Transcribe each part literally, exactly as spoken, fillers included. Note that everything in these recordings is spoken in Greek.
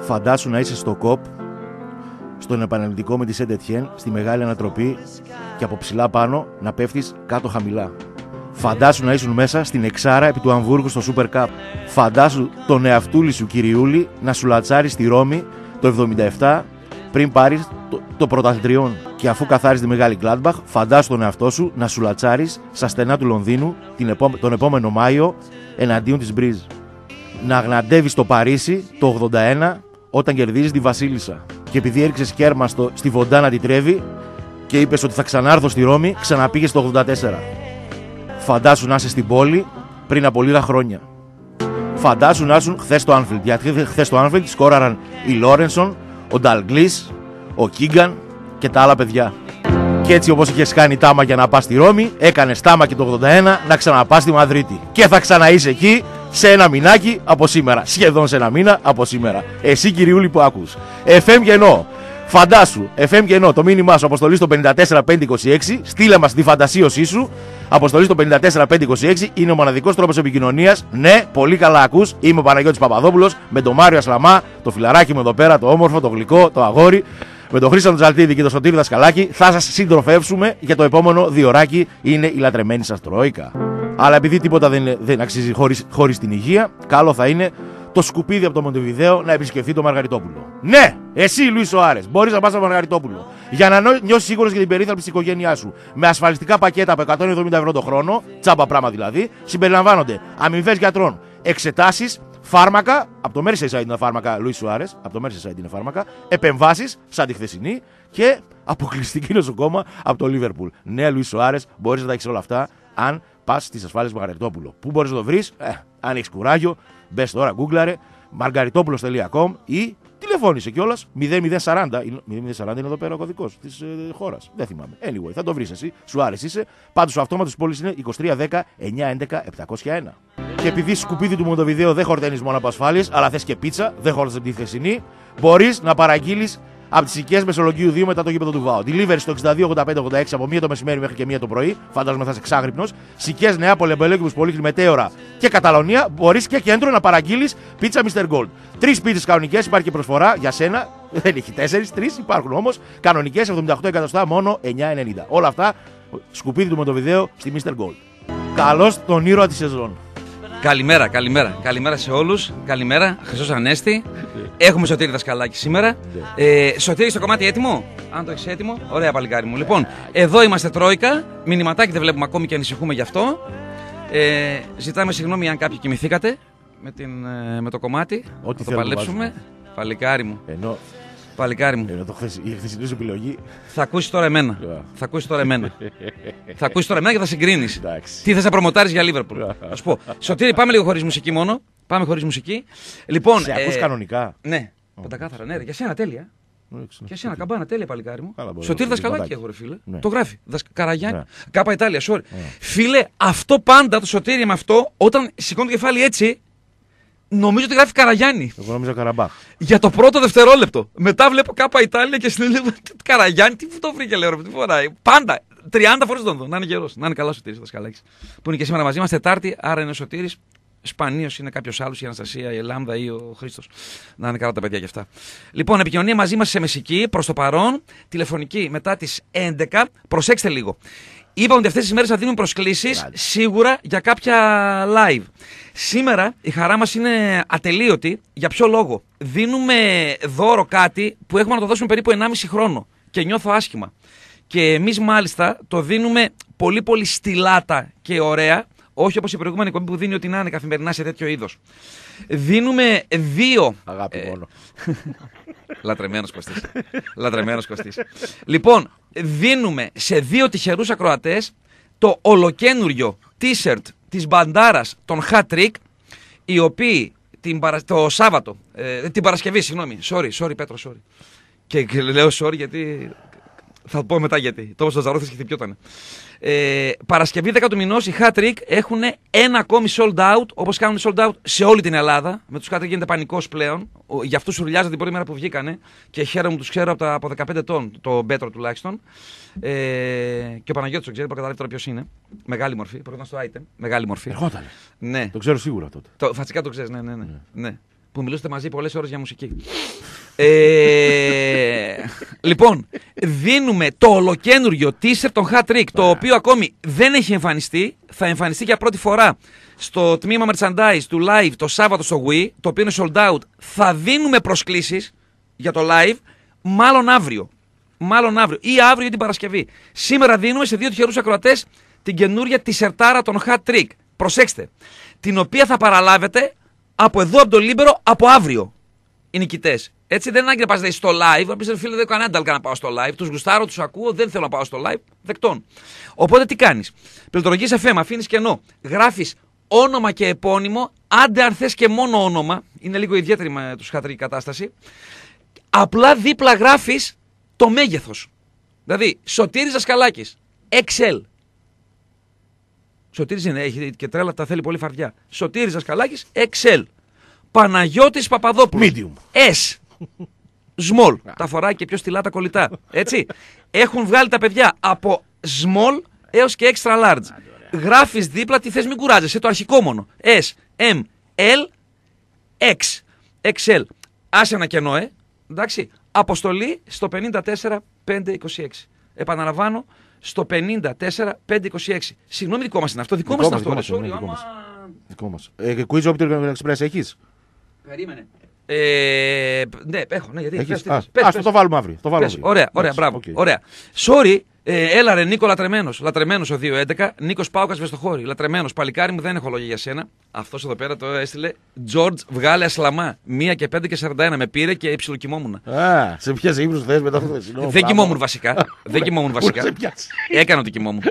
Φαντάσου να είσαι στο κοπ, στον επαναληπτικό με τη Σεντ-Ετιέν, στη μεγάλη ανατροπή και από ψηλά πάνω να πέφτεις κάτω χαμηλά. Φαντάσου να ήσουν μέσα στην εξάρα επί του Αμβούργου στο Super Cup. Φαντάσου τον εαυτούλη σου κυριούλη να σου λατσάρει στη Ρώμη το εβδομήντα επτά πριν πάρεις το, το πρωταθλητριόν. Και αφού καθάρισε τη μεγάλη Gladbach, φαντάσου τον εαυτό σου να σου λατσάρεις στα στενά του Λονδίνου την επό, τον επόμενο Μάιο εναντίον της Μπριζ. Να γναντεύεις το Παρίσι το ογδόντα ένα όταν κερδίζεις τη Βασίλισσα. Και επειδή έριξες κέρμα στο, στη Βοντά να τη τρέβει και είπες ότι θα ξανάρθω στη Ρώμη, ξαναπήγες το ογδόντα τέσσερα. Φαντάσου να είσαι στην πόλη πριν από λίγα χρόνια. Φαντάσου να ήσουν χθες στο Anfield. Γιατί χθες στο Anfield σκόραραν η Λόρενσον, ο Νταλγκλής, ο Κίγκαν και τα άλλα παιδιά. Και έτσι όπως είχες κάνει τάμα για να πας στη Ρώμη, έκανες τάμα και το ογδόντα ένα να ξαναπάς στη Μαδρίτη. Και θα ξαναείσαι εκεί σε ένα μηνάκι από σήμερα. Σχεδόν σε ένα μήνα από σήμερα. Εσύ κυριούλη που άκους. εφ εμ Γενό. Φαντάσου, εφ εμ Γενό, το μήνυμά σου αποστολή στο πέντε τέσσερα πέντε είκοσι έξι. Στείλε μας τη φαντασίωσή σου. Αποστολή στο πέντε τέσσερα πέντε είκοσι έξι είναι ο μοναδικός τρόπος επικοινωνίας. Ναι, πολύ καλά ακούς. Είμαι ο Παναγιώτης Παπαδόπουλος με τον Μάριο Ασλαμά, το φιλαράκι μου εδώ πέρα, το όμορφο, το γλυκό, το αγόρι. Με τον Χρήστο Τζαλτίδη και τον Σωτήρη Δασκαλάκη θα σας συντροφεύσουμε για το επόμενο διωράκι. Είναι η λατρεμένη σας Τρόικα. Αλλά επειδή τίποτα δεν, δεν αξίζει χωρίς, χωρίς την υγεία, καλό θα είναι το σκουπίδι από το Μοντεβιδέο να επισκεφθεί το Μαργαριτόπουλο. Ναι, εσύ Λουίς Σοάρες, μπορείς να πας στο Μαργαριτόπουλο για να νιώσεις σίγουρος για την περίθαλψη της οικογένειάς σου. Με ασφαλιστικά πακέτα από εκατόν εβδομήντα ευρώ το χρόνο, τσάμπα πράγμα δηλαδή, συμπεριλαμβάνονται αμοιβές γιατρών, εξετάσεις, φάρμακα, από το Merseyside είναι φάρμακα, Λουίς Σοάρες, από το Merseyside είναι φάρμακα, επεμβάσεις σαν τη χθεσινή και αποκλειστική νοσοκόμα από το Λίβερπουλ. Ναι, Λουίς Σοάρες, μπορείς να τα έχεις όλα αυτά αν πας στις ασφάλειες Μαργαριτόπουλο. Πού μπορείς να το βρεις, ε, αν έχεις κουράγιο, μπες τώρα, γκούγκλαρε μαργαριτόπουλος τελεία κομ ή τηλεφώνησε κιόλας μηδέν μηδέν σαράντα. μηδέν μηδέν σαράντα είναι εδώ πέρα ο κωδικός της ε, χώρας. Δεν θυμάμαι. Anyway, θα το βρεις εσύ. Σουάρες είσαι. Πάντως ο αυτόματος της πόλης είναι είκοσι τρία δέκα εννιακόσια έντεκα επτακόσια ένα. Και επειδή σκουπίδι του Μοντοβιδέο δεν χορταίνεις μόνο από ασφάλειες, αλλά θες και πίτσα, δεν χόρτες τη χθεσινή, μπορείς να παραγγείλεις από τις οικίες Μεσολογγίου δύο μετά το γήπεδο του ΒΑΟ. Delivery στο εξήντα δύο ογδόντα πέντε ογδόντα έξι από μία το μεσημέρι μέχρι και μία το πρωί. Φαντάζομαι θα είσαι εξάγρυπνος. Σικές Νεάπολη, Εμπελέκηπους, Πολύχνη, Μετέωρα και Καταλωνία. Μπορείς και κέντρο να παραγγείλεις πίτσα μίστερ Gold. Τρεις πίτσες κανονικές, υπάρχει και προσφορά για σένα. Δεν έχει τέσσερις, τρεις υπάρχουν όμως. Κανονικές εβδομήντα οκτώ εκατοστά μόνο εννιά ενενήντα. Όλα αυτά σκουπίδι του Μοντοβιδέο στη μίστερ Gold. Καλώς τον ήρωα της σεζόν. Καλημέρα, καλημέρα. Καλημέρα σε όλους. Καλημέρα, Χρυσός Ανέστη. Έχουμε Σωτήρη Δασκαλάκη σήμερα. Ε, Σωτήρη, στο κομμάτι έτοιμο. Αν το έχεις έτοιμο, ωραία παλικάρι μου. Λοιπόν, εδώ είμαστε Τρόικα. Μηνυματάκι δεν βλέπουμε ακόμη και ανησυχούμε γι' αυτό. Ε, ζητάμε συγγνώμη αν κάποιοι κοιμηθήκατε με, την, με το κομμάτι. Ό,τι θα το παλέψουμε. Παλικάρι μου. Ενώ, παλικάρι μου. ενώ το χθες, η χθεσινή σου επιλογή. Θα ακούσεις τώρα εμένα. Yeah. Θα ακούσεις τώρα εμένα. θα ακούσεις τώρα εμένα και θα συγκρίνεις. Εντάξει. Τι θες να προμοτάρεις για Λίβερπουλ. Θα σου πω. Σωτήρη, πάμε λίγο χωρίς μουσική μόνο. Πάμε χωρίς μουσική. Λοιπόν, σε ακούς ε, κανονικά. Ναι, oh. πεντακάθαρα. Ναι, για σένα τέλεια. Για σένα καμπάνα τέλεια, παλικάρι μου. Σωτήρη Δασκαλάκη έχω, ρε φίλε. Ναι. Το γράφει. Δασ... Καραγιάννη. Ναι. Κάπα Ιτάλια, sorry. Ναι. Φίλε, αυτό πάντα το Σωτήρι με αυτό, όταν σηκώνει το κεφάλι έτσι, νομίζω ότι γράφει Καραγιάννη. Εγώ νόμιζα Καραμπάχ. Για το πρώτο δευτερόλεπτο. Μετά βλέπω κάπα Ιτάλια και συνέλευε Καραγιάννη. Τι το βρήκε, λέω, τι φοράει. Πάντα. τριάντα φορές τον δω. Να είναι γερός. Να είναι καλά ο Σωτήρης Δασκαλάκης. Που είναι και σήμερα μαζί μας, Τετάρτη, άρα είναι ο Σωτήρης. Σπανίως είναι κάποιος άλλος, η Αναστασία, η Λάμδα ή ο Χρήστος. Να είναι καλά τα παιδιά κι αυτά. Λοιπόν, επικοινωνία μαζί μας σε μεσική, προς το παρόν, τηλεφωνική μετά τις έντεκα. Προσέξτε λίγο. Είπαμε ότι αυτές τις μέρες θα δίνουμε προσκλήσεις σίγουρα για κάποια live. Σήμερα η χαρά μας είναι ατελείωτη. Για ποιο λόγο? Δίνουμε δώρο κάτι που έχουμε να το δώσουμε περίπου ενάμιση χρόνο και νιώθω άσχημα. Και εμείς μάλιστα το δίνουμε πολύ πολύ στιλάτα και ωραία. Όχι όπως η προηγούμενη εκπομπή που δίνει ότι να είναι καθημερινά σε τέτοιο είδος. Δίνουμε δύο. Αγάπη ε... μόνο. Λατρεμένος Κωστής. Λατρεμένος Κωστής. Λοιπόν, δίνουμε σε δύο τυχερούς ακροατές το ολοκένουριο t-shirt της μπαντάρας των Hat Trick, οι οποίοι την παρα... το Σάββατο, ε, την Παρασκευή, συγγνώμη, sorry, sorry Πέτρο, sorry. Και, και λέω sorry γιατί... Θα πω μετά γιατί. Το στο Ζαρόθης και χτυπιότανε. Ε, Παρασκευή δέκα του μηνός οι Hat Trick έχουν ένα ακόμη sold out, όπως κάνουν sold out σε όλη την Ελλάδα. Με τους Hat Trick γίνεται πανικός πλέον. Για αυτούς σουρλιάζα την πρώτη μέρα που βγήκανε και χαίρομαι που τους ξέρω από, τα, από δεκαπέντε ετών, το Μπέτρο τουλάχιστον. Ε, και ο Παναγιώτης το ξέρει, που καταλάβει τώρα ποιος είναι. Μεγάλη μορφή. Πρώτα στο item. Μεγάλη μορφή. Ερχότανε. Ναι. Το ξέρω σίγουρα τότε. Το, φατσικά το ξέρεις, ναι, ναι, ναι. ναι. ναι. που μιλούσατε μαζί πολλές ώρες για μουσική. ε, λοιπόν, δίνουμε το ολοκένουργιο t-shirt των Hat Trick, το οποίο ακόμη δεν έχει εμφανιστεί. Θα εμφανιστεί για πρώτη φορά στο τμήμα merchandise του live το Σάββατο στο Wii, το οποίο είναι sold out. Θα δίνουμε προσκλήσεις για το live, μάλλον αύριο. Μάλλον αύριο ή αύριο ή την Παρασκευή. Σήμερα δίνουμε σε δύο τυχερούς ακροατές την καινούρια t-shirtάρα των Hat Trick. Προσέξτε, την οποία θα παραλάβετε από εδώ, από το Λίμπερο, από αύριο. Οι νικητές. Έτσι, δεν είναι ανάγκη να πας δηλαδή, στο live. Να πεις, φίλε, δεν έχω κανένα να πάω στο live. Τους γουστάρω, τους ακούω, δεν θέλω να πάω στο live. Δεκτών. Οπότε τι κάνεις. Πληκτρολογείς εφ εμ, αφήνεις κενό. Γράφεις όνομα και επώνυμο. Άντε, αν θες και μόνο όνομα. Είναι λίγο ιδιαίτερη με τους Hat Trick κατάσταση. Απλά δίπλα γράφεις το μέγεθος. Δηλαδή, Σωτήρης Δασκαλάκης. εξ ελ. Σωτήρης είναι, έχει και τρέλα, τα θέλει πολύ φαρδιά. Σωτήρης Δασκαλάκης, εξ ελ. Παναγιώτης Παπαδόπουλος. Medium. S. Small. Τα φοράει και πιο στυλά τα κολλητά. Έτσι. Έχουν βγάλει τα παιδιά από small έως και extra large. Γράφεις δίπλα τι θες, μην κουράζεσαι, το αρχικό μόνο. S, M, L, X. εξ ελ. Άσε ένα κενό, ε. Εντάξει. Αποστολή στο πενήντα τέσσερα πεντακόσια είκοσι έξι. Επαναλαμβάνω, στο πενήντα τέσσερα πεντακόσια είκοσι έξι. Συγγνώμη, δικό μας είναι αυτό. Δικό, δικό μας είναι αυτό. Δικό μας, δικό μας. Ε, quiz Optical Express έχεις? Περίμενε. Ε, ναι, έχω. Ναι, γιατί. Έχεις? Πες, Α, πες, πες, ας πες. το βάλουμε αύριο. Το βάλουμε Πες. αύριο. Ωραία, ωραία, Yes, μπράβο. okay. Ωραία. Sorry, ε, έλα ρε Νίκο Λατρεμένος. Λατρεμένος ο δύο έντεκα. Νίκος Πάουκας Βεστοχώρη. Λατρεμένος. Παλικάρι μου, δεν έχω λόγια για σένα. Αυτός εδώ πέρα το έστειλε. George, βγάλε ασλαμά. μία και πέντε και σαράντα ένα. Με πήρε και υψιλοκοιμόμουν. Α, σε πιάσε ύψος θες μετά αυτό το συνό. Δεν κοιμόμουν βασικά. Δεν κοιμόμουν βασικά. Σε πιάσει. Έκανα ότι κοιμόμουν.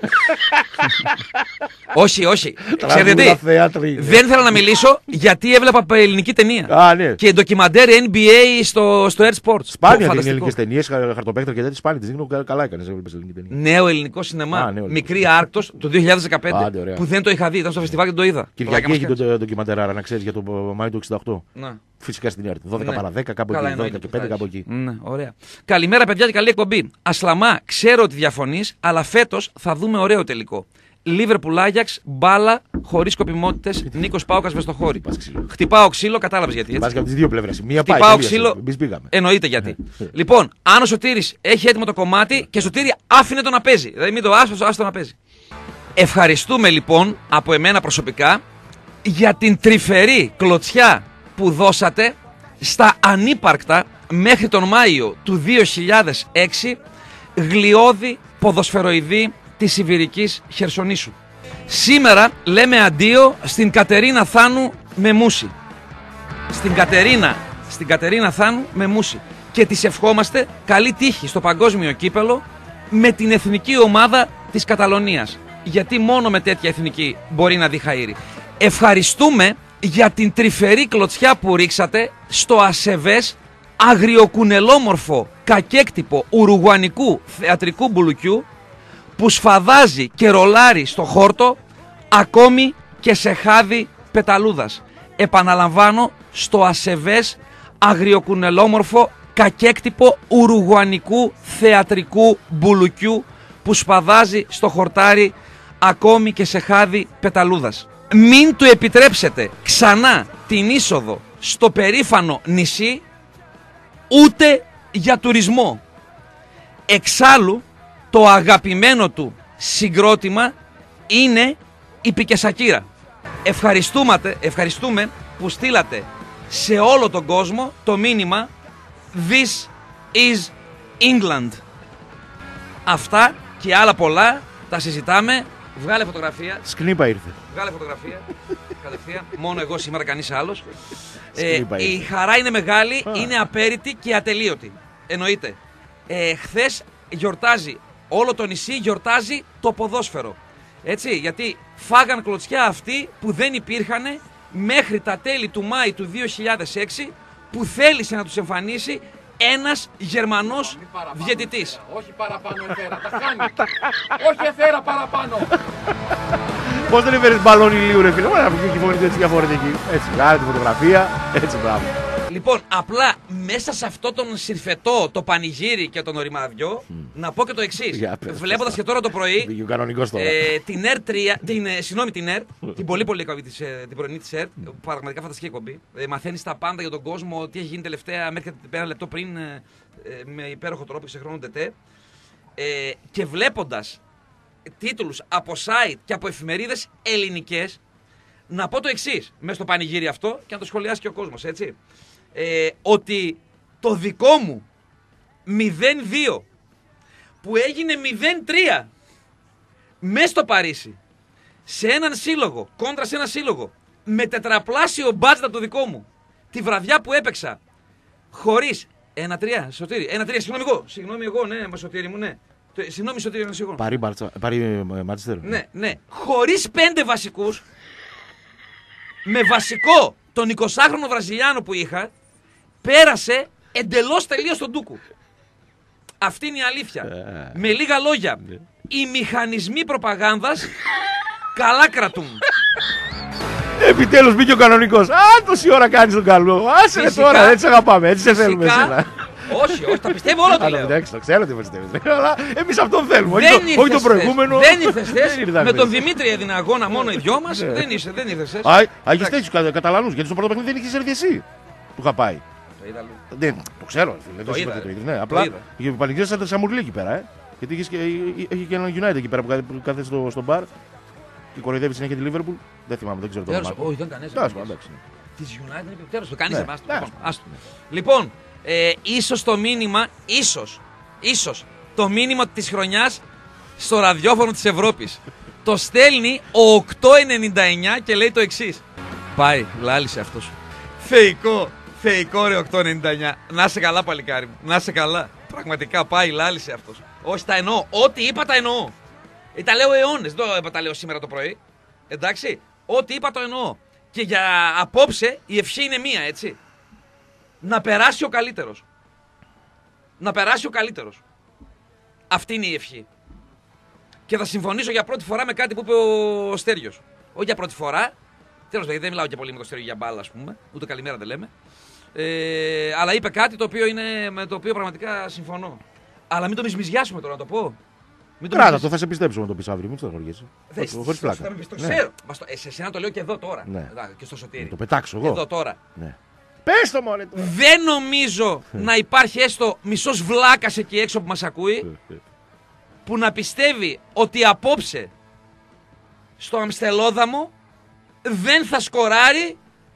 Όχι, όχι. Ξέρετε τι. Δεν ήθελα να μιλήσω γιατί έβλεπα ελληνική ταινία. Α, ναι. Και ντοκιμαντέρ εν μπι έι στο, στο Air Sports. Σπάνια δίνει ελληνικές ταινίες, χαρτοπέκτρα και τέτοιες. Σπάνια τις δίνω, καλά έκανες. Έβλεπες ελληνική ταινία. Νέο ελληνικό σινεμά. Α, νέο Μικρή Άρκτος το δύο χιλιάδες δεκαπέντε. Άντε, ωραία. Που δεν το είχα δει. Ήταν στο φεστιβάλ και δεν το είδα. Κυριακή έχει το ντοκιμαντέρ, να ξέρεις, για το Μάιο του εξήντα οκτώ. Να. Φυσικά στην Ιάρτη. δώδεκα Ναι. παρά δέκα, κάπου Καλά, εκεί. δώδεκα εννοείται και πέντε, που θα κάπου εκεί. Ναι, ωραία. Καλημέρα, παιδιά, και καλή εκπομπή. Ασλαμά, ξέρω ότι διαφωνείς, αλλά φέτος θα δούμε ωραίο τελικό. Λίβερπουλ Άγιαξ, μπάλα, χωρίς σκοπιμότητες. Νίκος Πάουκας Βεστοχώρη. Χτυπάω ξύλο, κατάλαβες γιατί. Πας και από τις δύο πλευρές. Μία πάει. Χτυπάω τελείωσε. ξύλο. Εμείς πήγαμε. Εννοείται γιατί. Λοιπόν, αν ο Σωτήρης έχει έτοιμο το κομμάτι και Σωτήρη άφηνε το να παίζει. Δηλαδή μην το άσπασε, άστο να παίζει. Ευχαριστούμε λοιπόν από εμένα προσωπικά για την τρυφερή κλωτσιά που δώσατε στα ανύπαρκτα μέχρι τον Μάιο του δύο χιλιάδες έξι γλιώδη ποδοσφαιροειδή της Ιβηρικής Χερσονήσου. Σήμερα λέμε αντίο στην Κατερίνα Θάνου με μούση. Στην Κατερίνα, στην Κατερίνα Θάνου με μούση. Και της ευχόμαστε καλή τύχη στο παγκόσμιο κύπελο με την εθνική ομάδα της Καταλωνίας. Γιατί μόνο με τέτοια εθνική μπορεί να δει χαΐρι. Ευχαριστούμε για την τρυφερή κλωτσιά που ρίξατε στο ασεβές, αγριοκουνελόμορφο, κακέκτυπο ουρουγουανικού θεατρικού μπουλουκιού που σφαδάζει και ρολάρει στο χόρτο ακόμη και σε χάδι πεταλούδας. Επαναλαμβάνω, στο ασεβές, αγριοκουνελόμορφο, κακέκτυπο ουρουγουανικού θεατρικού μπουλουκιού που σπαδάζει στο χορτάρι ακόμη και σε χάδι πεταλούδας. Μην του επιτρέψετε ξανά την είσοδο στο περήφανο νησί ούτε για τουρισμό. Εξάλλου το αγαπημένο του συγκρότημα είναι η Πικεσακύρα. Ευχαριστούμε, ευχαριστούμε που στείλατε σε όλο τον κόσμο το μήνυμα This is England. Αυτά και άλλα πολλά τα συζητάμε. Βγάλε φωτογραφία. Σκνίπα ήρθε. Βγάλε φωτογραφία. Κατευθείαν. Μόνο εγώ σήμερα, κανείς άλλος. Ε, η χαρά είναι μεγάλη, είναι απέρριτη και ατελείωτη. Εννοείται. Ε, χθες γιορτάζει, όλο το νησί γιορτάζει το ποδόσφαιρο. Έτσι, γιατί φάγαν κλωτσιά αυτοί που δεν υπήρχαν μέχρι τα τέλη του Μάη του δύο χιλιάδες έξι, που θέλησε να τους εμφανίσει ένας Γερμανός διαιτητής. Όχι παραπάνω εθέρα, τα κάνει. Όχι εθέρα παραπάνω. Πώς δεν έφερες μπαλόνι λίγο ρε φίλε, να βγει και φωνή έτσι διαφορετική. Έτσι, βγάλε τη φωτογραφία, έτσι μπράβο. Λοιπόν, απλά μέσα σε αυτό τον συρφετό, το πανηγύρι και τον οριμαδιό, mm. να πω και το εξής. Βλέποντας και τώρα το πρωί ε, την ΕΡ τρία, την, ε, συγγνώμη, την ΕΡ, την πολύ πολύ εκπομπή της, ε, την πρωινή της ΕΡ, mm. πραγματικά φανταστική εκπομπή. Ε, μαθαίνεις τα πάντα για τον κόσμο, τι έχει γίνει τελευταία, μέχρι ένα λεπτό πριν, ε, ε, με υπέροχο τρόπο, ξεχρόνων τετέ. Ε, και βλέποντας τίτλους από site και από εφημερίδες ελληνικές, να πω το εξής, μέσα στο πανηγύρι αυτό και να το σχολιάσει και ο κόσμος, έτσι. Ε, ότι το δικό μου μηδέν δύο που έγινε μηδέν τρία μέσα στο Παρίσι, σε έναν σύλλογο, κόντρα σε έναν σύλλογο, με τετραπλάσιο μπάτζετ από το δικό μου, τη βραδιά που έπαιξα, χωρίς ένα τρία, Σωτήρη, ένα τρία, συγγνώμη εγώ, συγγνώμη εγώ, ναι, μα Σωτήρη μου, ναι. Συγγνώμη, Σωτήρη, να συγγνώμη. Παρί, Μπαρτσα, Παρί Μάντσεστερ. Ναι, ναι. Χωρίς πέντε βασικούς, με βασικό τον εικοσάχρονο Βραζιλιάνο που είχα, πέρασε εντελώς τελείως τον Ντούκου. Αυτή είναι η αλήθεια. Με λίγα λόγια, οι μηχανισμοί προπαγάνδας καλά κρατούν. Επιτέλους μπήκε ο κανονικός. Α, τόση ώρα κάνεις τον καλό. Άσε φυσικά, τώρα, έτσι αγαπάμε, έτσι σε θέλουμε εσένα. Όχι, όχι, τα πιστεύω όλα τα λέω. Εντάξει, το ξέρω τι πιστεύεις. Αλλά εμείς αυτόν θέλουμε. Όχι το προηγούμενο. Δεν ήρθες θες. Με τον Δημήτρη έδινε αγώνα μόνο οι δυο μας. Δεν ήρθες, δεν ήρθες θες. Άγιες τέτοιους Καταλανούς, γιατί στο πρώτο παιχνίδι δεν είχες έρθει εσύ. Που είχα πάει. Το είδα λίγο. Το ξέρω, φίλε. Το είδα. Απλά πανηγύρισατε σαν μουρλί εκεί πέρα. Γιατί είχε και έναν United εκεί πέρα που κάθεται στο μπαρ. Και κοροϊδεύει συνέχεια τη Liverpool. Δεν θυμάμαι, δεν ξέρω το όνομα. Όχι, δεν κανένα. Τη United είναι τέλος, το κάνει εμά. Λοιπόν, ε, ίσως το μήνυμα, ίσως, ίσως το μήνυμα της χρονιάς στο ραδιόφωνο της Ευρώπης. Το στέλνει ο οκτώ ενενήντα εννιά και λέει το εξής. Πάει, λάλησε αυτός. Θεϊκό, θεϊκό ρε οκτώ ενενήντα εννιά. Να σε καλά παλικάρι μου, να σε καλά. Πραγματικά πάει, λάλησε αυτός. Όχι, τα εννοώ, ό,τι είπα τα εννοώ. Ε, τα λέω αιώνες, δεν τα λέω σήμερα το πρωί. Εντάξει, ό,τι είπα το εννοώ. Και για απόψε η ευχή είναι μία, έτσι. Να περάσει ο καλύτερος. Να περάσει ο καλύτερος. Αυτή είναι η ευχή. Και θα συμφωνήσω για πρώτη φορά με κάτι που είπε ο Στέριος. Όχι για πρώτη φορά. Τέλος πάντων, δεν μιλάω και πολύ με τον Στέριο για μπάλα, ας πούμε. Ούτε καλημέρα δεν λέμε. Ε, αλλά είπε κάτι το οποίο είναι, με το οποίο πραγματικά συμφωνώ. Αλλά μην το μισμιζιάσουμε τώρα, να το πω. Κράτα το, θα σε πιστέψω με το πει αύριο, μην στεναχωριέσαι. Χωρίς πλάκα. Θα το ξέρω. Σε σένα το λέω και εδώ τώρα. Και στο Σωτήρι. Το πετάξω εγώ. Εδώ τώρα. Πες το μωρέ. Δεν νομίζω να υπάρχει έστω μισός βλάκας εκεί έξω που μας ακούει που να πιστεύει ότι απόψε στο Αμστελόδαμο δεν θα σκοράρει.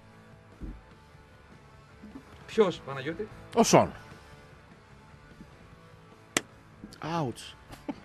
Ποιος, Παναγιώτη? Ο Σον. Ouch.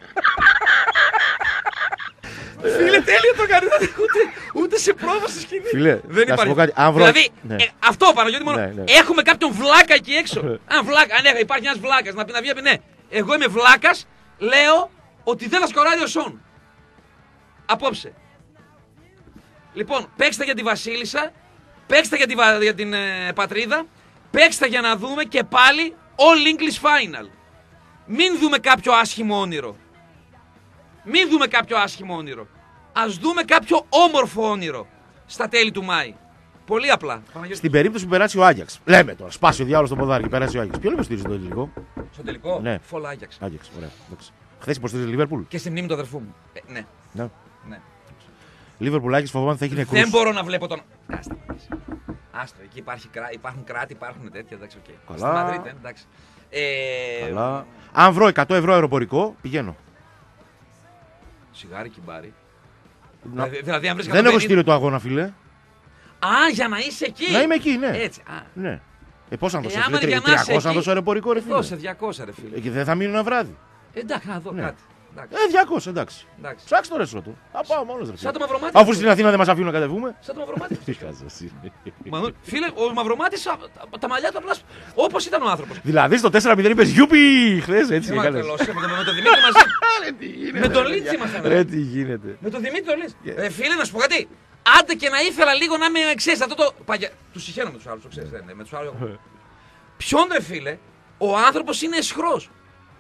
Φίλε, τέλειο το κάνει. Ούτε, ούτε σε πρόβα στη σκηνή. Φίλε, δεν υπάρχει. Κάτι, αν βρω... Δηλαδή, ναι. ε, αυτό Παναγιώτη μόνο. Ναι, ναι. Έχουμε κάποιον βλάκα εκεί έξω. αν βλάκα, αν έχει, υπάρχει ένας βλάκας να πει να βγει, ναι. Εγώ είμαι βλάκας, λέω ότι δεν θα σκοράρει ο Σον. Απόψε. Λοιπόν, παίξτε για τη Βασίλισσα, παίξτε για, τη, για την ε, πατρίδα, παίξτε για να δούμε και πάλι All English Final. Μην δούμε κάποιο άσχημο όνειρο. Μην δούμε κάποιο άσχημο όνειρο. Ας δούμε κάποιο όμορφο όνειρο στα τέλη του Μάη. Πολύ απλά. Στην περίπτωση που περάσει ο Άγιαξ. Λέμε τώρα, σπάσει ο διάολος στο ποδάρι και περάσει ο Άγιαξ. Ποιο λέμε στηρίζει το τελικό? Στο τελικό, ναι. Φολ Άγιαξ. Άγιαξ, ωραία. Χθες υποστηρίζει Λίβερπουλ. Και στη μνήμη του αδερφού μου. Ε, ναι. Ναι. ναι. Λίβερπουλ Άγιαξ φοβάμαι θα έχει νεκρούς. Δεν μπορώ να βλέπω τον. Άστα. Άστο, εκεί υπάρχει, υπάρχουν κράτη, υπάρχουν τέτοια. Εντάξει, okay. Καλά. Στη Μαδρίτη, εντάξει. Ε... Καλά. Αν βρω εκατό ευρώ αεροπορικό, πηγαίνω. Σιγάρι κυμπάρι. Να... Δηλαδή, αν βρεις δεν έχω στείλει το αγώνα, φίλε. Α, για να είσαι εκεί. Να είμαι εκεί, ναι. Έτσι. Α. Ναι. Ε, πώς να δώσω, ε, φίλε, τριακόσια να δώσω αεροπορικό, ρε φίλε. Δώσε διακόσια, ρε φίλε. Ε, και δεν θα μείνω ένα βράδυ. Ε, εντάξει, να δω ναι. κάτι. Εντάξει. Ε, διακόσια, εντάξει. εντάξει. Ψάξτε το ρέσο του. Θα πάω μόνος, ρε φίλε. Σαν το Μαυρομάτι. Αφού στην Αθήνα δεν μας αφήνουν να κατεβούμε. Σαν το Μαυρομάτι. Τι χάζεσαι. Φίλε, ο Μαυρομάτης, τα μαλλιά του απλά όπως ήταν ο άνθρωπος. Δηλαδή στο τέσσερα μηδέν είπες γιουπι χθες, έτσι έκανες. Με τον Δημήτρη μαζί. Με τον Λίτσι ήμασταν. Ρε τι γίνεται. Με τον Δημήτρη τον Λίτσι. Φίλε, να σου πω κάτι. Άντε και να ήθελα λίγο να με ξέρεις αυτό το. Τους συγχαίρω με τους άλλους, το ξέρεις. Με τους άλλους. Ποιον ρε φίλε, ο άνθρωπος είναι αισχρός.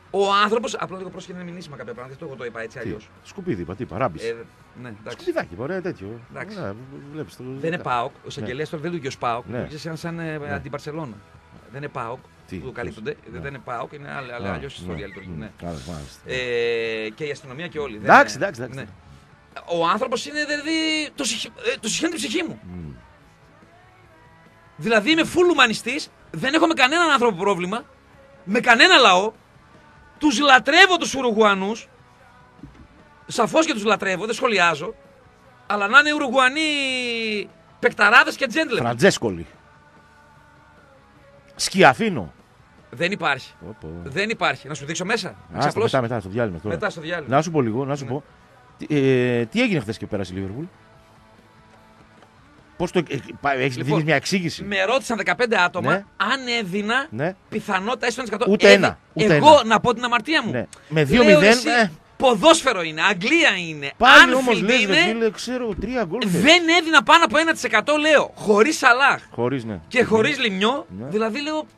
Ο άνθρωπος. Απλά λίγο πρόσχε να μην μηνύσιμα κάποια πράγματα. Αυτό εγώ το είπα έτσι αλλιώς. Σκουπίδι, είπα, τι παράμπης. Ε, ναι, εντάξει. Σκουπιδάκι, ωραία τέτοιο. Εντάξει. Ωραία, βλέπεις το... Δεν είναι ΠΑΟΚ. Ο εισαγγελέας τώρα δεν λειτουργεί ως ΠΑΟΚ. Ναι. Λειτουργεί σαν, σαν ε, Ναι. αντιπαρσελώνα. Δεν είναι ΠΑΟΚ Τι, που καλύπτονται. ναι. Δεν είναι ΠΑΟΚ, είναι Α, αλλιώς η ιστορία ναι, λειτουργεί. ναι. Ναι. Άρα, μάλιστα. Ε, και η αστυνομία και όλοι. Δεν Εντάξει, είναι- εντάξει, εντάξει. ναι. Ο άνθρωπος είναι δηλαδή. Το, συχ... ε, το συχαίνει την ψυχή μου. Μμ. Δηλαδή είμαι full ουμανιστής, δεν έχω με κανέναν άνθρωπο πρόβλημα, με κανένα λαό, τους λατρεύω τους Ουρουγουανούς, σαφώς και τους λατρεύω, δεν σχολιάζω, αλλά να είναι Ουρουγουανοί παικταράδες και τζέντλεμεν. Φραντζέσκολη. Σκιαφίνο. Δεν υπάρχει. Πω, πω. Δεν υπάρχει. Να σου δείξω μέσα. Να Άστα, ξαπλώσω. μετά, μετά, στο διάλειμμα τώρα. Μετά στο διάλειμμα. Να σου πω λίγο, να σου Ναι. πω. Τι, ε, τι έγινε χθες και πέρασε η Λίβερπουλ. Πώς το. Ε, πα- έχεις Λοιπόν, δίνεις μια εξήγηση. Με ρώτησαν δεκαπέντε άτομα Ναι. αν έδινα Ναι. πιθανότητα έστω ένα τοις εκατό. Ούτε ένα, ούτε Εγώ ένα. να πω την αμαρτία μου. Ναι. Με δύο Λέω, μηδέν. εσύ, Ε, ποδόσφαιρο είναι, Αγγλία είναι. πάλι Anfield όμως λες, είναι. ρε φίλε, ξέρω, τρία γκολ. θες. Δεν έδινα πάνω από ένα τοις εκατό λέω. Χωρίς Σαλάχ Χωρίς, ναι. και χωρίς Λιμιό. Ναι. Δηλαδή λέω.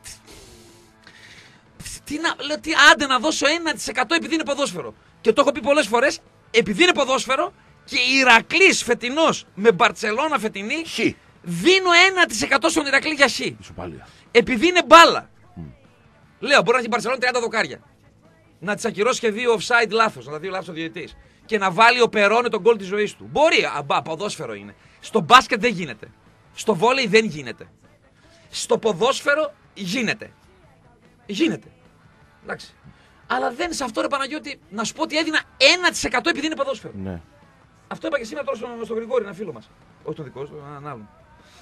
Τι να, λέω, τι, άντε να δώσω ένα τοις εκατό επειδή είναι ποδόσφαιρο. Και το έχω πει πολλές φορές, επειδή είναι ποδόσφαιρο και Ηρακλής φετινός με Μπαρτσελώνα φετινή, Χ. δίνω ένα τοις εκατό στον Ηρακλή για Χ. Ισοπαλία. Επειδή είναι μπάλα. Λέω, μπορεί να έχει η Μπαρτσελώνα τριάντα δοκάρια. Να τη ακυρώσει και δύο offside λάθος, να τα δύο λάθος ο διαιτητής. Και να βάλει ο Περόνε τον γκολ της ζωής του. Μπορεί, αμπά, ποδόσφαιρο είναι. Στο μπάσκετ δεν γίνεται. Στο βόλεϊ δεν γίνεται. Στο ποδόσφαιρο γίνεται. Γίνεται. Εντάξει. Αλλά δεν σε αυτό ρε Παναγιώτη να σου πω ότι έδινα ένα τοις εκατό επειδή είναι ποδόσφαιρο. Ναι. Αυτό είπα και σήμερα τώρα στον στο Γρηγόρη, ένα φίλο μας. Όχι τον δικό σου, έναν άλλον.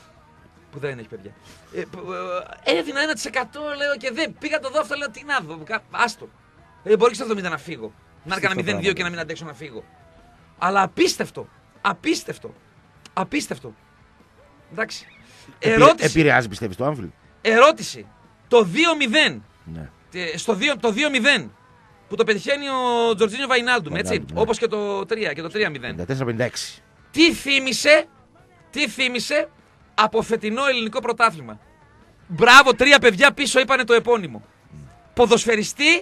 Που δεν έχει παιδιά. Ε, που, ε, έδινα ένα τοις εκατό λέω και δεν. Πήγα το δω αυτό, λέω τι να δω. κα- Άστο. Ε, μπορεί και στο εβδομήντα να φύγω. Να έκανα μηδέν δύο και να μην αντέξω να φύγω. Αλλά απίστευτο. Απίστευτο. Απίστευτο. Εντάξει. Επηρε- Ερώτηση. Επηρεάζει, πιστεύεις, το Anfield. Ερώτηση. Το δύο μηδέν. Ναι. Ε, Στο δύο, το δύο μηδέν. Που το πετυχαίνει ο Τζορτζίνιο Βαϊνάλντουμ, έτσι. Βαϊνάλντουμ, ναι. Όπως και το τρία και το τρία μηδέν. πενήντα τέσσερα πενήντα έξι. Τι θύμισε, τι θύμισε από φετινό ελληνικό πρωτάθλημα. Μπράβο, τρία παιδιά πίσω είπανε το επώνυμο. Ποδοσφαιριστή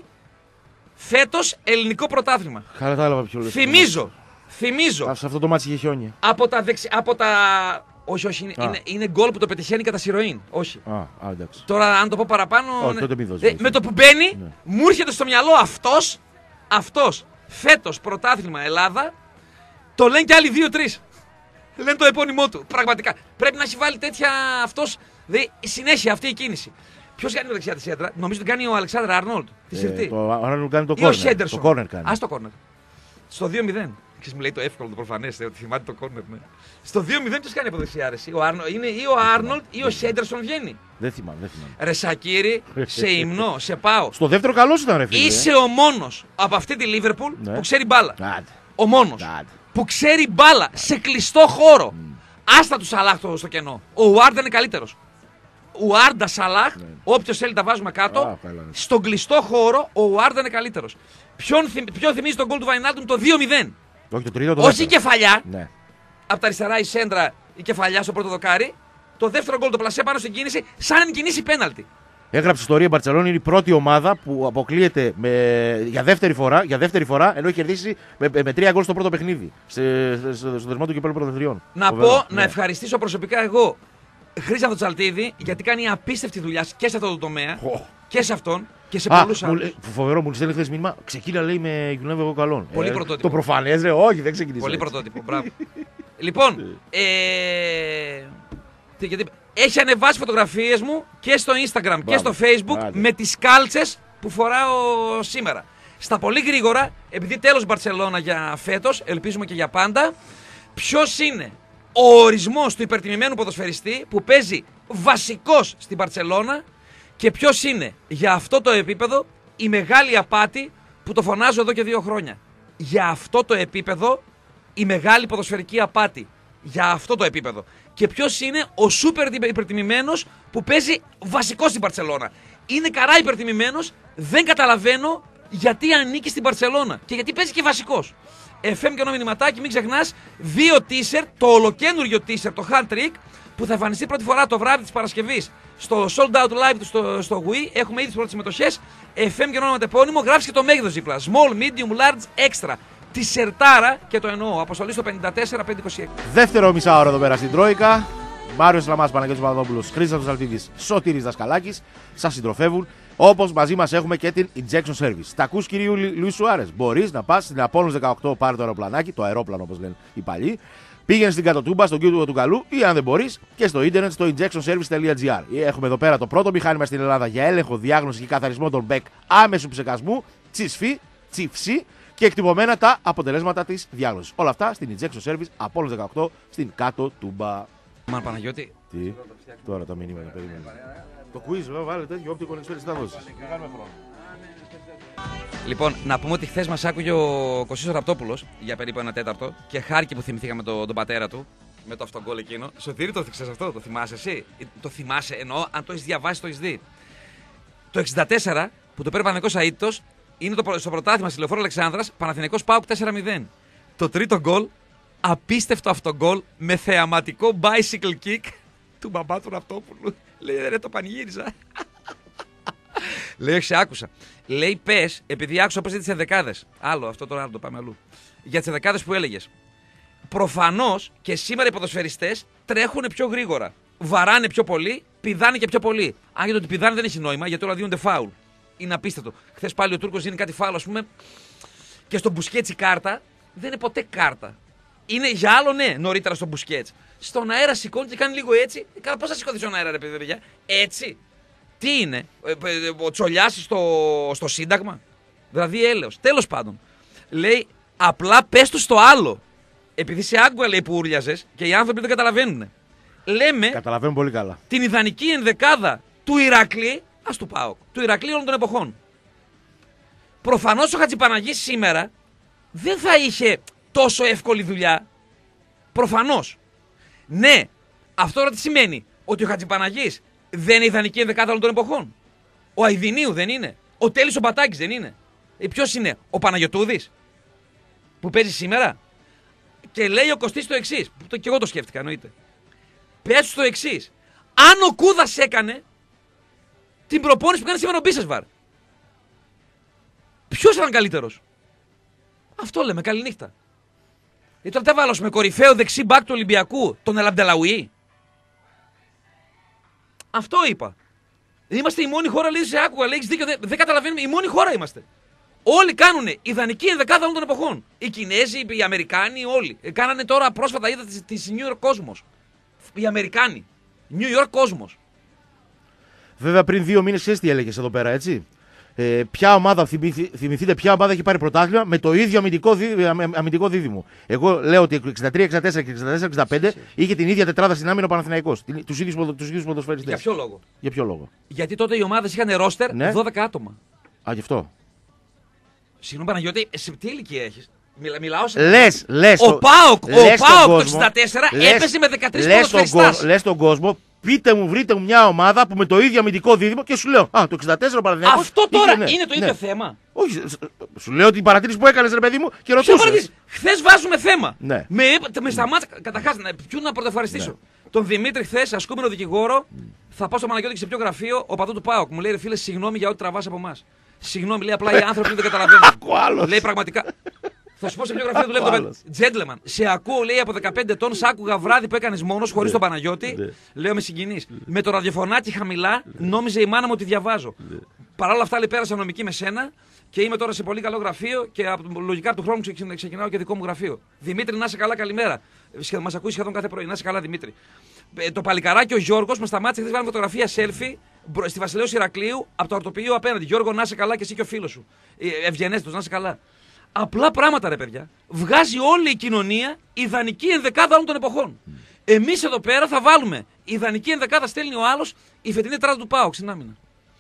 φέτος ελληνικό πρωτάθλημα. Κατάλαβα ποιο λες. Θυμίζω, θυμίζω, Α, σε αυτό το μάτσι είχε χιόνια. από τα δεξι... από τα... Όχι, όχι, είναι, Α. είναι, είναι γκολ που το πετυχαίνει κατά σειροήν. Όχι. Α, α, εντάξει. Τώρα, αν το πω παραπάνω. Όχι, ναι. τότε μη δώσεις Ε, βοήθεια. με το που μπαίνει, Ναι. μου έρχεται στο μυαλό αυτός, αυτός, φέτος πρωτάθλημα Ελλάδα, το λένε και άλλοι δύο-τρεις. Λένε το επώνυμό του. Πραγματικά. Πρέπει να έχει βάλει τέτοια αυτός. Δηλαδή, συνέχεια αυτή η κίνηση. Ποιος κάνει το δεξιά τη σέντρα, νομίζω ότι κάνει ο Αλεξάνδρ Αρνόλτ. Τη συρτή. Ε, το Άρνολ κάνει το Ή ο κόρνερ. Χέντερσον. Το κόρνερ κάνει. Α το κόρνερ. Στο δύο μηδέν. Και μου λέει το εύκολο, το προφανές, ότι θυμάται το κόρνερ. Ναι. Στο δύο μηδέν ποιος κάνει από δεξιά αρέσει. Ο Άρνο, είναι ή ο Άρνολτ ή ο Χέντερσον βγαίνει. Δεν θυμάμαι, δεν θυμάμαι. Ρε Σακύρη, σε υμνώ, σε πάω. Στο δεύτερο καλός ήταν, ρε φίλε. Είσαι ο μόνος από αυτή τη Λίβερπουλ Ναι. που ξέρει μπάλα. Άντε. Ο μόνος Άντε. που ξέρει μπάλα σε κλειστό χώρο. Άστα του Σαλάχ το- στο κενό. Ο Ουάρντα είναι καλύτερος. Ουάρντα Σαλάχ, όποιος θέλει τα βάζουμε κάτω. Α, καλά. Στον κλειστό χώρο ο Ουάρντα είναι καλύτερος. Ποιον, θυμ- ποιον θυμίζει τον γκολ του Βαϊνάλντουμ το δύο μηδέν. Όχι το τρίτο, το Όχι η δεύτερο. κεφαλιά, Ναι. από τα αριστερά η σέντρα, η κεφαλιά στο πρώτο δοκάρι. Το δεύτερο γκολ το πλασέ πάνω στην κίνηση, σαν να μην κινήσει πέναλτι. Έγραψε ιστορία η Μπαρτσελόνη, είναι η πρώτη ομάδα που αποκλείεται με... για, δεύτερη φορά, για δεύτερη φορά, ενώ έχει κερδίσει με, με τρία γκολ στο πρώτο παιχνίδι. Σε, σε, στο δεσμό του κυπέλλου πρωταθλητριών. Να Φοβερό. πω, Ναι. να ευχαριστήσω προσωπικά εγώ Χρήστο Τσαλτίδη, γιατί κάνει απίστευτη δουλειά και σε αυτό το τομέα Ω. και σε αυτόν και σε Α, πολλούς μου άλλους. λέει- φοβερό, μου στέλνει χθες μήνυμα. Ξεκίνα λέει με Γιουνέβη εγώ καλόν. Πολύ πρωτότυπο. Το προφανές, ρε, όχι, δεν ξεκινήσει. Πολύ έτσι. πρωτότυπο, μπράβο. Λοιπόν, ε, τι- γιατί έχει ανεβάσει φωτογραφίες μου και στο Instagram και στο Μπράβο. Facebook Άντε. με τις κάλτσες που φοράω σήμερα. Στα πολύ γρήγορα, επειδή τέλος Μπαρτσελώνα για φέτος, ελπίζουμε και για πάντα, ποιος είναι ο ορισμός του υπερτιμημένου ποδοσφαιριστή που παίζει βασικός στην Μπαρτσελώνα και ποιος είναι για αυτό το επίπεδο η μεγάλη απάτη που το φωνάζω εδώ και δύο χρόνια. Για αυτό το επίπεδο η μεγάλη ποδοσφαιρική απάτη. Για αυτό το επίπεδο. Και ποιος είναι ο σούπερ υπερτιμημένος που παίζει βασικό στην Μπαρτσελώνα. Είναι καρά υπερτιμημένος, δεν καταλαβαίνω γιατί ανήκει στην Μπαρτσελώνα και γιατί παίζει και βασικός. εφ εμ και ένα μηνυματάκι, μην ξεχνάς, δύο t-shirt, το ολοκένουργιο t-shirt, το hand trick, που θα εμφανιστεί πρώτη φορά το βράδυ της Παρασκευής στο Sold Out Live του στο, στο Wii. Έχουμε ήδη τις πρώτες συμμετοχές. εφ εμ και όνομα τεπώνυμο, γράφει και το μέγεθος δίπλα. Small, medium, large, extra. Τη σερτάρα και το εννοώ. Αποστολή στο πενήντα τέσσερα πεντακόσια είκοσι έξι. Δεύτερο μισάωρο εδώ πέρα στην Τρόικα. Μάριος Λαμάς, Παναγιώτης Παπαδόπουλος, Χρήστος Αλτίδης, Σωτήρης Δασκαλάκης. Σας συντροφεύουν. Όπως μαζί μας έχουμε και την Injection Service. Τα ακούς κυρίου Λουίς Σουάρες. Μπορείς να πας στην Απόλλωνος δεκαοκτώ, πάρε το αεροπλανάκι, το αερόπλανο όπως λένε οι παλιοί. Πήγαινε στην Κατοτούμπα, στον κύριο του Καλού ή αν δεν μπορείς και στο ίντερνετ στο injection service τελεία gr. Έχουμε εδώ πέρα το πρώτο μηχάνημα στην Ελλάδα για έλεγχο, διάγνωση και καθαρισμό των μπεκ άμεσου ψεκασμού, τσισφί, τσιφσί και εκτυπωμένα τα αποτελέσματα της διάγνωσης. Όλα αυτά στην Injection Service Απόλλωνος δεκαοκτώ στην Κατοτούμπα. Μαν Παναγιώτη. Τι, τώρα τα μηνύματα, περίμενε. Το quiz, βέβαια, βάλε τέτοιο όπτικο εξπέρις θα δώσεις. Λοιπόν, να πούμε ότι χθες μας άκουγε ο Κωστής Ραπτόπουλος για περίπου ένα τέταρτο και χάρηκε που θυμηθήκαμε τον, τον πατέρα του με το αυτογκόλ εκείνο. Σωτήρη, το ξέρεις αυτό, το θυμάσαι εσύ? Το θυμάσαι, εννοώ, αν το έχεις διαβάσει, το έχεις δει. Το εξήντα τέσσερα που το παίρνει ο Παναθηναϊκός αίτητος είναι το, στο πρωτάθλημα στη Λεωφόρο Αλεξάνδρας, Παναθηναϊκός ΠΑΟΚ τέσσερα μηδέν. Το τρίτο γκολ, απίστευτο αυτογκόλ με θεαματικό bicycle kick του μπαμπά του Ραπτόπουλου. Λέει, ρε, το πανηγύριζα. Λέει, σε άκουσα. Λέει, πες, επειδή άκουσα όπως τις ενδεκάδες. Άλλο, αυτό τώρα το πάμε αλλού. Για τις ενδεκάδες που έλεγες. Προφανώς και σήμερα οι ποδοσφαιριστές τρέχουν πιο γρήγορα. Βαράνε πιο πολύ, πηδάνε και πιο πολύ. Αν και το ότι πηδάνε δεν έχει νόημα, γιατί όλα δίνονται φάουλ. Είναι απίστευτο. Χθες πάλι ο Τούρκος δίνει κάτι φάουλ, ας πούμε, και στον Μπουσκέτς κάρτα δεν είναι ποτέ κάρτα. Είναι για άλλο, ναι, νωρίτερα στον Μπουσκέτς. Στον αέρα σηκώνει και κάνει λίγο έτσι. Καλά, πώς θα σηκωθεί στον αέρα, ρε παιδιά, έτσι. Τι είναι, ο Τσολιάς στο, στο Σύνταγμα. Δηλαδή έλεος. Τέλος πάντων. Λέει, απλά πες του στο άλλο. Επειδή σε άκουγα, λέει, που ούρλιαζες και οι άνθρωποι δεν καταλαβαίνουν. Λέμε. Καταλαβαίνουν πολύ καλά. Την ιδανική ενδεκάδα του Ηρακλή, ας του ΠΑΟΚ, του Ηρακλή όλων των εποχών. Προφανώς ο Χατζηπαναγής σήμερα δεν θα είχε τόσο εύκολη δουλειά. Προφανώς. Ναι, αυτό τώρα τι σημαίνει? Ότι ο Χατζηπαναγής δεν είναι ιδανική ενδεκάδα όλων των εποχών? Ο Αηδινίου δεν είναι? Ο Τέλης ο Μπατάκης δεν είναι? Ε, ποιος είναι? Ο Παναγιωτούδης που παίζει σήμερα? Και λέει ο Κωστής το εξής, που το, και εγώ το σκέφτηκα εννοείται. Πες το εξής. Αν ο Κούδας έκανε την προπόνηση που κάνει σήμερα ο Μπίσεσβαρ, ποιος ήταν καλύτερος? Αυτό λέμε, καληνύχτα. Γιατί τώρα τα βάλω με κορυφαίο δεξί μπακ του Ολυμπιακού, τον Ελαμπτελαουή. Αυτό είπα. Είμαστε η μόνη χώρα, λέει, σε άκουγα, λέει, έχεις δίκιο, δεν, δεν καταλαβαίνουμε, η μόνη χώρα είμαστε. Όλοι κάνουν ιδανική ενδεκάδα όλων των εποχών. Οι Κινέζοι, οι Αμερικάνοι, όλοι. Κάνανε τώρα πρόσφατα, είδα τη, τη New York Cosmos. Οι Αμερικάνοι. New York Cosmos. Βέβαια, πριν δύο μήνες ξέρεις τι έλεγες εδώ πέρα, έτσι. Ε, ποια ομάδα, θυμηθ, θυμηθείτε, ποια ομάδα έχει πάρει πρωτάθλημα με το ίδιο αμυντικό, δί, αμυντικό δίδυμο. Εγώ λέω ότι εξήντα τρία εξήντα τέσσερα και εξήντα τέσσερα εξήντα πέντε είχε την ίδια τετράδα στην άμυνα ο Παναθηναϊκός. Τους ίδιους ποδοσφαιριστές. Για ποιο λόγο? Για ποιο λόγο? Γιατί τότε οι ομάδες είχαν ρόστερ, ναι, δώδεκα άτομα. Α, γι' αυτό. Συγγνώμη Παναγιώτη, σε τι ηλικία έχεις? Μιλα, μιλάω σε. Λες, λες. Ο ΠΑΟΚ, ο ΠΑΟΚ το εξήντα τέσσερα έπαιζε με δεκατρείς ποδοσφαιριστές. Λες τον κόσμο, πείτε μου, βρείτε μου μια ομάδα που με το ίδιο αμυντικό δίδυμο και σου λέω, α, το εξήντα τέσσερα ο Παναθηναϊκός. Αυτό τώρα είχε, ναι, είναι το ίδιο ναι. θέμα? Όχι, σου λέω την παρατήρηση που έκανες, ρε παιδί μου, και ρωτούσες. Χθες βάζουμε θέμα. Ναι. Με, με σταμάτησα. Καταρχάς, ποιον να πρωτοευχαριστήσω? Ναι. Τον Δημήτρη, χθες, ασκούμενο δικηγόρο, mm. θα πάω στο Παναγιώτη και σε ποιο γραφείο, ο παδού του ΠΑΟΚ. Μου λέει, ρε φίλε, συγγνώμη για ό,τι τραβάς από εμάς. Συγγνώμη, λέει, απλά οι άνθρωποι δεν καταλαβαίνουν. Λέει πραγματικά. Θα σου πω σε ποιο γραφείο δουλεύει το παιδί. Gentleman, σε ακούω, λέει, από δεκαπέντε ετών, σ' άκουγα βράδυ που έκανες μόνος, χωρίς τον Παναγιώτη. Λέω, με συγκινείς. Με το ραδιοφωνάκι χαμηλά, νόμιζε η μάνα μου ότι διαβάζω. Παρ' όλα αυτά, λέει, πέρασα νομική με σένα και είμαι τώρα σε πολύ καλό γραφείο και λογικά του χρόνου ξεκινάω και δικό μου γραφείο. Δημήτρη, να είσαι καλά, καλημέρα. Μας ακούει σχεδόν κάθε πρωί. Να είσαι καλά, Δημήτρη. Το παλικαράκι ο Γιώργος με σταμάτησε χθες, βάλαμε φωτογραφία selfie στη Βασιλέως Ηρακλείου από το ορτοπείο απέναντι. Γιώργο, να είσαι καλά και εσύ και ο φίλος σου. Ευγενέστατος, να είσαι καλά. Απλά πράγματα, ρε παιδιά. Βγάζει όλη η κοινωνία ιδανική ενδεκάδα όλων των εποχών. Mm. Εμείς εδώ πέρα θα βάλουμε ιδανική ενδεκάδα, στέλνει ο άλλος, η φετινή τετράδα του ΠΑΟΚ στην άμυνα.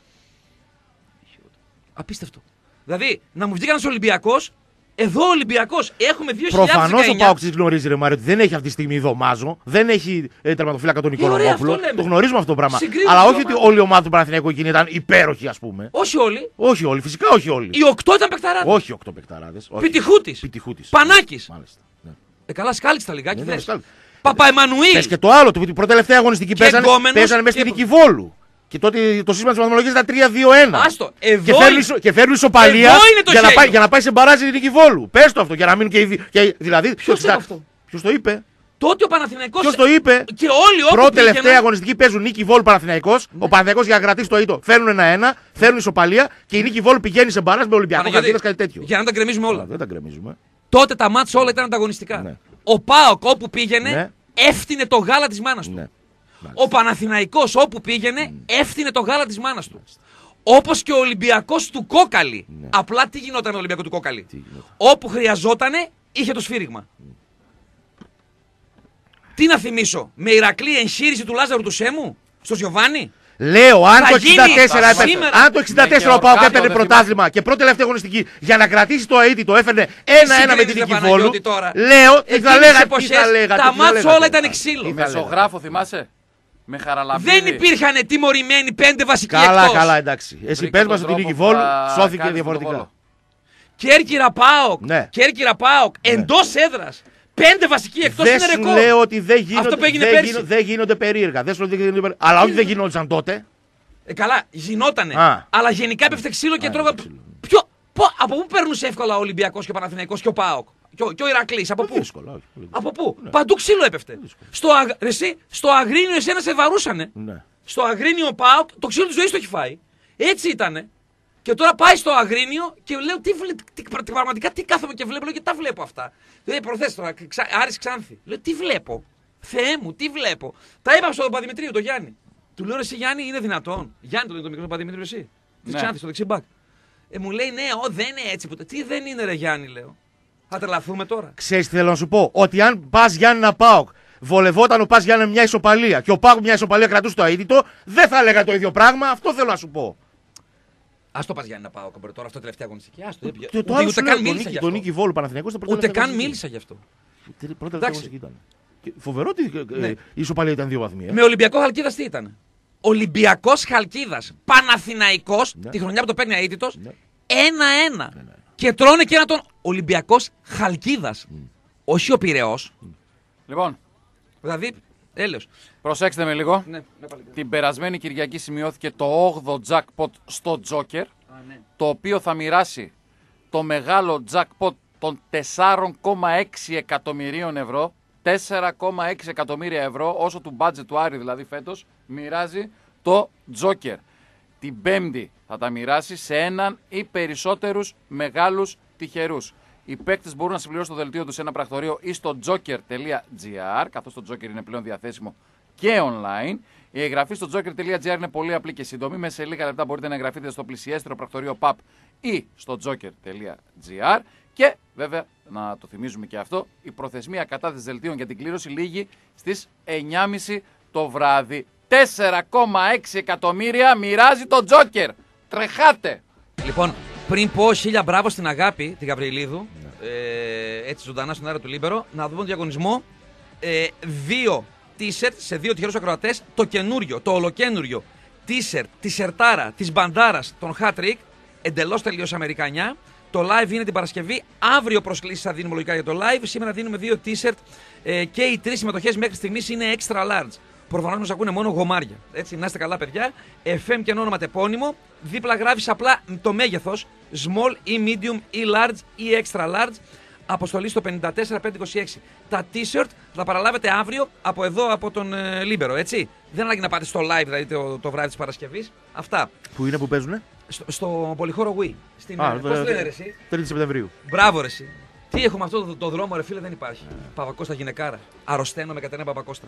Απίστευτο. Δηλαδή, να μου βγει ένας Ολυμπιακός, εδώ ο Ολυμπιακός έχουμε δύο χιλιάδες δεκαεννιά. Προφανώς ο ΠΑΟΚ της γνωρίζει, ρε Μάριο, ότι δεν έχει αυτή τη στιγμή Δωμάζο, δεν έχει ε, τερματοφύλακα τον Νικολακόπουλο. Το γνωρίζουμε αυτό το πράγμα. Συγκρίνουμε. Αλλά όχι ότι όλη η ομάδα του Παναθηναϊκού εκείνη ήταν υπέροχη, ας πούμε. Όχι όλοι. Όχι όλοι, φυσικά όχι όλοι. Οι οκτώ ήταν παικταράδες. Όχι οκτώ παικταράδες. Πιτιχούτης. Πιτιχούτης. Πανάκης. Μάλιστα. Ναι. Ε, καλά, σκάλιξε τα λιγάκι. Ναι, ναι, Παπαεμμανουήλ. Πες και το άλλο, την πρώτη τελευταία αγωνιστική παίζανε, παίζανε μέσα στη Νίκη Βόλου. Και τότε το σύστημα της βαθμολογίας ήταν τρία δύο ένα. Άστο, εδώ και φέρνει, είναι... και φέρνει ισοπαλία για, να πάει, για να πάει σε μπαράζι την Νίκη Βόλου. Πες το αυτό, για να μείνουν και οι. Και, δηλαδή, ποιος το, ποιος το είπε. Τότε ο Παναθηναϊκός. Ποιος το είπε. Και όλοι όπου πρώτη τελευταία πήγαιναν... αγωνιστική παίζουν Νίκη Βόλου Παναθηναϊκός. Ναι. Ο Παναθηναϊκός για να κρατήσει το ήττο φέρνουν ένα ένα, φέρνουν ισοπαλία και η Νίκη Βόλου πηγαίνει σε μπαράζι με Ολυμπιακό. Γιατί, κάτι τέτοιο. Για να τα γκρεμίζουμε όλα. Α, δεν τα γκρεμίζουμε. Τότε τα μάτς όλα ήταν ανταγωνιστικά. Ναι. Ο ΠΑΟΚ όπου πήγαινε ναι. έφτιανε το γάλα της μάνας του. Ναι. Ο Παναθηναϊκός όπου πήγαινε mm. έφτιανε το γάλα της μάνας του. Όπως και ο Ολυμπιακός του Κόκαλη. Ναι. Απλά τι γινόταν ο Ολυμπιακό του Κόκαλη. Όπου χρειαζότανε είχε το σφύριγμα. Mm. Τι να θυμίσω, με Ηρακλή εγχείρηση του Λάζαρου του Σέμου, στο Γιωβάνι. Λέω, αν το εξήντα τέσσερα, έπαιρνε, αν το εξήντα τέσσερα ο ΠΑΟΚ έπαιρνε πρωτάθλημα και πρώτη τελευταία αγωνιστική για να κρατήσει το αίτητο έφερνε ένα ένα με την Νίκη Βόλου. Λέω, τι θα λέγα. Τα μάτς όλα ήταν ξύλο. Μεσογράφο, θυμάσαι. Με Χαραλαμπίδη. Δεν υπήρχαν τιμωρημένοι πέντε βασικοί εκτός. Καλά, καλά, εντάξει. Εσύ πες μας ότι η Νίκη Βόλου σώθηκε διαφορετικά. Κέρκυρα ΠΑΟΚ, Κέρκυρα ΠΑΟΚ εντός έδρας. Πέντε βασικοί εκτός είναι ρεκόρ. Δεν σου λέω ότι δεν γίνονται, αυτό που έγινε δεν πέρσι. γίνονται, δεν γίνονται περίεργα. Δεν σου λέω ότι δεν γίνονται περίεργα. Αλλά όχι δεν γινόντουσαν τότε. Ε, καλά, γινότανε. Α. Αλλά γενικά έπεφτε ξύλο και τρώγα. Ποιο, πω, από πού περνούσε εύκολα ο Ολυμπιακός και ο Παναθηναϊκός και ο ΠΑΟΚ. Και ο, και ο Ηρακλής, από πού. Δύσκολα, όχι, πολύ από πού. Ναι. Παντού ξύλο έπεφτε. Στο, αγ... Εσύ, στο Αγρίνιο εσένα σε βαρούσανε. Ναι. Στο Αγρίνιο ΠΑΟΚ το ξύλο της ζωής το έχει φάει. Έτσι ήτανε. Και τώρα πάει στο Αγρίνιο και λέω τι βλέ... τι... πραγματικά τι κάθομαι και βλέπω, λέω και τα βλέπω αυτά. Δηλαδή προθέσει τώρα, ξα... Άρης Ξάνθη. Λέω τι βλέπω. Θεέ μου, τι βλέπω. Τα είπα στον Παπαδημητρίου, το Γιάννη. Του λέω εσύ Γιάννη, είναι δυνατόν. Γιάννη το λέει το μικρό Παπαδημητρίου, εσύ. Τη ναι. Ξάνθη, στο δεξί μπακ. Ε, μου λέει ναι, ο, δεν είναι έτσι. Που... Τι δεν είναι, ρε Γιάννη, λέω. Θα τρελαθούμε τώρα. Ξέρεις τι θέλω να σου πω. Ότι αν πα Γιάννη να ΠΑΟΚ, βολευόταν ο πα Γιάννη μια ισοπαλία και ο ΠΑΟΚ μια ισοπαλία κρατούσε το αίτητο, δεν θα έλεγα το ίδιο πράγμα. Αυτό θέλω να σου πω. Α το πα Γιάννη να πάω τώρα, αυτό τελευταία αγωνιστική. Ας το ούτε, ούτε, ούτε καν μίλησα γι' αυτό. Νίκη Βόλου Παναθηναϊκός, ούτε καν μίλησα γι' αυτό. Πρώτα αγωνιστική ήταν. Φοβερό ότι ναι. η ισοπαλία ήταν δύο βαθμοί. Ε. Με Ολυμπιακό Χαλκίδας τι ήταν. Ολυμπιακός Χαλκίδας Παναθηναϊκός, ναι. τη χρονιά που το παίρνει αίτητος, ναι. ένα ένα. Ναι, ναι. Και τρώνε και ένα τον Ολυμπιακός Χαλκίδας. Mm. Όχι ο Πειραιώς. Mm. Λοιπόν. Δηλαδή, έλεος. Προσέξτε με λίγο. Ναι, την περασμένη Κυριακή σημειώθηκε το όγδοο jackpot στο Joker, ναι. το οποίο θα μοιράσει το μεγάλο jackpot των τέσσερα κόμμα έξι εκατομμυρίων ευρώ. τέσσερα κόμμα έξι εκατομμύρια ευρώ, όσο του budget του Άρη δηλαδή φέτος, μοιράζει το Joker. Την Πέμπτη θα τα μοιράσει σε έναν ή περισσότερους μεγάλους τυχερούς. Οι παίκτες μπορούν να συμπληρώσουν το δελτίο τους σε ένα πρακτορείο ή στο joker τελεία gr, καθώς το Joker είναι πλέον διαθέσιμο και online. Η εγγραφή στο joker τελεία gr είναι πολύ απλή και σύντομη. Μέσα σε λίγα λεπτά μπορείτε να εγγραφείτε στο πλησιέστερο πρακτορείο παπ ή στο joker τελεία gr. Και βέβαια, να το θυμίζουμε και αυτό, η προθεσμία κατάθεσης δελτίων για την κλήρωση λήγει στις εννιά και μισή το βράδυ. τέσσερα κόμμα έξι εκατομμύρια μοιράζει το Joker. Τρεχάτε! Λοιπόν, πριν πω χίλια μπράβο στην Αγάπη, την Γαβριλίδου, ναι. ε, έτσι ζωντανά στον αέρα του Λίμπερο, να δούμε τον διαγωνισμό. Ε, δύο t-shirt σε δύο τυχερούς ακροατές, το καινούριο, το ολοκένουριο t-shirt, τη σερτάρα, της μπαντάρας, των Hat Trick, εντελώς τελείως αμερικανιά. Το live είναι την Παρασκευή. Αύριο προσκλήσεις θα δίνουμε λογικά για το live. Σήμερα δίνουμε δύο t-shirt ε, και οι τρεις συμμετοχές μέχρι στιγμής είναι extra large. Προφανώς μας ακούνε μόνο γομάρια. Έτσι, να είστε καλά, παιδιά. εφ εμ και ένα όνομα τεπώνυμο. Δίπλα γράφεις απλά το μέγεθος. Small ή medium ή large ή extra large. Αποστολή στο πέντε τέσσερα πέντε είκοσι έξι. Τα t-shirt θα παραλάβετε αύριο από εδώ, από τον ε, Λίμπερο, έτσι. Δεν ανάγκη να πάτε στο live, δηλαδή το, το βράδυ της Παρασκευής. Αυτά. Πού είναι που παίζουνε? Στο, στο πολυχώρο Wii. Στην, Α, πώς το λένε ρε εσύ? τρίτη Σεπτεμβρίου. Μπράβο ρε εσύ. Τι έχουμε αυτό το, το δρόμο ρε φίλε, δεν υπάρχει. Yeah. Παπακώστα γυναικάρα. Αρρωσταίνω με Κατερίνα Παπακώστα.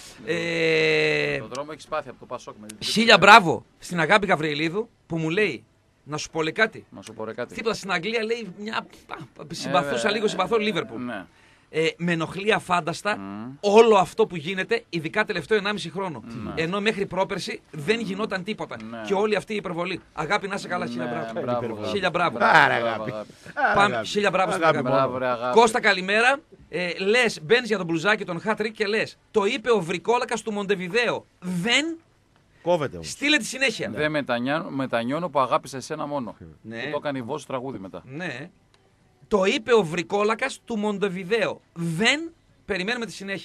Ε... Το δρόμο έχει πάθει από το Πασόκ. Χίλια μπράβο στην Αγάπη Γαβριελίδου που μου λέει να σου πω κάτι. Να σου πω κάτι. Δίπλα στην Αγγλία λέει μια. Συμπαθούσα ε, λίγο, συμπαθώ Λίβερπουλ. Ναι. Ε, με ενοχλεί αφάνταστα mm. όλο αυτό που γίνεται, ειδικά τελευταίο ενάμιση χρόνο. Mm. Ενώ μέχρι πρόπερση δεν γινόταν τίποτα. Mm. Και όλη αυτή η υπερβολή. Αγάπη, να είσαι καλά, χίλια μπράβο. μπράβο. Χίλια μπράβο. Άρα, αγάπη. Πάμε, χίλια μπράβο στην Αγάπη. Κώστα, καλημέρα. Ε, λες, μπαίνεις για τον μπλουζάκι των Hat Trick και λες, το είπε ο βρικόλακας του Μοντεβιδέο. Δεν. Κόβεται όμως. Στείλε τη συνέχεια. Δεν μετανιώνω, μετανιώνω που αγάπησε εσένα μόνο. Ναι. Που το έκανε η Βόση τραγούδι μετά. Ναι. Το είπε ο βρικόλακας του Μοντεβιδέο. Δεν περιμένουμε τη συνέχεια.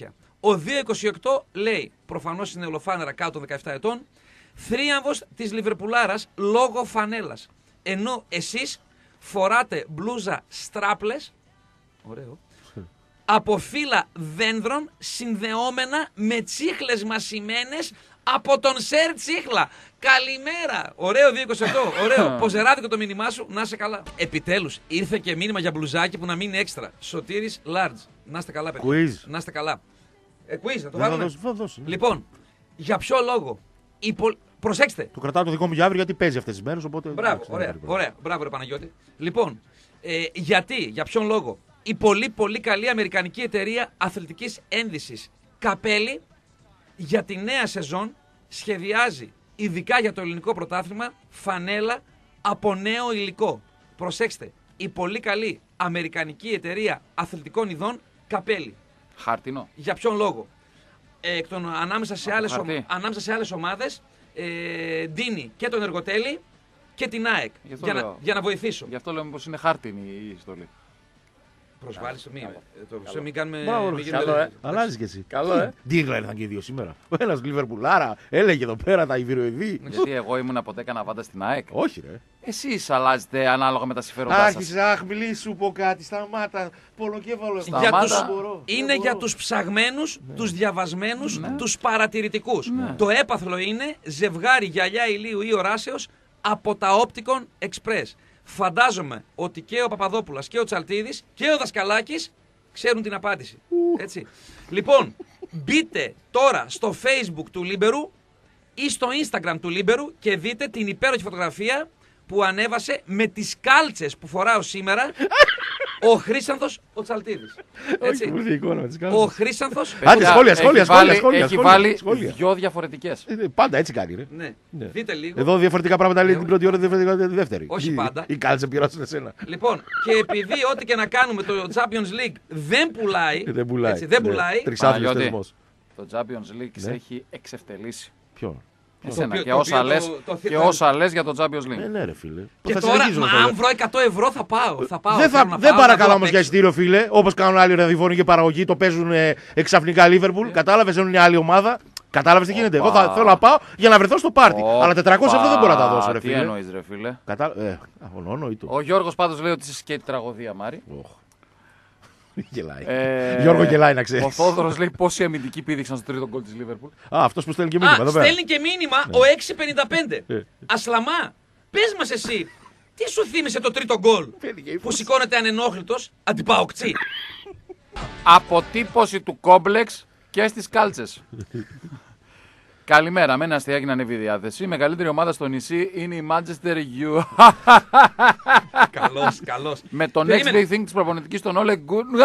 Ο δύο είκοσι οκτώ λέει, προφανώς είναι ολοφάνερα κάτω των δεκαεπτά ετών, θρίαμβος της Λιβερπουλάρας λόγω φανέλας. Ενώ εσείς φοράτε μπλούζα στράπλες, ωραίο, από φύλλα δένδρων συνδεόμενα με τσίχλες μασημένες από τον Σερ Τσίχλα. Καλημέρα! Ωραίο δύο είκοσι οκτώ, ωραίο. Ποζεράδικο το μήνυμά σου, να είσαι καλά. Επιτέλους, ήρθε και μήνυμα για μπλουζάκι που να μείνει έξτρα. Σωτήρης Large. Να είστε καλά, παιδιά. Quiz. Να είστε καλά. Ε, quiz, θα το Δεν θα βάλουμε. δώσω, θα δώσω. Λοιπόν, για ποιο λόγο. Η πο... Προσέξτε. Το κρατάω το δικό μου για αύριο γιατί παίζει αυτές τις μέρες. Οπότε... Μπράβο, εντάξει, δεν ωραία, υπάρχει πρόβλημα. ωραία. Μπράβο, ρε Παναγιώτη. Λοιπόν, ε, γιατί, για ποιον λόγο. Η πολύ πολύ καλή αμερικανική εταιρεία αθλητικής ένδυσης Καπέλη για τη νέα σεζόν σχεδιάζει ειδικά για το ελληνικό πρωτάθλημα φανέλα από νέο υλικό. Προσέξτε, η πολύ καλή αμερικανική εταιρεία αθλητικών ειδών Καπέλη. Χάρτινο. Για ποιον λόγο. Ε, εκ των, ανάμεσα, σε άλλες, χαρτί. ομα- ανάμεσα σε άλλες ομάδες ε, δίνει και τον Εργοτέλη και την ΑΕΚ. Γι' αυτό Για να, λέω. για να βοηθήσω. Γι' αυτό λέμε πως είναι χάρτινη η στολή. Προσβάλλεις το μη. ε, το- σε Μην κάνουμε. Μπράβο, μην ρε. γίνουμε- Καλό, ε. Αλλάζει κι εσύ. Καλό, ε. Ντίγλα ήρθαν και οι δύο σήμερα. Ο ένας Λιβερπουλάρα έλεγε εδώ πέρα τα Ιβυροειδή. Γιατί εγώ ήμουν ποτέ κανένα βάντα στην ΑΕΚ. Όχι, ρε. Εσείς αλλάζετε ανάλογα με τα συμφέροντά σας. Άρχισε, αχ, μιλή σου πω κάτι. Σταμάτα. Πονοκέφαλο. Στα- Για Σταμάτα. τους, Δεν μπορώ, δεν είναι για μπορώ. τους ψαγμένους, τους διαβασμένους, Ναι. τους παρατηρητικούς. Το έπαθλο είναι ζευγάρι γυαλιά ηλίου ή οράσεως από τα Opticon Express. Φαντάζομαι ότι και ο Παπαδόπουλας και ο Τσαλτίδης και ο Δασκαλάκης ξέρουν την απάντηση. Έτσι. Λοιπόν, μπείτε τώρα στο Facebook του Λίμπερου ή στο Instagram του Λίμπερου και δείτε την υπέροχη φωτογραφία που ανέβασε με τις κάλτσες που φοράω σήμερα ο Χρήσανθος ο Τσαλτίδης. Έτσι. Όχι, μου ήρθε η εικόνα με τις Ο κάλτσες. Χρήσανθος. Άντε, Παιδιά, σχόλια, έχει σχόλια, βάλει- σχόλια, σχόλια, Έχει σχόλια, βάλει σχόλια. δυο διαφορετικές. Ε, Πάντα έτσι κάνει, ρε. Ναι. Ναι. Δείτε λίγο. Εδώ διαφορετικά πράγματα λέει την πρώτη ώρα, διαφορετικά τη δεύτερη. Όχι Η- πάντα. Οι κάλτσε πειράσουν εσένα. Λοιπόν, και επειδή ό,τι και να κάνουμε το Champions League δεν πουλάει. Δεν πουλάει. Έτσι, δεν Ναι. πουλάει. Τρισάθλιος Παναγιώτη. θεσμός. Το Champions League σε Ναι. έχει εξευτελίσει. Ποιο. Εσένα. οποίο- Και το όσα οποίο λες- το- το- και το- όσα λες για το Champions Ε, League. ναι, ρε φίλε. Και Θα τώρα, συνεχίζω μα να το αν λέω. βρω εκατό ευρώ θα πάω. Θα πάω Δεν, θέλω θα, να δεν πάω, παρακαλώ να όμω δω για απ' έξω. εισιτήριο, φίλε. Όπω κάνουν άλλοι ραδιοφώνοι και παραγωγή, το παίζουν ε, εξαφνικά Liverpool. Κατάλαβε, δεν είναι μια άλλη ομάδα. Κατάλαβε τι γίνεται. Εγώ θα Οπα. θέλω να πάω για να βρεθώ στο πάρτι. Αλλά τετρακόσια ευρώ δεν μπορώ να τα δώσω, ρε Τι φίλε. εννοείς ρε φίλε. Κατάλαβε. Ε, αγωνώνω ή το. Ο Γιώργος πάντως λέει ότι είσαι σκέτη τραγωδία, Μάρη. Οχ. Γελάει. Ε, Γιώργο γελάει, να ξέρεις. Ο Θόδωρος λέει πόσοι αμυντικοί πήδηξαν στο τρίτο γκολ της Liverpool. Α, αυτό που στέλνει και μήνυμα Α, εδώ πέρα. στέλνει και μήνυμα ο έξι πενήντα πέντε. Ε. Ασλαμά, πες μας εσύ, τι σου θύμισε το τρίτο γκολ που σηκώνεται ανενόχλητος αντιπαοκτσί. Αποτύπωση του κόμπλεξ και στις κάλτσες. Καλημέρα, με ένα αστιάκι να ανέβει η διάθεση. Η μεγαλύτερη ομάδα στο νησί είναι η Manchester U. Καλός, καλός. Με το next Περίμενε. big thing της προπονητικής των Ole Gunnar.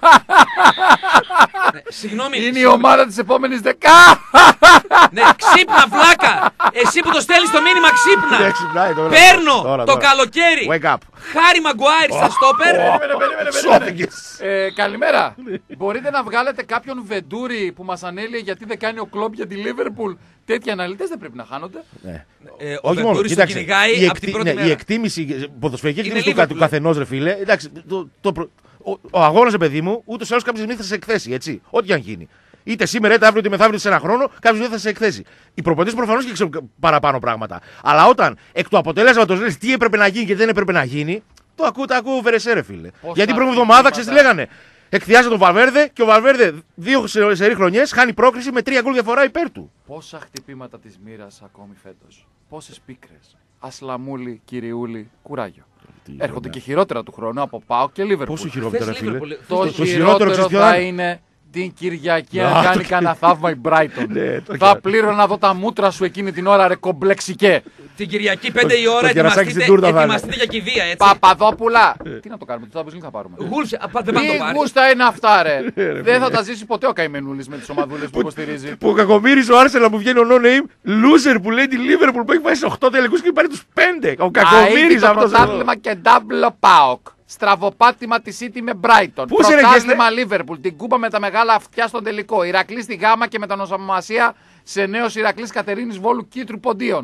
Ναι, Συγγνώμη. Είναι η συγγνώμη. ομάδα της επόμενης δεκά. Ναι, ξύπνα βλάκα. Εσύ που το στέλνεις το μήνυμα ξύπνα. Ναι, ξυπνάει τώρα. Παίρνω Τώρα, το τώρα. καλοκαίρι. Wake up. Χάρη Μαγκουάιρ στα στόπερ. Σώθηκες. Ε, καλημέρα. Μπορείτε να βγάλετε κάποιον βεντούρι που μας ανέλυε γιατί δεν κάνει ο κλόμπ για τη Liverpool. Τέτοιοι αναλυτές δεν πρέπει να χάνονται. Ναι. Ε, ο Όχι μόνο, Βεντούρης το κοίταξε. κυνηγάει η, από την εκτι- πρώτη ναι, μέρα. η εκτίμηση, ποδοσφαιρική Είναι εκτίμηση του, κα- του Liverpool. καθενός, ρε φίλε. Εντάξει, το, το, προ- ο, ο αγώνα, παιδί μου, ούτω ή άλλω κάποια στιγμή θα σε εκθέσει. Έτσι. Ό,τι και αν γίνει. Είτε σήμερα, είτε αύριο, είτε μεθαύριο, είτε σε ένα χρόνο, κάποια στιγμή θα σε εκθέσει. Οι προπονητές προφανώς και ξέρουν παραπάνω πράγματα. Αλλά όταν εκ του αποτελέσματος λες τι έπρεπε να γίνει και δεν έπρεπε να γίνει, το ακούω, το ακούω βερεσέ, ρε φίλε. Πόσα Γιατί την προηγούμενη εβδομάδα, ξέρεις τι χτυπήματα. λέγανε. Εκθιάζει τον Βαλβέρδε και ο Βαλβέρδε δύο σερί χρονιές χάνει πρόκριση με τρία γκολ διαφορά υπέρ του. Πόσα χτυπήματα της μοίρας ακόμη φέτος. Πόσες πίκρες. Ασλαμούλη, κυριούλη, κουράγιο. Έρχονται και χειρότερα του χρόνου από ΠΑΟΚ και Liverpool. Πόσο χειρότερα, ρε Χθες φίλε. Liverpool, Το, χθες το χειρότερο, χειρότερο, ξέρεις τι θα θα είναι? είναι την Κυριακή Να, να κάνει το- κανένα θαύμα η Brighton. Ναι, το Θα χειρότερο. πλήρωνα να δω τα μούτρα σου εκείνη την ώρα, ρε κομπλεξικέ. Την Κυριακή πέντε η ώρα το κερασάκι ετοιμαστείτε, στην τούρτα θα είναι. ετοιμαστείτε για κηδεία, έτσι. Παπαδόπουλα. Τι να το κάνουμε, το Champions League θα πάρουμε. Γούλφσε, α, πα- δεν πάει να Τι το πάρει. γούστα είναι αυτά, ρε. Δεν θα τα ζήσει ποτέ ο Καημενούλης με τις ομαδούλες που υποστηρίζει. Που ο κακομοίρης ο Άρσελα που βγαίνει ο no name loser που λέει τη Liverpool που έχει πάει σε οκτώ τελικούς και έχει πάρει τους πέντε. Ο Αείδη κακομοίρης το αυτός εδώ. πρωτάθλημα και double ΠΑΟΚ. Στραβοπάτημα τη City με Brighton. Πού σε Πρωτάθλημα Liverpool. Την κούπα με τα μεγάλα αυτιά στον τελικό. Ηρακλή στη Γάμα και μετανοσαμασία σε νέο Ηρακλή Κατερίνης Βόλου Κίτρου Ποντίων.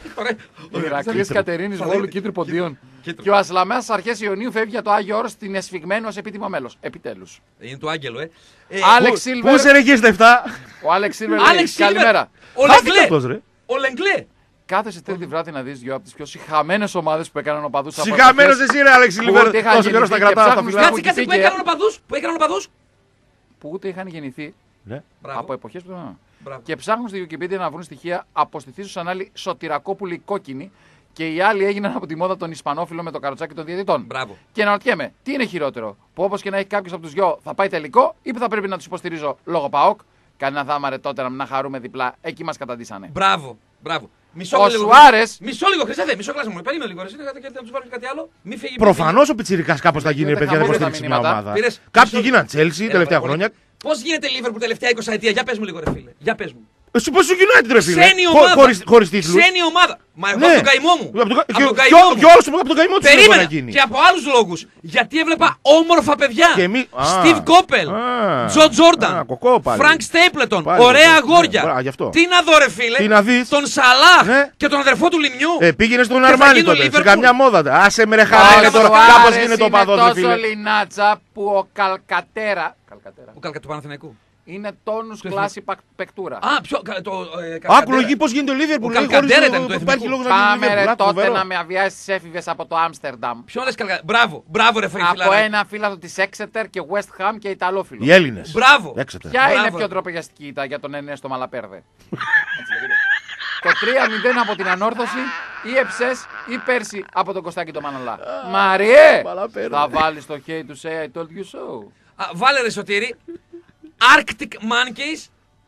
Ηρακλής Κατερίνης Βόλου Κίτρου Ποντίων. Και ο Ασλαμάς αρχές Ιουνίου φεύγει για το Άγιο Όρος στην εσφιγμένο ως επίτιμο μέλος. Επιτέλους. Είναι του Άγγελου, ε. Άλεξ Σίλβερ. Πού σε ρεγείς λεφτά. Ο Άλεξ Σίλβερ λέει καλημέρα. Ο Λεγκλέ. Ο Λεγκλέ. Κάθεσαι τρίτη βράδυ να δεις δυο από τις πιο συχαμένες ομάδες που έκαναν οπαδούς. Συχαμένος εσύ ρε Άλεξ Σίλβερ. Τόσο καιρό στα κρατάω στα φυλάκια. Κάτσε, κάτσε, που έκαναν οπαδούς. Που έκαναν οπαδούς. Που ούτε είχαν γεννηθεί Ναι. από εποχές που δεν. Μπράβο. Και ψάχνουν στη Wikipedia να βρουν στοιχεία από στη Θήσου άλλη Σωτηρακόπουλη κόκκινη και οι άλλοι έγιναν από τη μόδα των Ισπανόφιλων με το καροτσάκι των διαιτητών. Μπράβο. Και αναρωτιέμαι, τι είναι χειρότερο, που όπως και να έχει κάποιο από τους δυο θα πάει τελικό ή που θα πρέπει να τους υποστηρίζω λόγω ΠΑΟΚ. Κανένα θάμα ρε τότε να χαρούμε διπλά, εκεί μας καταντήσανε. Μπράβο, μπράβο. Μισό Ο λίγο. Σουάρες. Μισό λίγο, Χρυσάδε, μισό κλάσμα μου. Περίμενε λίγο. Εσύ να του βάλει κάτι άλλο. Μη φύγει. Προφανώς ο Πιτσιρικάς κάπως θα γίνει, Είδατε παιδιά, δεν χαμόγελα υποστήριξει τα μια μηνύματα. ομάδα. Πήρες- Κάποιοι μισό- γίναν Chelsea Έλα, τελευταία πολύ. χρόνια. Πώς γίνεται Liverpool τελευταία είκοσι ετία, για πες μου λίγο, ρε φίλε. Για πες μου. Εσύ πώς σου United ρε φίλε. Ξένη Χω- ομάδα. χωρίς- Χωρίς τίτλους. Ξένη ομάδα. Μα εγώ Ναι. από τον καημό μου. Από τον κα- Από και- τον και καημό ό- μου. Και όλους από τον καημό τους δεν μπορεί Περίμενα. να γίνει. Και από άλλους λόγους. Γιατί έβλεπα όμορφα παιδιά. Και εμείς- Α. Steve Coppel, Α. Τζο Τζόρνταν, Α, κοκό πάλι. Frank Stapleton, Πάλι ωραία κοκό. αγόρια. Ναι, μπράβο, γι' αυτό. Τι να δω, ρε φίλε. Τι να δεις. Τον Σαλάχ Ναι. και τον αδερφό του Λιμιού. Ε, πήγαινε στον θα Αρμάνι γίνω τότε. Σε Liverpool. καμιά μόδα. Άσε με ρε Ο χαμένε τώρα. Σουάρες Κάπως γίνεται ο είναι παδός ρε τόσο φίλε. λινάτσα που ο Καλκατέρα. Καλκατέρα. Ο Καλκα του Παναθηναϊκού. Είναι τόνους Το κλάση πακ- πεκτούρα. Α, ποιο. κα- Το, ε, Άκου Καλκαντέρα. λογική πώς γίνεται ο Λίβερπουλ. Ο λέει, Καλκαντέρα χωρίς- ήταν του Υπάρχει εθνικού. λόγος να γίνει Πάμε ρε Liverpool. τότε Φοβερό. να με αβιάσεις τις έφηβες από το Άμστερνταμ. Ποιο λες Καλκα. Μπράβο, μπράβο ρε φίλε. Από ένα φύλατο της Exeter και West Ham και Ιταλόφιλο. Οι Έλληνες. Μπράβο. Έξετε. Ποια Μπράβο, είναι ρε. πιο τροπεγιαστική ήταν για τον Ενέστο Μαλαπέρδε. Έτσι λέγεται. Το τρία μηδέν από την Ανόρθωση ή Εψές ή πέρσι από τον Κωστάκη τον Μανολά. Μαριέ! Μαλαπέρδε. Θα βάλεις το χέρι του say I told you so. Α, βάλε ρε Σωτήρη. Arctic Monkeys.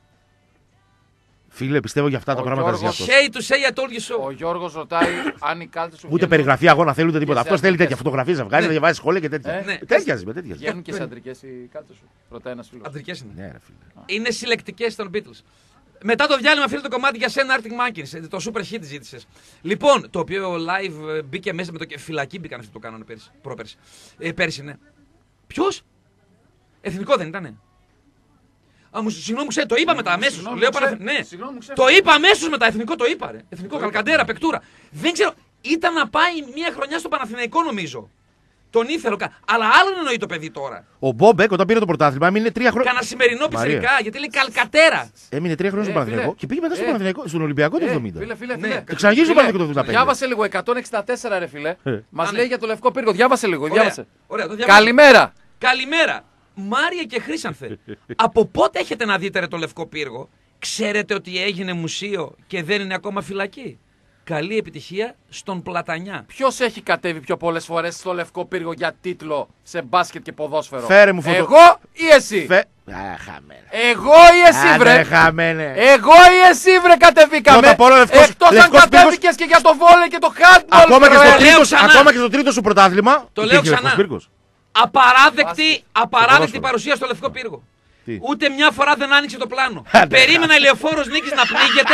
Φίλε, πιστεύω για αυτά τα Ο πράγματα Γιώργος ζει αυτό. Hey to say I told you Ο so. Γιώργος ρωτάει αν οι κάλτες σου Ούτε βγαίνουν- περιγραφή αγώνα θέλει ούτε τίποτα. Και σε Αυτό θέλει αντρικές. τέτοια φωτογραφίε να βγάζει, να διαβάζει σχόλια και τέτοια. Ε, ναι. Τέτοια ζει, με τέτοια ζει. βγαίνουν και σε αντρικές οι κάλτες σου. Ρωτάει ένας φίλος. Αντρικές είναι. Ναι, ρε φίλε. Είναι συλλεκτικές των Beatles. Μετά το διάλειμμα φίλε το κομμάτι για σένα Arctic Monkeys. Το super hit ζήτησες. Λοιπόν, το οποίο live ε, μπήκε μέσα με το και- φυλακή μπήκαν αυτοί που το κάνανε πέρσι. Πρόπερσι. Ε, πέρσι, ναι. Ποιος? Εθνικό δεν ήτανε. Α, μου, συγγνώμη, μου ξέρει, το είπα μετά αμέσως. Συγγνώμη, Λέω μου παρα... ξέ- Ναι. συγγνώμη, μου ξέ- Το είπα αμέσως μετά. Εθνικό το είπα, ρε. Εθνικό, Καλκαντέρα, Πεκτούρα. Δεν ξέρω. Ήταν να πάει μια χρονιά στο Παναθηναϊκό νομίζω. Τον ήθελε. κα- Αλλά άλλον εννοεί το παιδί τώρα. Ο Μπόμπεκ όταν πήρε το πρωτάθλημα έμεινε τρία χρόνια. Κάνα σημερινό Μαρία. πιτσιρικά γιατί λέει Καλκατέρα. Έμεινε τρία χρόνια Ε, στον Παναθηναϊκό φίλε. και πήγε μετά στον Ε. Παναθηναϊκό, στον Ολυμπιακό το Ε, εβδομήντα. Φίλε, φίλε, Ναι. φίλε. Και ξαναγύρισε Φίλε, το Παναθηναϊκό το εβδομήντα πέντε. Διάβασε λίγο, εκατόν εξήντα τέσσερα ρε φίλε. Ε. Μας Α, λέει ναι. για το Λευκό Πύργο. Διάβασε λίγο, διάβασε. Ωραία, το διαβάζω. Καλημέρα. Καλημέρα. Μάρια και Χρήσανθε. Από πότε έχετε να δείτε ρε το Λευκό Πύργο? Ξέρετε ότι έγινε μουσείο και δεν είναι ακόμα φυλακή? Καλή επιτυχία στον Πλατανιά. Ποιος έχει κατέβει πιο πολλές φορές στο Λευκό Πύργο για τίτλο σε μπάσκετ και ποδόσφαιρο? Φέρε μου φωτο- Εγώ ή εσύ? Φε... Α, χαμένε. Εγώ ή εσύ Άντε, βρε? χαμένε. Εγώ ή εσύ βρε κατεβήκαμε? Πρώτα απ' όλα, Λευκός- Εκτός αν Λευκός Πύργος- κατέβηκες και για το βόλεϊ και το handball. Ακόμα και, βρε. στο Το λέω τρίτο, ξανά. ακόμα και στο τρίτο σου πρωτάθλημα. Το λέω υπήρχε ξανά. Λευκός Πύργος. Απαράδεκτη, απαράδεκτη ποδόσφαιρο. παρουσία στο Λευκό Πύργο. Τι? Ούτε μια φορά δεν άνοιξε το πλάνο. Άντε, Περίμενα η Λεωφόρος Νίκης να πνίγεται.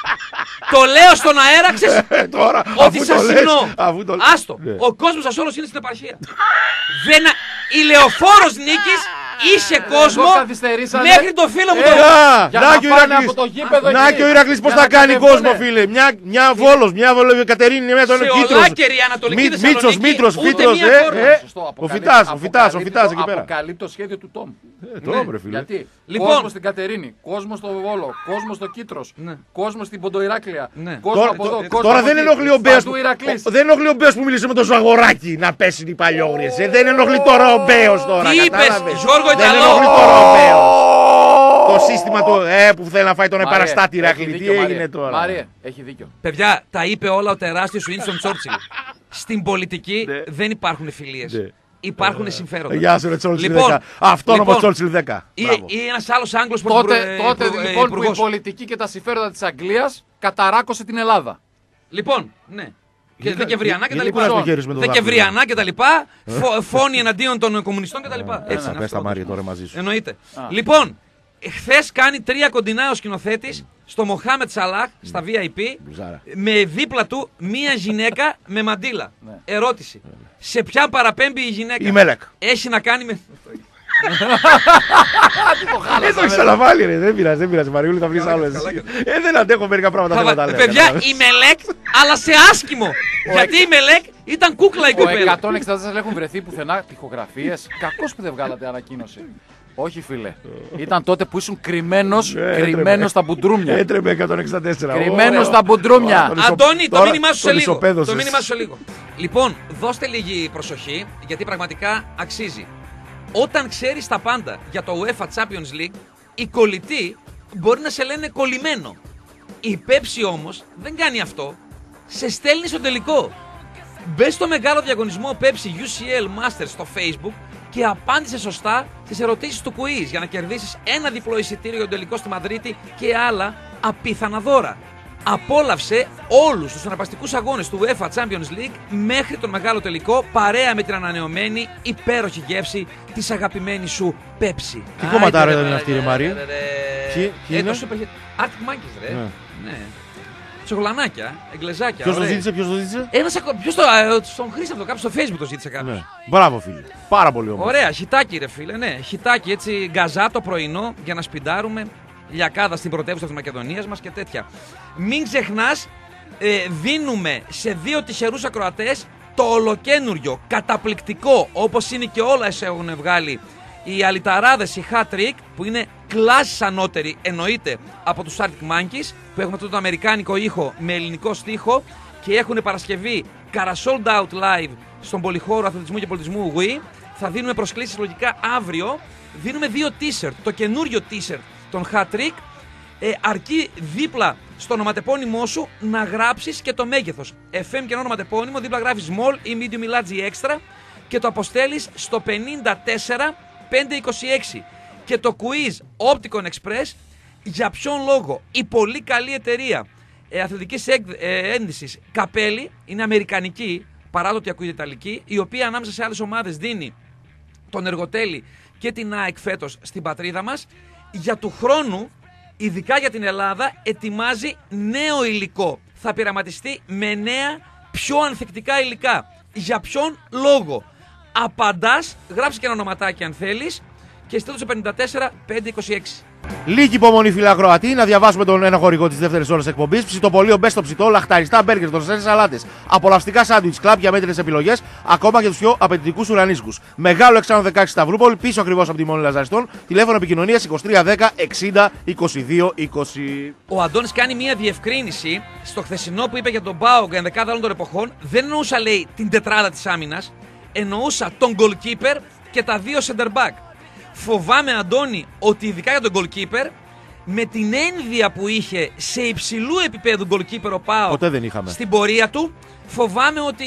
Το λέω στον αέρα, ξέρεις, Ε, Τώρα, ότι αφού σας το λες, συνώ. αφού το λες. Άστο. Ναι. Ο κόσμος σας όλος είναι στην επαρχία. Δεν... α- Η Λεωφόρος Νίκης είσαι κόσμο Εγώ καθυστερήσανε. μέχρι το φίλο μου Ε, τον... Να, Για να να και ο πάνε Ηρακλής. από το γήπεδο Να εκεί. και ο Ηρακλής πώς Για θα να κάνει κατεβούνε. κόσμο, φίλε. Μια, μια Βόλος, μια Βόλο, Κατερίνη, μια τον Σε Κίτρος. ολάκερη Ανατολική Μη- Θεσσαλονίκη, Μήτσος, Μήτρος, ούτε Φίτρος, μία ε, φόρμα. ε. Σωστό, Ο αποκαλύπτω- Φυτάς, ο Φυτάς, ο Φυτάς εκεί πέρα. Αποκαλύπτω το σχέδιο του Τόμ. Ε, το όμορφε, φίλε. Γιατί? Λοιπόν. Κόσμο στην Κατερίνη, κόσμο στο Βόλο, κόσμο στο Κίτρος, Ναι. κόσμο στην Ποντοϊράκλεια, Ναι. κόσμο Τώρα, από εδώ, τω- κόσμο τώρα από δεν εκεί. ενοχλεί ο Μπέος Παντού που, Ηρακλής. ο- δεν ενοχλεί ο Μπέος που μίλησε με το Ζαγοράκι να πέσουν οι παλιόγριες. ε. Δεν ενοχλεί τώρα ο Μπέος τώρα. Τι είπες, κατάλαβες. Γιώργο Δεν Ιταλό? ενοχλεί τώρα ο Μπέος. Το σύστημα του ε, που θέλει να φάει τον Μαρία, επαναστάτη έχει Ηρακλή. Τι δίκιο, έγινε Μαρία. τώρα. Μαρία, έχει δίκιο. Παιδιά, τα είπε όλα ο τεράστιος Winston Churchill. Στην πολιτική Ναι. δεν υπάρχουν φιλίες. Ναι. Υπάρχουν συμφέροντα. Γεια σου, ρε Τσόλτσιλ Λοιπόν, δέκα. Αυτόνομος λοιπόν, Τσόλτσιλ δέκα. Ή, Μπράβο. ή ένας άλλος Άγγλος που Τότε, υπουργ- τότε υπουργ- λοιπόν που η υπουργός. πολιτική και τα συμφέροντα της Αγγλίας καταράκωσε την Ελλάδα. Λοιπόν, ναι. Και Γιατί- Δεκεμβριανά και τα γιατί λοιπά. κουράζει το χέρι σου με το Δεκεμβριανά και τα λοιπά. φω- Φόνοι εναντίον των κομμουνιστών και τα λοιπά. Έτσι Έλα, είναι πες τα αυτό. Μάρια τώρα μαζί σου. Εννοείται. Λοιπόν, χθες κάνει τρία κοντινά ο σκηνοθέτης στο Μοχάμετ Σαλάχ, στα βι άι πι, Μπουζάρα. με δίπλα του μία γυναίκα με μαντίλα. Ναι. Ερώτηση. Σε ποια παραπέμπει η γυναίκα? Η Μέλεκ. Έχει να κάνει με. Δεν το έχεις ξαναβάλει, ρε. Δεν πειράζει, δεν πειράζει. Μαριούλη, θα βρεις άλλο εσύ. Ε, δεν αντέχω μερικά πράγματα Θα να τα βα- λέω. Παιδιά, η Μελέκ, αλλά σε άσχημο. Γιατί η Μελέκ ήταν κούκλα η Ο κοπέλα. εκατόν εξήντα τέσσερα έχουν βρεθεί πουθενά τοιχογραφίες. Κακώς που δεν βγάλατε ανακοίνωση. Όχι, φίλε. Ήταν τότε που ήσουν κρυμμένος, κρυμμένος στα μπουντρούμια. Έτρεμε εκατόν εξήντα τέσσερα. Κρυμμένος στα μπουντρούμια. Τον ισο- Αντώνη, το τώρα μήνυμά σου σε τον λίγο. ισοπαίδωσες. Το μήνυμά σου σε λίγο. Λοιπόν, δώστε λίγη προσοχή, γιατί πραγματικά αξίζει. Όταν ξέρεις τα πάντα για το UEFA Champions League, οι κολλητοί μπορεί να σε λένε κολλημένο. Η Pepsi όμως δεν κάνει αυτό. Σε στέλνει στο τελικό. Μπες στο μεγάλο διαγωνισμό Pepsi γιου σι ελ Masters στο Facebook και απάντησε σωστά στις ερωτήσεις του quiz για να κερδίσεις ένα διπλό εισιτήριο για τον τελικό στη Μαδρίτη και άλλα απίθανα δώρα. Απόλαυσε όλους τους συναρπαστικούς αγώνες του UEFA Champions League μέχρι τον μεγάλο τελικό, παρέα με την ανανεωμένη υπέροχη γεύση της αγαπημένης σου Pepsi. Τι κομματάρα είναι αυτή, ρε Μαρή? Ποιοι- ποιοι Ε, είναι? το Super Hit. Arctic Monkeys, ρε. Ναι. Ναι. Τσοκολανάκια, εγκλεζάκια. Ποιος το ωραία. ζήτησε, ποιος το ζήτησε? Ένας ακο... Ποιος το... ε, στον Χρήστο κάποιος στο Facebook το ζήτησε κάποιος. Ναι. Μπράβο, φίλε. Πάρα πολύ όμορφο. Ωραία, χιτάκι ρε φίλε, ναι. Χιτάκι έτσι γκαζά το πρωινό για να σπιντάρουμε. Λιακάδα στην πρωτεύουσα της Μακεδονίας μας και τέτοια. Μην ξεχνάς, ε, δίνουμε σε δύο τυχερούς ακροατές το ολοκένουργιο, καταπληκτικό, όπως είναι και όλα εσείς έχουν βγάλει οι αλυταράδες, οι Hat Trick, που είναι κλάσεις ανώτεροι, εννοείται, από τους Arctic Monkeys, που έχουν αυτό το αμερικάνικο ήχο με ελληνικό στίχο και έχουν Παρασκευή Sold Out Live στον πολυχώρο αθλητισμού και πολιτισμού Wii. Θα δίνουμε προσκλήσεις λογικά αύριο. Δίνουμε δύο t-shirt, το καινούριο t-shirt των Hat Trick, ε, αρκεί δίπλα στο ονοματεπώνυμό σου να γράψεις και το μέγεθος. εφ εμ και ένα ονοματεπώνυμο, δίπλα γράφεις small ή medium ή large ή extra και το αποστέλεις στο πενήντα τέσσερα πεντακόσια είκοσι έξι. Και το quiz Opticon Express, για ποιον λόγο η πολύ καλή εταιρεία ε, αθλητικής ε, ένδυσης Καπέλη είναι αμερικανική, παρά το ότι ακούγεται ιταλική, η οποία ανάμεσα σε άλλες ομάδες δίνει τον Εργοτέλη και την ΑΕΚ φέτος στην πατρίδα μας. Για του χρόνου, ειδικά για την Ελλάδα, ετοιμάζει νέο υλικό. Θα πειραματιστεί με νέα, πιο ανθεκτικά υλικά. Για ποιον λόγο? Απαντάς, γράψε και ένα ονοματάκι αν θέλεις και στείλω στο πενήντα τέσσερα πεντακόσια είκοσι έξι. Λίγη υπομονή, φίλε ακροατή, να διαβάσουμε τον ένα χορηγό της δεύτερης ώρας εκπομπής. Ψητοπολείο μπε στο ψητό, λαχταριστά μπέργκερ, τοστές σαλάτες, απολαυστικά σάντουιτς, κλαμπ για μέτρες επιλογές, ακόμα και τους πιο απαιτητικούς ουρανίσκους. Μεγάλο εξάνο δεκαέξι Σταυρούπολη, πίσω ακριβώς από τη Μόνη Λαζαριστών. Τηλέφωνο επικοινωνίας είκοσι τρία δέκα εξήντα είκοσι δύο είκοσι. Ο Αντώνης κάνει μια διευκρίνηση στο χθεσινό που είπε για τον Μπάουγκ ενδεκάδα όλων των εποχών. Δεν εννοούσα, λέει, την τετράδα της άμυνας, εννοούσα τον goalkeeper και τα δύο center back. Φοβάμαι, Αντώνη, ότι ειδικά για τον goalkeeper, με την ένδυα που είχε σε υψηλού επίπεδου goalkeeper ο Πάο Ποτέ δεν είχαμε. στην πορεία του, φοβάμαι ότι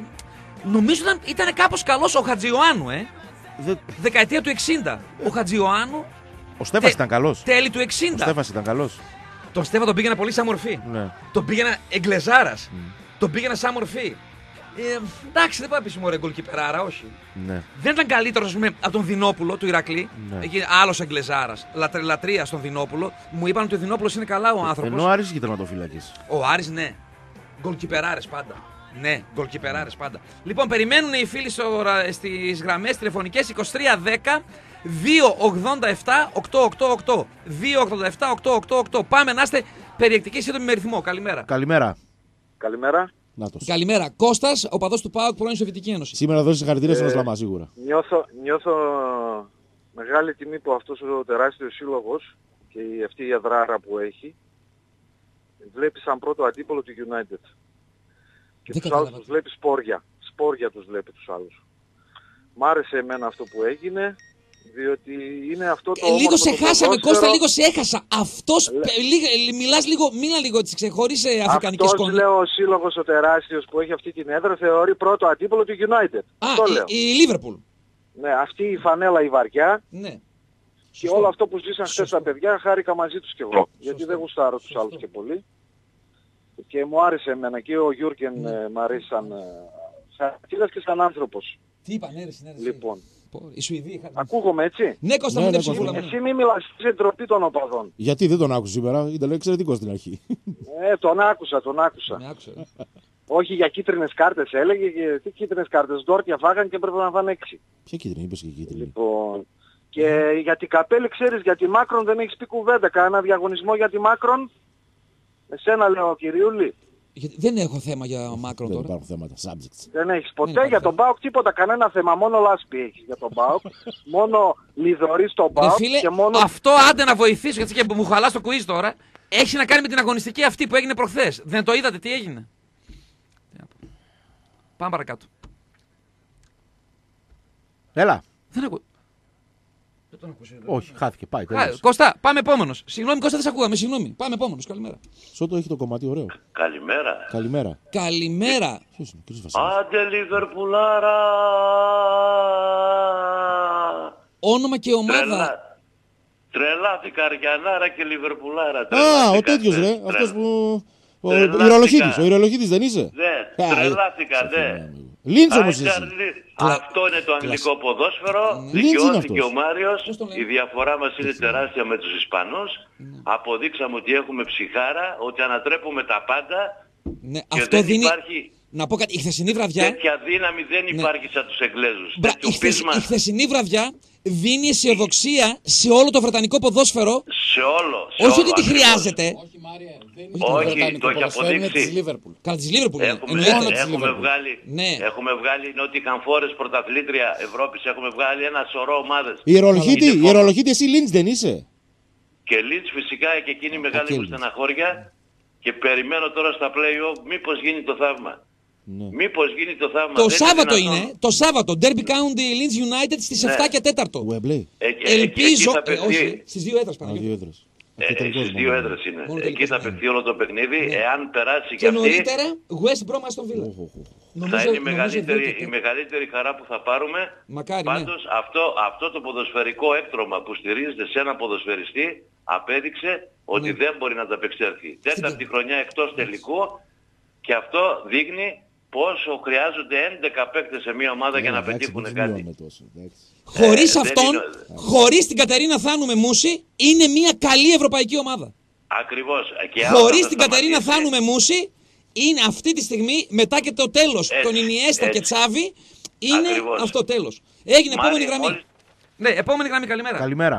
νομίζω ήταν, ήταν κάπως καλός ο Χατζιωάννου, ε. Δε... Δεκαετία του εξήντα. Ο Χατζιωάννου, Ο Στέφας Τε- ήταν καλός. τέλη του Ο εξήντα. Στέφας ήταν καλός. Τον Στέφα τον πήγαινα πολύ σαν μορφή. Ναι. Τον πήγαινα εγκλεζάρας. Τον πήγαινα σαν μορφή. Ε, εντάξει, δεν πάει να πει μωρέ γκολκιπεράρα, όχι. Ναι. Δεν ήταν καλύτερο, α πούμε, από τον Δινόπουλο του Ηρακλή. Ναι. Εκεί άλλο εγκλεζάρα. Λατρε, λατρεία στον Δινόπουλο. Μου είπαν ότι ο Δινόπουλο είναι καλά ο άνθρωπο. Ενώ Άρης είχε τερματοφύλακες. Ο Άρης, ναι. Γκολκιπεράρε πάντα. Ναι, γκολκιπεράρε πάντα. Λοιπόν, περιμένουν οι φίλοι στις γραμμές τηλεφωνικές είκοσι τρία δέκα δύο ογδόντα επτά οκτακόσια ογδόντα οκτώ. δύο ογδόντα επτά οκτακόσια ογδόντα οκτώ. Πάμε να είστε περιεκτικοί, σύντομοι με ρυθμό. Καλημέρα. Καλημέρα. Καλημέρα. Νάτος. Καλημέρα. Κώστας, οπαδός του ΠΑΟΚ, πρώην Σοβιετική Ένωση. Σήμερα δώσει συγχαρητήρια στον Ε, Ασλαμά, σίγουρα. Νιώθω, νιώθω μεγάλη τιμή που αυτός ο τεράστιος σύλλογος και η, αυτή η αδράρα που έχει βλέπει σαν πρώτο αντίπολο του United. Και Δεν τους κατάλαβα. άλλους τους βλέπει σπόρια. Σπόρια τους βλέπει τους άλλους. Μ' άρεσε εμένα αυτό που έγινε, διότι είναι αυτό το Ε, λίγο όμορφο σε το χάσαμε, ποδόσφαιρο. Κώστα, λίγο σε έχασα. Αυτός, Λε- πε- λίγα- ε, μιλάς λίγο, μίλα λίγο έτσι, χωρίς ε, αφρικανικές Αυτός, σκόνες. λέω, ο σύλλογος ο τεράστιος που έχει αυτή την έδρα θεωρεί πρώτο αντίπολο του United. Α, Αυτό λέω. η, η Λίβερπουλ. Ναι, αυτή η φανέλα η βαριά. Ναι. Και Σωστό. όλο αυτό που ζήσαν χθες Σωστό. τα παιδιά χάρηκα μαζί τους κι εγώ. Γιατί Σωστό. δεν γουστάρω τους Σωστό. άλλους και πολύ. Και μου άρεσε εμένα και ο Γιούργκεν Ναι. ε, μ' αρέσει σαν ε, χαρακτήρας και σαν άνθρωπος. Τι είπα, ναι, ρε, ναι, ρε, Λοιπόν, Πω, η Σουηδοί είχαν... ακούγομαι έτσι. Ναι, Κώστα, Ναι, μου ναι, δεν Κώστα. ψηφούλα. Εσύ μη μιλάς σε ντροπή των οπαδών. Γιατί δεν τον άκουσα σήμερα, ήταν εξαιρετικό στην αρχή. Ε, τον άκουσα, τον άκουσα. Με άκουσα. Όχι για κίτρινες κάρτες έλεγε και τι κίτρινες κάρτες. Ντόρτια φάγαν και πρέπει να φάνε έξι. Ποια κίτρινη, είπες και κίτρινη. Λοιπόν, Και για την Καπέλη ξέρεις, για τη Μάκρον δεν έχεις πει κουβέντα. Κάνα διαγωνισμό για τη Μάκρον. Εσένα λέω κυριούλη. Γιατί δεν έχω θέμα για Μάκρον Δεν τώρα. υπάρχουν θέματα. Subjects. Δεν έχεις ποτέ υπάρχει για τον ΠΑΟΚ τίποτα, κανένα θέμα. Μόνο λάσπη έχεις για τον ΠΑΟΚ. Μόνο λιδωρεί στον Ρε ΠΑΟΚ φίλε, και μόνο... αυτό άντε να βοηθήσω, γιατί και μου χαλάς το quiz τώρα. Έχει να κάνει με την αγωνιστική αυτή που έγινε προχθές. Δεν το είδατε τι έγινε? Πάμε παρακάτω. Έλα. Δεν ακούω. Δεν τον ακούω. Όχι, χάθηκε. Πάει. Α, τέλος. Κώστα, πάμε επόμενος. Συγγνώμη, Κώστα, δεν σε ακούγαμε. Συγγνώμη. Πάμε επόμενος. Καλημέρα. Σώτο έχει το κομμάτι ωραίο. Καλημέρα. Καλημέρα. Καλημέρα. Ποιος είναι, κύριος Βασίλης. Άντε Λιβερπουλάρα. Όνομα και ομάδα. Τρελά. Τρελάθηκα Αργιανάρα και Λιβερπουλάρα. Α, ο Τρελάθηκα, τέτοιος ρε. τρε- Αυτός που... Ο Τρελάθηκα. Ηρωλοχίτης. Ο Ηρωλοχίτης δεν είσαι. Ναι, Α, τρελάθηκα, ε, ναι. Λίντς όμως Άι, είσαι. Τσαρλί. Αυτό είναι το αγγλικό ποδόσφαιρο. Λίντς είναι Δικαιώθηκε αυτός. ο Μάριος. Πώς τον λένε? Η διαφορά μας είναι τεράστια με τους Ισπανούς. Αποδείξαμε ότι έχουμε ψυχάρα, ότι ανατρέπουμε τα πάντα. Ναι, Και αυτό δεν δίνει. υπάρχει Να πω κάτι. Η χθεσινή βραδιά. τέτοια δύναμη δεν υπάρχει σαν τους Εγγλέζους. Μπρα, Τέτοιο η, χθεσ- πείσμα η χθεσινή βραδιά δίνει αισιοδοξία σε όλο το βρετανικό ποδόσφαιρο. σε όλο. σε Όχι όλο ότι τη ακριβώς. χρειάζεται. Όχι, Μάρια, δεν Όχι, είναι βρετανικό το έχει ποδόσφαιρο, είναι αποδείξει. της Λίβερπουλ. Καλά, τη Λίβερπουλ. Έχουμε, Εννοείται. της έχουμε, Liverpool. βγάλει, Ναι. έχουμε βγάλει Νότιχαν Φόρεστ πρωταθλήτρια Ευρώπης, έχουμε βγάλει ένα σωρό ομάδες. Η Ηρωλοχίτη, Είναι η Ηρωλοχίτη εσύ Λίντς δεν είσαι. Και Λίτς φυσικά και εκείνη η μεγάλη και μου Leeds. στεναχώρια και περιμένω τώρα στα play-off μήπως γίνει το θαύμα. Ναι. Μήπως γίνει το θαύμα. Το Δεν Σάββατο δυνατόν. είναι. Το Σάββατο. Derby County Leeds United στις Ναι. επτά και τέταρτο. Wembley. Ε, ε, Ελπίζω. εκεί θα ε, παιχτεί- όχι, στις δύο έδρες Α, Παναγιώτη. δύο έδρες. Ε, Αυτό τελικός στις μόνο. δύο έδρες είναι. Μόνο Εκεί τελικός, θα ναι. παιχτεί όλο το παιχνίδι. Ναι. Εάν περάσει Και και αυτή, νωρίτερα West Brom Aston Villa. Οχ, οχ, οχ. θα Νομίζω- είναι η νομίζω μεγαλύτερη, δύο και η μεγαλύτερη χαρά που θα πάρουμε. Μακάρι, ναι. Πάντως αυτό, αυτό το ποδοσφαιρικό έκτρωμα που στηρίζεται σε ένα ποδοσφαιριστή απέδειξε ότι Ναι. δεν μπορεί να ανταπεξέλθει. Τέταρτη χρονιά εκτός τελικού και αυτό δείχνει πόσο χρειάζονται έντεκα παίκτες σε μια ομάδα για Ε, να εντάξει, πετύχουν μην κάτι. ζηλιώνουμε τόσο, εντάξει. Χωρίς δεν αυτόν, είναι- χωρίς την Κατερίνα Θάνου με Μούση, είναι μια καλή ευρωπαϊκή ομάδα. Ακριβώς. Και Χωρίς άμα την θα Κατερίνα σταματήσει- Θάνου με Μούση, είναι αυτή τη στιγμή, μετά και το τέλος Έτσι, των Ινιέστα και έτσι. Τσάβη, είναι Ακριβώς. αυτό τέλος. Έγινε Μάρια, επόμενη γραμμή. μόλις- Ναι, επόμενη γραμμή, καλημέρα. Καλημέρα.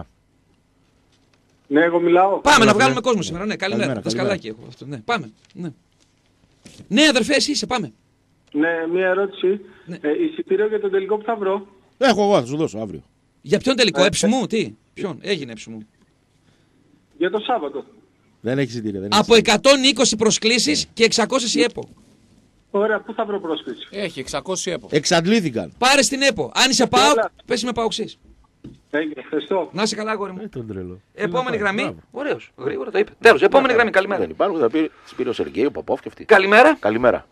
Ναι, εγώ μιλάω. Πάμε Έλα, να βγάλουμε φίλε. κόσμο σήμερα. Ναι, καλημέρα. Καλημέρα, Δασκαλάκι έχω αυτό. Ναι, πάμε. Ναι. Ναι, αδερφέ, εσύ είσαι, πάμε. Ναι, μία ερώτηση. Ναι. Ε, εισιτήριο για τον τελικό που θα βρω. Έχω εγώ, θα σου δώσω αύριο. Για ποιον τελικό, Ε, έψιμου, τι, ποιον, έγινε έψιμου. Για το Σάββατο. Δεν έχει εισιτήρια. δεν έχει Από εισιτήρια. εκατόν είκοσι προσκλήσεις και εξακόσιες η ΕΠΟ. Ωραία, πού θα βρω πρόσκληση. Έχει εξακόσια έπο. Εξαντλήθηκαν. Πάρε στην ΕΠΟ. Αν είσαι ΠΑΟΚ, Έλα. πες με ΠΑΟΚσής. Thank you, ευχαριστώ. Να είσαι καλά, αγόρι μου. Ε, τον τρελό. Επόμενη γραμμή. Μπράβο. Ωραίος. Γρήγορα το είπε. Τέλος. Επόμενη γραμμή. Καλημέρα. Δεν υπάρχουν, θα πει Σπύρο Σεργέη, ο Παπόφ και αυτοί. Καλημέρα. Καλημέρα.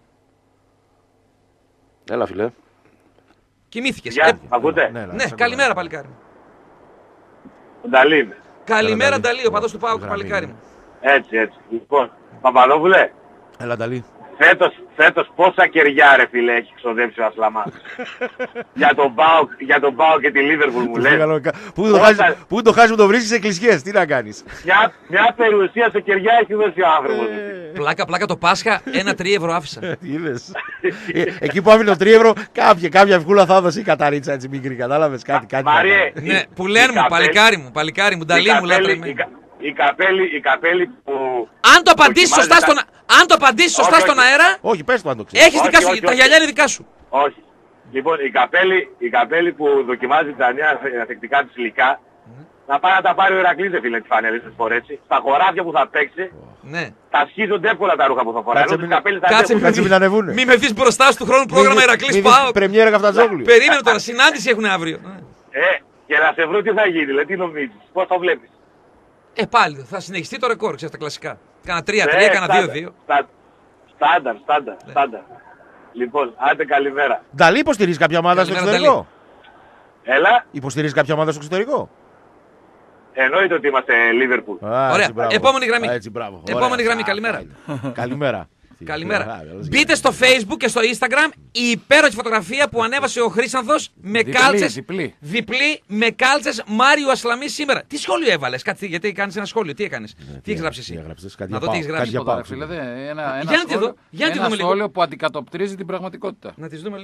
Έλα, φιλέ. Κοιμήθηκες. Γεια, Ε, ακούτε. Ναι, έλα, Ναι, σε καλημέρα, ακούω. παλικάρι μου. Νταλή είμαι. Καλημέρα, Νταλή. Νταλή, ο παδός του ΠΑΟΚ, Γραμμή, παλικάρι ναι. μου. Έτσι, έτσι. Λοιπόν, Παπαδόπουλε, Έλα, Νταλή. φέτος, φέτος πόσα κεριά ρε φίλε έχει ξοδέψει ο Ασλαμάς. για τον Πάο για τον Πάο και τη Λίβερπουλ μου λες. Πού το Όταν- χάσει πού το χάσει που το βρίσκεις σε εκκλησιές, τι να κάνεις. Μια, μια περιουσία σε κεριά έχει δώσει ο άνθρωπος. Πλάκα, πλάκα το Πάσχα, ένα τρία ευρώ άφησα. Τι είδες. Ε, Εκεί που άφηνε το τρίευρο, κάποια, κάποια ευκούλα θα έδωσε η καταρίτσα έτσι μικρή, κατάλαβες κάτι. κάτι Μαριέ, θα- Ναι, η- που λένε η μου, καπέλη- παλικάρι μου, παλικάρι μου, η Νταλή μου, καπέλη- λατρεμένη. η κα- Η καπέλη, η καπέλη που... Αν το απαντήσεις σωστά δοκιμάζει στον, αν το απαντήσεις σωστά Όχι, στον όχι. αέρα, Όχι, πες το αν το ξέρεις. έχεις Όχι, δικά σου, όχι, τα όχι. γυαλιά είναι δικά σου. Όχι. Λοιπόν, η καπέλη, η καπέλη που δοκιμάζει τα νέα ανθεκτικά της υλικά, να πάει να τα πάρει ο Ηρακλής, δε φίλε, τη φανέλη της φορέσει. Στα χωράφια που θα παίξει, Ναι. θα σχίζονται εύκολα τα ρούχα που θα φοράει. Κάτσε Ενώ μην- τις καπέλες θα Κάτσε, αντέχουν. Κάτσε μην ανεβούνε. Μη με δεις μπροστά σου του χρόνου πρόγραμμα Μην- Ηρακλής μην δεις ΠΑΟΚ. Πρεμιέρα Καφτατζόγλου. Περίμενε τώρα, συνάντηση έχουν αύριο. Ε, και να σε βρω τι θα γίνει, δηλαδή τι νομίζεις, πώς το βλέπεις. Ε, πάλι θα συνεχιστεί το ρεκόρ, ξέρεις τα κλασικά. Κάνα τρία τρία, κάνα δύο δύο. Στάνταρ, στάνταρ, στάνταρ. Λοιπόν, άντε καλημέρα. Νταλή, υποστηρίζει κάποια ομάδα στο Καλημέρα, εξωτερικό. Έλα, Υποστηρίζει κάποια ομάδα στο εξωτερικό. εννοείται ότι είμαστε Λίβερπουλ. Α, Ωραία. έτσι, μπράβο. Επόμενη γραμμή. Α, έτσι, μπράβο. Επόμενη Ωραία. γραμμή, Α, καλημέρα. φάει. Καλημέρα. Καλημέρα. Α, καλώς Μπείτε στο Facebook και στο Instagram η υπέροχη φωτογραφία που ανέβασε ο Χρήσανθος με Διπλή, κάλτσες. διπλή. Διπλή με κάλτσες Μάριου Ασλαμή σήμερα. Τι σχόλιο έβαλες, κάτι, γιατί κάνεις ένα σχόλιο, τι έκανες, τι έχεις γράψει τι εσύ. έγραψες, κάτι Να για δω τι έχεις πάω, γράψει. κάτι για Τίποτα, πάω. ρε φίλε, δε, ένα, ένα Για να τη σχόλιο, δω, για να τη ένα δούμε λίγο. σχόλιο που αντικατοπτρίζει την πραγματικότητα. Να τις δούμε λίγο.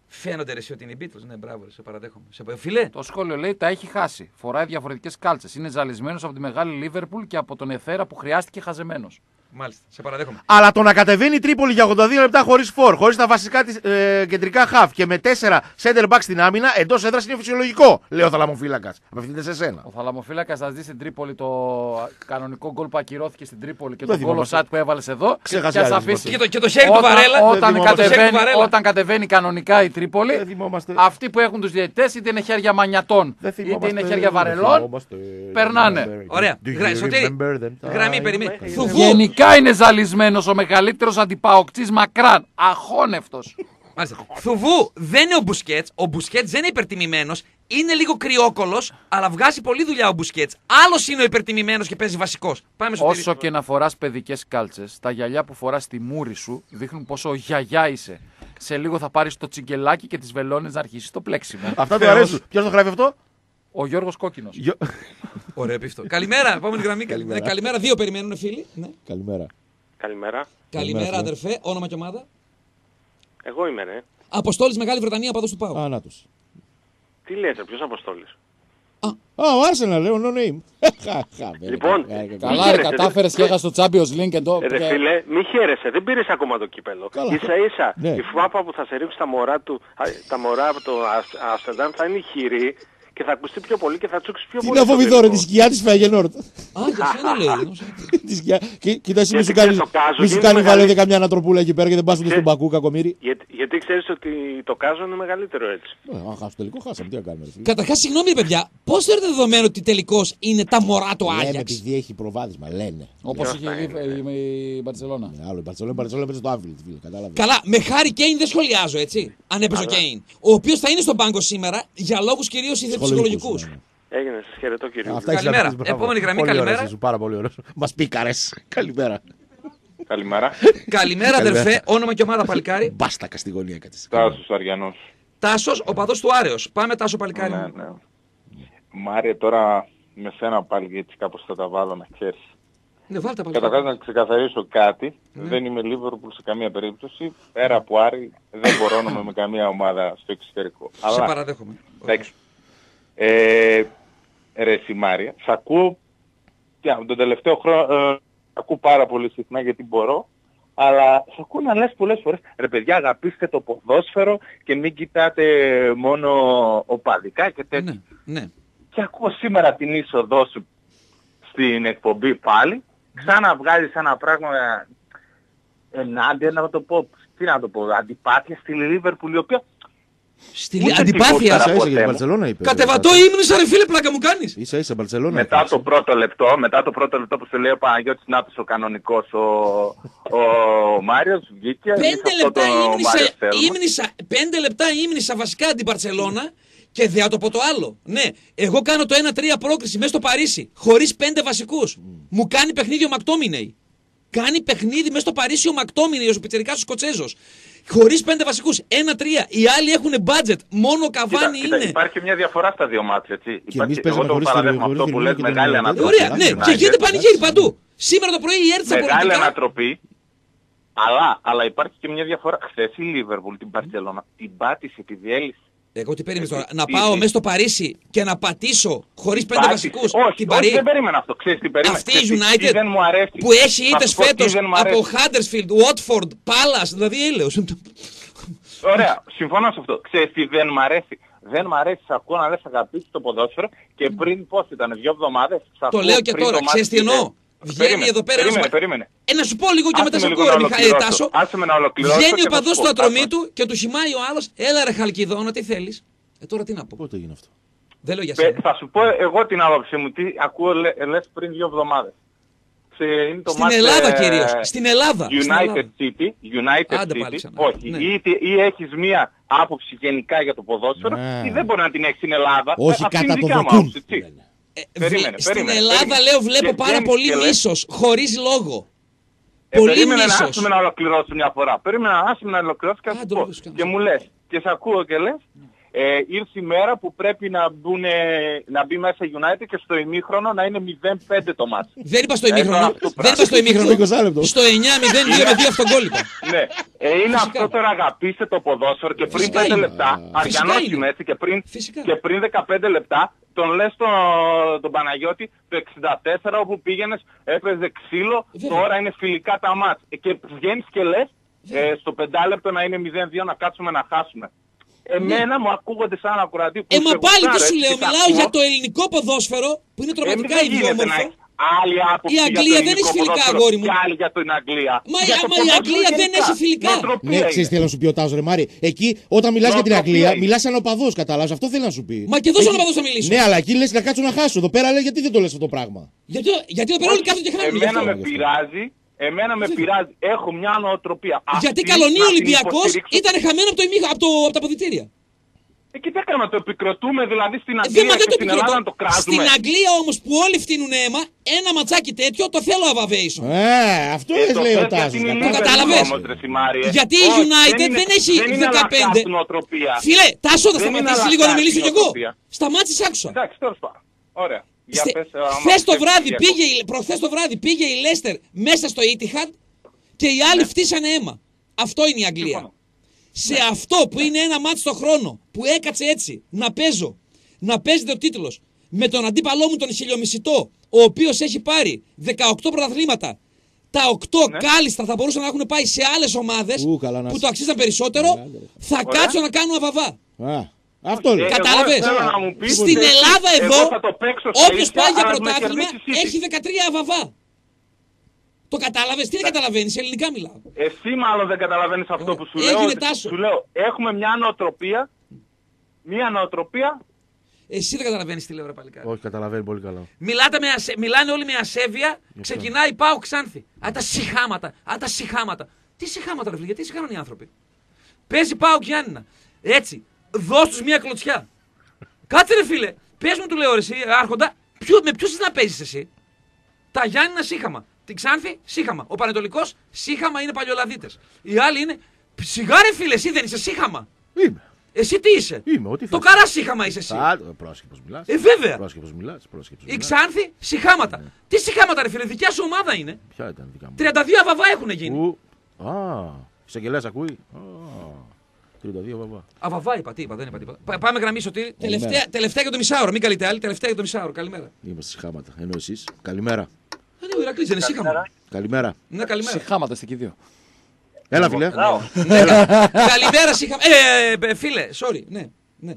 Φαίνονται ρε, εσύ ότι είναι οι Beatles. Ναι, μπράβο, ρε, σε παραδέχομαι. Σε... Φιλέ. Το σχόλιο λέει τα έχει χάσει. Φοράει διαφορετικές κάλτσες. Είναι ζαλισμένος από τη μεγάλη Λίβερπουλ και από τον Εθέρα που χρειάστηκε χαζεμένος. Μάλιστα, σε παραδέχομαι. Αλλά το να κατεβαίνει η Τρίπολη για ογδόντα δύο λεπτά χωρίς φορ, χωρίς τα βασικά της ε, κεντρικά χαφ και με τέσσερα center back στην άμυνα, εντός έδρας είναι φυσιολογικό, λέει ο θαλαμοφύλακας. Απευθύνεται σε σένα. Ο θαλαμοφύλακας θα δει στην Τρίπολη το κανονικό γκολ που ακυρώθηκε στην Τρίπολη και το γκολ offside που έβαλες εδώ. Ξέχασε και άλλη αφήσει. Και το, και το χέρι του Βαρέλα. Όταν, κατεβαίνει, Βαρέλα. όταν κατεβαίνει κανονικά η Τρίπολη, αυτοί που έχουν τους διαιτητές είτε είναι χέρια μανιατών είτε είναι χέρια βαρελών, περνάνε. Ωραία. Γραμμή, περιμένει. Γενικά είναι ζαλισμένος ο μεγαλύτερος αντιπαοκτής μακράν. Αχώνευτος. Μάλιστα. Θουβού δεν είναι ο Μπουσκέτς. Ο Μπουσκέτς δεν είναι υπερτιμημένος. Είναι λίγο κρυόκολος, αλλά βγάζει πολλή δουλειά ο Μπουσκέτς. Άλλος είναι ο υπερτιμημένος και παίζει βασικός. Πάμε στο Όσο και να φοράς παιδικές κάλτσες, τα γυαλιά που φοράς στη μούρη σου δείχνουν πόσο γιαγιά είσαι. Σε λίγο θα πάρεις το τσιγκελάκι και τις βελόνες να αρχίσεις το πλέξιμο. Αυτά του αρέσουν. Ποιος το γράφει αυτό? Ο Γιώργος Κόκκινος. Γιο... Ωραίο πίφτο. Καλημέρα, επόμενη γραμμή. Καλημέρα. Καλημέρα, δύο περιμένουν φίλοι. Ναι. Καλημέρα. Καλημέρα. Καλημέρα, αδερφέ. Όνομα και ομάδα. Εγώ είμαι, ναι. Αποστόλης Μεγάλη Βρετανία, παδός του Πάου. Α, να τους. Τι λέτε, ποιος Αποστόλης? Α, ο Arsenal, λέω, no name. Λοιπόν, καλά, ρε, κατάφερες και έχασες το Champions League εδώ. Ρε φίλε, μη χαίρεσαι, δεν πήρες ακόμα το κύπελο. Ίσα ίσα, Ναι. η φάπα που θα σε ρίξει τα μωρά του, τα μωρά από το Άμστερνταμ θα είναι χειρή και θα ακουστεί πιο πολύ και θα τσούξει πιο Τι πολύ. να φοβηθώ, ρε, τη σκιά της Φεγενόρτ. Α, για σένα λέει. Κοίτα, εσύ μη σου Γιατί κάνει, ξέρεις, το Κάζο μη σου είναι κάνει μεγαλύτερο. βαλέδε καμιά ανατροπούλα εκεί πέρα και δεν πας ούτε στον Ξέρεις- Πακού, κακομοίρη. Γιατί, γιατί ξέρεις ότι το Κάζο είναι μεγαλύτερο έτσι. Ε, Αν χάσω τελικό, χάσαμε. Τι να κάνουμε, ρε φίλε. Καταρχάς, συγγνώμη, ρε παιδιά, πώς θεωρείτε δεδομένο ότι τελικώς είναι τα μωρά του Λέμε Άγιαξ? επειδή έχει προβάδισμα, λένε. Όπως είχε η Μπαρτσελώνα. Ναι, άλλο η Μπαρτσελόνα, η Μπαρτσελόνα έπαιζε στο Anfield, φίλε, κατάλαβε. Καλά, με Χάρη Κέιν δεν σχολιάζω, έτσι. Αν έπαιζε ο Κέιν. Ο οποίος θα είναι στον πάγκο σήμερα για λόγους κυρίως ψυχολογικούς. Ναι, ναι. Έγινε, σας χαιρετώ κύριε. Αυτά έχεις Καλημέρα. να πεις, μπράβο. Επόμενη γραμμή, Πολύ ωραίος καλημέρα. είσαι, πάρα πολύ ωραίος. Μας πίκαρες. Καλημέρα. Καλημέρα. Καλημέρα, αδερφέ. Όνομα και ομάδα, παλικάρι. Μπάστακα στη γωνία κάτσε. Τάσος Αριανός. Τάσος, ο παδός του Άρεος. Πάμε, Τάσο, παλικάρι. Ναι, ναι. Μάρια, τώρα με σένα πάλι γιατί κάπως θα τα βάλω να ξέρεις. Ναι, βάλτε παλικάρι. Καταρχάς να ξεκαθαρίσω κάτι. Ναι. Δεν είμαι Liverpool σε καμία περίπτωση. Πέρα από Άρη δεν μπορώ να είμαι με καμία ομάδα στο εξωτερικό. Σε Αλλά, παραδέχομαι. εντάξει. Ε, ρε εσύ Μάρια, σ' ακούω και τον τελευταίο χρόνο ε, ακούω πάρα πολύ συχνά γιατί μπορώ. Αλλά σ' ακούω να λες πολλές φορές, ρε παιδιά αγαπήστε το ποδόσφαιρο και μην κοιτάτε μόνο οπαδικά και τέτοια. Ναι, ναι. Και ακούω σήμερα την είσοδό σου στην εκπομπή πάλι, ξαναβγάζεις ένα πράγμα ενάντια, να το πω, τι να το πω, αντιπάθεια στη Λίβερπουλ, η οποία Στη Ούτε αντιπάθεια. τίποτα. Ίσα ίσα για την ποτέ μου. Μπαρτσελόνα είπε. Κατεβατώ ύμνησα, ρε φίλε, πλάκα μου κάνεις. Ίσα ίσα Μπαρτσελόνα. μετά είπε. το πρώτο λεπτό, μετά το πρώτο λεπτό που σου λέει ο Παναγιώτης Νάπης ο κανονικός, ο, ο Μάριος βγήκε. Πέντε «Είσαι αυτό λεπτά το ύμνησα, Μάριος θέλουμε». ύμνησα, πέντε λεπτά ύμνησα βασικά την Μπαρτσελώνα και δεν θα το πω το άλλο. Ναι, εγώ κάνω το ένα τρία πρόκριση μέσα στο Παρίσι, χωρίς πέντε βασικούς. Μου κάνει παιχνίδι ο Μακτόμινεϊ. Κάνει παιχνίδι μέσα στο Παρίσι ο Μακτόμινεϊ, ο πιτσιρικάς ο Σκοτσέζος. Χωρίς πέντε βασικούς. ένα τρία. Οι άλλοι έχουν budget. Μόνο ο Καβάνι Κοίτα, είναι. κοίτα, υπάρχει μια διαφορά στα δύο μάτια, έτσι. Υπάρχει, εμείς παίζαμε εγώ το χωρίς παραδέχομαι χωρίς αυτό που Φιρμίνο λες και τον μεγάλη Ρονάλντο. ανατροπή. Ωραία, ναι, United. και γίνεται πανηγύρι παντού. Σήμερα το πρωί η έρτσα Μεγάλη πολιτικά. ανατροπή. Αλλά, αλλά υπάρχει και μια διαφορά. Χθες η Λίβερπουλ, την Μπαρτσελόνα, την πάτησε, τη διέλυσε. Εγώ τι περίμενες τώρα, Ε, να τι- πάω τι- μέσα στο Παρίσι και να πατήσω χωρίς πέντε Πάτησε. βασικούς Όχι, την όχι, Παρί. δεν περίμενα αυτό. Ξέρεις τι περίμενα. Αυτή η Ξέρεις τι- United τι δεν μου αρέσει. που έχει Θα ήττες σου πω τι φέτος δεν μου από αρέσει. Huddersfield, Watford, Palace, δηλαδή έλεος. Ωραία, συμφωνώ σε αυτό. Ξέρεις τι δεν μ' αρέσει. Δεν μ' αρέσει, σ' ακούω να λες αγαπήσεις το ποδόσφαιρο και πριν πώς ήταν, δύο εβδομάδες. σ' Το ακούω λέω και πριν τώρα, το ξέρεις τι μάτι εννοώ. της- Βγαίνει Περίμενε, εδώ πέρα ένας Περίμενε, μα- περίμενε. Ε, να σου πω λίγο και Άσε μετά με σε λίγο ακούω, να ρε Μιχαήλ ολοκληρώσω. Τάσο. Άσε με να ολοκληρώσω Βγαίνει και ο θα σου παδός πω. του ατρωμί Άσε. του και του χυμάει ο άλλος. Έλα ρε Χαλκιδόνα, τι θέλεις. Ε, τώρα τι να πω. Πότε έγινε αυτό? Δεν λέω για Πε- σένα. Θα σου πω εγώ την άποψή μου, τι ακούω λε- λες πριν δύο εβδομάδες. Σε- είναι το Στην μάτς, Ελλάδα ε, κυρίως. Στην Ελλάδα. Στην United Ελλάδα. City, United Άντε πάλι City, ξανά. όχι, Ναι. ή, ή έχεις μία άποψη γενικά για το ποδόσφαιρο Ναι. ή δεν μπορεί να την έχεις στην Ελλάδα. Όχι Ε, αυτή είναι κατά η το δικιά μου δοκούν. άποψη, έτσι. Ε, Περίμενε, βλέ- Στην περίμενε, Ελλάδα περίμενε. λέω βλέπω Και πάρα βγαίνεις πολύ και λες- μίσος, χωρίς λόγο. Ε, Πολύ περίμενε να μίσος. άσουμε να ολοκληρώσω μια φορά. Περίμενε να άσουμε να ολοκληρώσω και, να Άντε, σου πω. ολοκλήρωσε, Και μου λες, και σε ακούω και λες, Ε, ήρθε η μέρα που πρέπει να, μπουνε, να μπει μέσα η United και στο ημίχρονο να είναι μηδέν πέντε το μάτς. Δεν είπα στο ημίχρονο. Δεν είπα στο ημίχρονο. Στο εννιά μηδέν δύο με δύο αυτογκόλ. Ναι. Ε, είναι Φυσικά. Αυτό τώρα, αγαπήστε το ποδόσφαιρο και πριν Φυσικά πέντε είναι. λεπτά, αργανώσουμε έτσι και πριν, και πριν δεκαπέντε λεπτά, τον λες τον, τον Παναγιώτη το εξήντα τέσσερα όπου πήγαινες, έπαιζε ξύλο, Βέβαια. τώρα είναι φιλικά τα μάτς. Και βγαίνεις και λες ε, στο πεντάλεπτο να είναι μηδέν δύο να κάτσουμε να χάσουμε. Εμένα ναι. μου ακούγονται σαν ακροατή που Ε, μα πάλι τι σου λέω, μιλάω για το ελληνικό ποδόσφαιρο που είναι τρομακτικά ε, ιδιόμορφο. Άλλη άποψη η Αγγλία δεν έχει φιλικά, αγόρι μου. Και άλλη για την Αγγλία. Μα, για μα η Αγγλία δεν έχει φιλικά. Ναι, ξέρεις τι θέλω να σου πει ο Τάζο, ρε Μάρη. Εκεί όταν μιλάς για την Αγγλία, μιλάς σαν οπαδός, κατάλαβες. Αυτό θέλει να σου πει. Μα και εδώ σαν οπαδός θα μιλήσω. Ναι, αλλά εκεί λες να κάτσω να χάσω. Εδώ πέρα λέει γιατί δεν το λες αυτό το πράγμα. Γιατί, γιατί εδώ πέρα όλοι κάθονται και χάνουν. Εμένα με πειράζει. Εμένα με πειράζει. Έχω μια νοοτροπία. Γιατί καλονί ο Ολυμπιακός ήταν χαμένο από τα αποδυτήρια. Εκεί τι έκανα, το επικροτούμε δηλαδή στην Αγγλία ε, και στην Ελλάδα να το κράζουμε. Στην Αγγλία όμως που όλοι φτύνουν αίμα, ένα ματσάκι τέτοιο το θέλω αβαβέησο. Ε, αυτό ε, λέει ο Τάσος. Το καταλαβες. Γιατί η United δεν έχει δεκαπέντε. Φίλε, Τάσο, θα σταματήσεις λίγο να μιλήσω κι εγώ. Σταμάτησες, άκουσα. Εντάξει, τέλος πάντων. Ωραία. Χθες το βράδυ πήγε, προχθές το βράδυ πήγε η Leicester μέσα στο Etihad και οι άλλοι φτύσανε αίμα. Αυτό είναι η Αγγλία. Σε ναι. αυτό που είναι ένα μάτι στο χρόνο που έκατσε έτσι να παίζω, να παίζεται ο τίτλος με τον αντίπαλό μου τον χιλιομισητό, ο οποίος έχει πάρει δεκαοκτώ πρωταθλήματα. Τα οκτώ ναι. κάλλιστα θα μπορούσαν να έχουν πάει σε άλλες ομάδες Ου, που το αξίζαν περισσότερο. Ναι, θα Ωραία. κάτσω να κάνω αβαβά. Α, αυτό λέει. Κατάλαβες. Στην Ελλάδα εδώ, όποιος πάει για πρωτάθλημα έχει δεκατρία αβαβά. Το κατάλαβες, τι δεν καταλαβαίνεις, ελληνικά μιλάω. Εσύ μάλλον δεν καταλαβαίνεις αυτό που σου λέω. Σου λέω, έχουμε μια νοοτροπία, μια νοοτροπία. Εσύ δεν καταλαβαίνεις τι λέω ρε παλικάρι. Όχι, καταλαβαίνει πολύ καλά. Μιλάτε με ασε... Μιλάνε όλοι με ασέβεια, ξεκινάει πάω Ξάνθη. Α, τα σιχάματα, α, τα σιχάματα. Τι σιχάματα ρε φίλε, γιατί σιχάνουν οι άνθρωποι. Παίζει πάω Γιάννηνα. Έτσι, δώσ' τους μια κλωτσιά. Κάτσε ρε φίλε, πες μου του λέω ρε εσύ, άρχοντα, ποιο, με ποιους να παίζεις εσύ. Τα Γιάννηνα σύχαμα. Την Ξάνθη, σύχαμα. Ο Πανετολικός, σύχαμα είναι παλιολαδίτες. Οι άλλοι είναι. Σιγάρε φίλε, εσύ δεν είσαι σύχαμα. Είμαι. Εσύ τι είσαι. Είμαι, ό,τι το καρά σύχαμα είσαι εσύ. Α, πρόσχεπος μιλάς. Ε, βέβαια. Πρόσχεπος μιλάς, πρόσχεπος μιλάς. Η Ξάνθη, σιχάματα. Ναι. Τι σιχάματα, ρε φίλε, δικιά σου ομάδα είναι. Ποια ήταν δικιά μου. τριάντα δύο αβαβά έχουν γίνει. Ου, α, εισαγγελέας ακούει. Α, τριάντα δύο αβαβά. Αβαβά είπα, τι είπα, δεν είπα τίποτα. Πάμε γραμμή Σωτήρη. Τελευταία, τελευταία για το μισάωρο, μην καλείτε άλλη. Τελευταία για το μισάωρο, καλημέρα. Είμαστε σιχάματα, ενώ εσείς. Καλημέρα. Ναι, ο Ηρακλής δεν είναι σύγχαμα. Καλημέρα. Ναι, καλημέρα. Σιχάματα είστε και δύο. Έλα, φίλε. Καλημέρα, σύγχαμα. Ε, φίλε, sorry, ναι. ναι.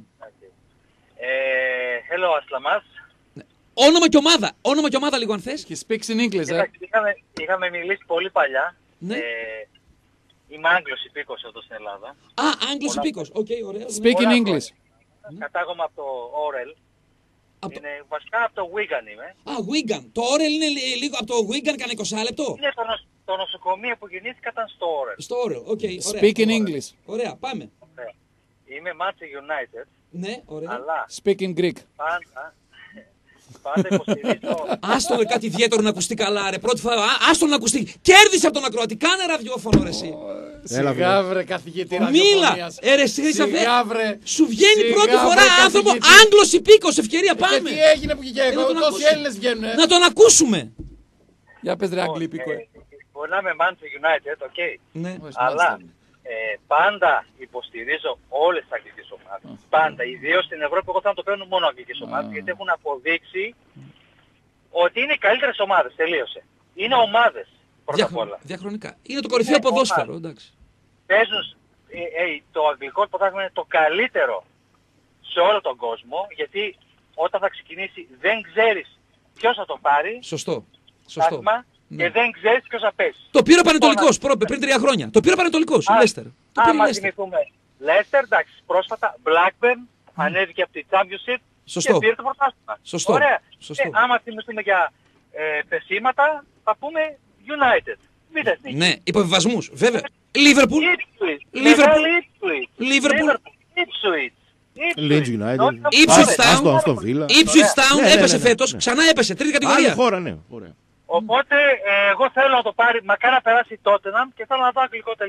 Hello, Ασλαμάς. Όνομα και ομάδα. Όνομα και ομάδα λίγο αν θες. He speaks in English, ε. Είχαμε, είχαμε μιλήσει πολύ παλιά. Ναι. Ε, είμαι Άγγλος υπήκος εδώ στην Ελλάδα. Α, Άγγλος υπήκος. Οκ, okay, ωραία. Speak in English. Κατάγομαι από το Όρελ. Από είναι το... βασικά από το Wigan είμαι. Α, Wigan. Το Όρελ είναι λίγο από το Wigan, κανένα είκοσι λεπτό. Είναι το, νοσ... το νοσοκομείο που γεννήθηκα ήταν στο Όρελ. Στο Όρελ, οκ. Okay, Speak in English. Ωραία, πάμε. Ωραία. Είμαι Manchester United. Ναι, ωραία. Αλλά... Speak in Greek. Πάντα... Πάντα υποστηρίζω... Άστο με κάτι ιδιαίτερο να ακουστεί καλά ρε. Πρώτη φορά, άστο να ακουστεί. Κέρδισε από τον ακροατή, κάνε ραδιόφωνο ρε εσύ. Σιγά βρε καθηγητή ραδιοφωνίας. Μίλα, ε, ρε, σιγά βρε. Σου βγαίνει πρώτη φορά άνθρωπο Άγγλος υπήκος, ευκαιρία πάμε. Και τι έγινε που και εγώ, τόσοι Έλληνες βγαίνουν. Να τον ακούσουμε. Για πες ρε Άγγλοι υπήκο. Μπορεί να είμαι Manchester United, οκ. Ναι. Αλλά ε, πάντα υποστηρίζω όλες τις αγγλικές ομάδες. Πάντα. Ιδίως στην Ευρώπη εγώ θα το παίρνω μόνο αγγλικές ομάδες γιατί έχουν αποδείξει ότι είναι οι καλύτερες ομάδες. Τελείωσε. Είναι ομάδες πρώτα απ' όλα. Διαχρονικά. Είναι το κορυφαίο ποδόσφαιρο. Εντάξει. Παίζουν, ε, ε, το αγγλικό πρωτάθλημα είναι το καλύτερο σε όλο τον κόσμο γιατί όταν θα ξεκινήσει δεν ξέρεις ποιος θα το πάρει. Σωστό. Σωστό. Και ναι. δεν ξέρεις ποιος θα πέσει. Το πήρε ο Πανετολικός προ... πριν τρία χρόνια. Το πήρε ο Πανετολικός, ο Λέστερ. Άμα θυμηθούμε. Λέστερ, εντάξει, πρόσφατα. Blackburn, mm. ανέβηκε από τη Championship Σωστό. και πήρε το πρωτάθλημα. Σωστό. Ωραία. Σωστό. Και άμα θυμηθούμε για ε, πεσήματα, θα πούμε United. Β' ναι, υποβιβασμούς, βέβαια. Liverpool. Liverpool. Liverpool. Leeds United. Ipswich Town. Ipswich Town έπεσε φέτος. Ξανά έπεσε. Τρίτη κατηγορία. Άλλη χώρα, ναι. Ωραία. Οπότε ε, εγώ θέλω να το πάρει, μακάρι να περάσει η Tottenham και θέλω να δω αγγλικό τελικό.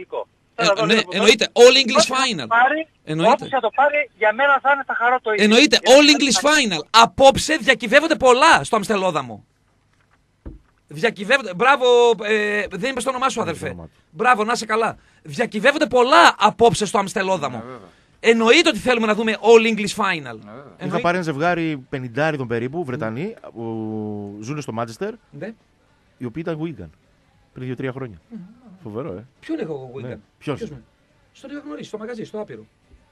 Ε, ναι, εννοείται. All English Final. Όποιος θα το πάρει, για μένα θα είναι, θα χαρώ το ίδιο. Εννοείται. All English Final. Απόψε διακυβεύονται πολλά στο Αμστελόδαμο. Διακυβεύονται. Μπράβο, ε, δεν είπες το όνομά σου, αδελφέ. Μπράβο, να είσαι καλά. Διακυβεύονται πολλά απόψε στο Αμστελόδαμο. Εννοείται ότι θέλουμε να δούμε All English Final. Είχα πάρει ένα ζευγάρι πενηντάριδων περίπου, Βρετανοί, που ζουν στο Μάντσεστερ, οι οποίοι ήταν Wigan πριν δύο τρία χρόνια. Φοβερό, ε. Ποιον έχω εγώ Wigan? Ποιος? Στον είχα γνωρίσει, στο μαγαζί, στο Άπειρο.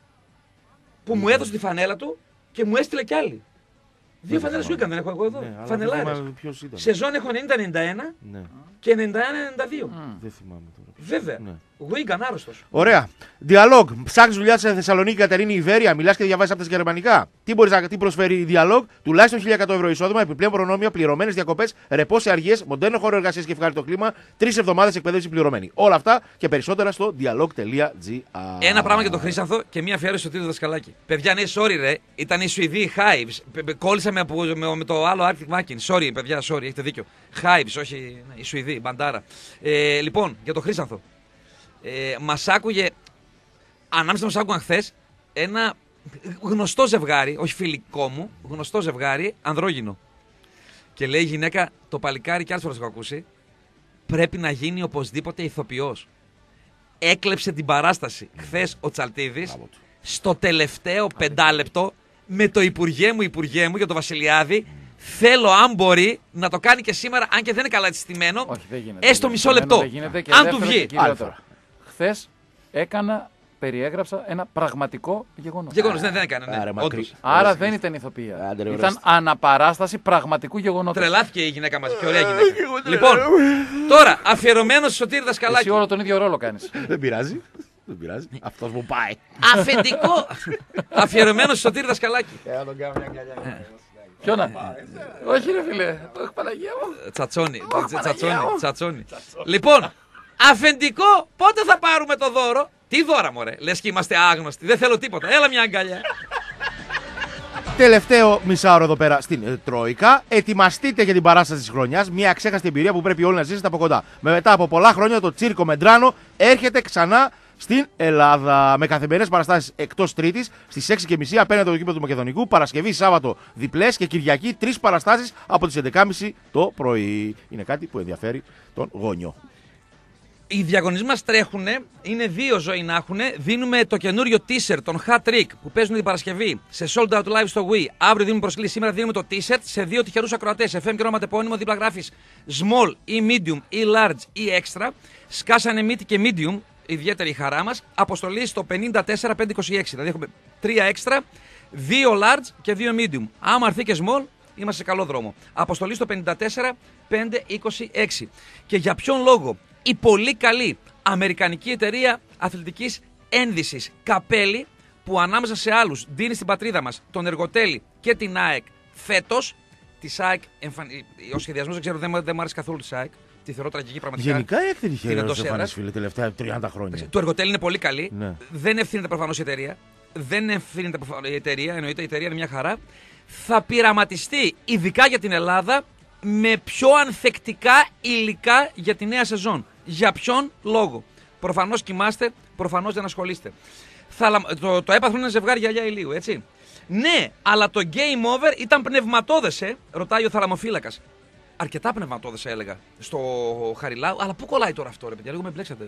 Που μου έδωσε τη φανέλα του και μου έστειλε κι άλλη. Δύο φανέλες Wigan δεν έχω εγώ εδώ. Ναι, φανελάρες. Σεζόν έχω ενενήντα ενενήντα ένα ναι. και ενενήντα ένα ενενήντα δύο. Mm. Δεν θυμάμαι τώρα. Βέβαια. Ναι. Wigan άρρωστος. Ωραία. Διαλόγ. Ψάχνεις δουλειά σε Θεσσαλονίκη, Κατερίνη, Ιβέρια. Μιλάς και διαβάζεις από τα γερμανικά. Τι μπορείς να τι προσφέρει η Διαλόγ? Τουλάχιστον χίλια εκατό ευρώ εισόδημα, επιπλέον προνόμια, πληρωμένες διακοπές, ρεπό σε αργίες, μοντέρνο χώρο εργασίας και ευχάριστο κλίμα, τρεις εβδομάδες εκπαίδευση πληρωμένη. Όλα αυτά και περισσότερα στο dialog τελεία gr. Ένα πράγμα για τον Χρήσανθο και μία αφιέρωση στο Τίτο Δασκαλάκη. Παιδιά, ναι, sorry, ρε. Ήταν οι Σουηδοί Hives. Κόλλησα με, με, με το άλλο Arctic Machine. Sorry, παιδιά, sorry, έχετε δίκιο. Hives, όχι οι Σουηδοί, μπαντάρα. Ε, λοιπόν, για τον Χρήσανθο. Ε, μας άκουγε, ανάμεσα μας άκουγαν χθες, ένα γνωστό ζευγάρι, όχι φιλικό μου, γνωστό ζευγάρι, ανδρόγυνο. Και λέει η γυναίκα, το παλικάρι κι άλλες φορές έχω ακούσει, πρέπει να γίνει οπωσδήποτε ηθοποιός. Έκλεψε την παράσταση χθες ο Τσαλτίδης, στο τελευταίο πεντάλεπτο, με το Υπουργέ μου, Υπουργέ μου για το Βασιλιάδη. Θέλω, αν μπορεί, να το κάνει και σήμερα, αν και δεν είναι καλά έτσι στημένο, όχι, δεν γίνεται, έστω μισό λεπτό. Αν του βγει. Χθες έκανα, περιέγραψα ένα πραγματικό γεγονός. Γεγονός, δεν, δεν έκανε. Ναι. Άρα, όντως. Άρα δεν ήταν ηθοποιία. Άρα, ήταν αναπαράσταση πραγματικού γεγονότος. Τρελάθηκε η γυναίκα μας και ωραία γυναίκα. Λοιπόν, τώρα αφιερωμένο στο Σωτήρη Δασκαλάκη. Εσύ όλο τον ίδιο ρόλο κάνεις. Δεν πειράζει. Δεν πειράζει. Αυτός μου πάει. Αφεντικό. Αφιερωμένο στο Σωτήρη Δασκαλάκη. Θα τον κάνω μια αγκαλιά. Ποιο να πάει? Όχι, ρε φίλε. Το έχει Παναγία μου. Τσατσόνι. Τσατσόνι. Λοιπόν. Αφεντικό, πότε θα πάρουμε το δώρο? Τι δώρα, μωρέ, λες και είμαστε άγνωστοι. Δεν θέλω τίποτα. Έλα μια αγκαλιά. Τελευταίο μισάωρο εδώ πέρα στην ε, Τρόικα. Ετοιμαστείτε για την παράσταση της χρονιάς. Μια αξέχαστη εμπειρία που πρέπει όλοι να ζήσετε από κοντά. Με μετά από πολλά χρόνια το Τσίρκο Μεντράνο έρχεται ξανά στην Ελλάδα. Με καθημερινές παραστάσεις εκτός Τρίτης στις έξι και μισή απέναντι από το γήπεδο του Μακεδονικού. Παρασκευή, Σάββατο διπλές και Κυριακή τρεις παραστάσεις από τις έντεκα και μισή το πρωί. Είναι κάτι που ενδιαφέρει τον γόνιο. Οι διαγωνισμοί μας τρέχουν, είναι δύο ζωή να έχουν. Δίνουμε το καινούριο t-shirt, τον Hat Trick, που παίζουν την Παρασκευή σε Sold Out Live στο Wii. Αύριο δίνουμε προσκλήσεις. Σήμερα δίνουμε το t-shirt σε δύο τυχερούς ακροατές. εφ εμ και ονοματεπώνυμο, δίπλα γράφεις small ή medium ή large ή extra. Σκάσανε mid και medium, ιδιαίτερη χαρά μας. Αποστολή στο πενήντα τέσσερα πεντακόσια είκοσι έξι. Δηλαδή έχουμε τρία extra, δύο large και δύο medium. Άμα έρθει και small, είμαστε σε καλό δρόμο. Αποστολή στο πενήντα τέσσερα πεντακόσια είκοσι έξι. Και για ποιον λόγο? Η πολύ καλή αμερικανική εταιρεία αθλητικής ένδυσης Καπέλη, που ανάμεσα σε άλλους δίνει στην πατρίδα μας τον Εργοτέλη και την ΑΕΚ φέτος. Τη ΑΕΚ, εμφαν... ο σχεδιασμός δεν ξέρω, δεν, δεν μου άρεσε καθόλου τη ΑΕΚ. Τη θεωρώ τραγική πραγματικά. Γενικά η ΑΕΚ δεν είχε εμφανίσει, φίλε, τελευταία τριάντα χρόνια. Το Εργοτέλη είναι πολύ καλή. Ναι. Δεν ευθύνεται προφανώς η εταιρεία. Δεν ευθύνεται η εταιρεία, εννοείται η εταιρεία είναι μια χαρά. Θα πειραματιστεί ειδικά για την Ελλάδα με πιο ανθεκτικά υλικά για τη νέα σεζόν. Για ποιον λόγο? Προφανώς κοιμάστε, προφανώς δεν ασχολείστε. Θα, το, το έπαθρο είναι ένα ζευγάρι γυαλιά ηλίου, έτσι. Ναι, αλλά το game over ήταν πνευματώδες, ε, ρωτάει ο θαλαμοφύλακας. Αρκετά πνευματώδες, έλεγα, στο Χαριλάου. Αλλά πού κολλάει τώρα αυτό, ρε παιδιά, λίγο με μπλέξατε.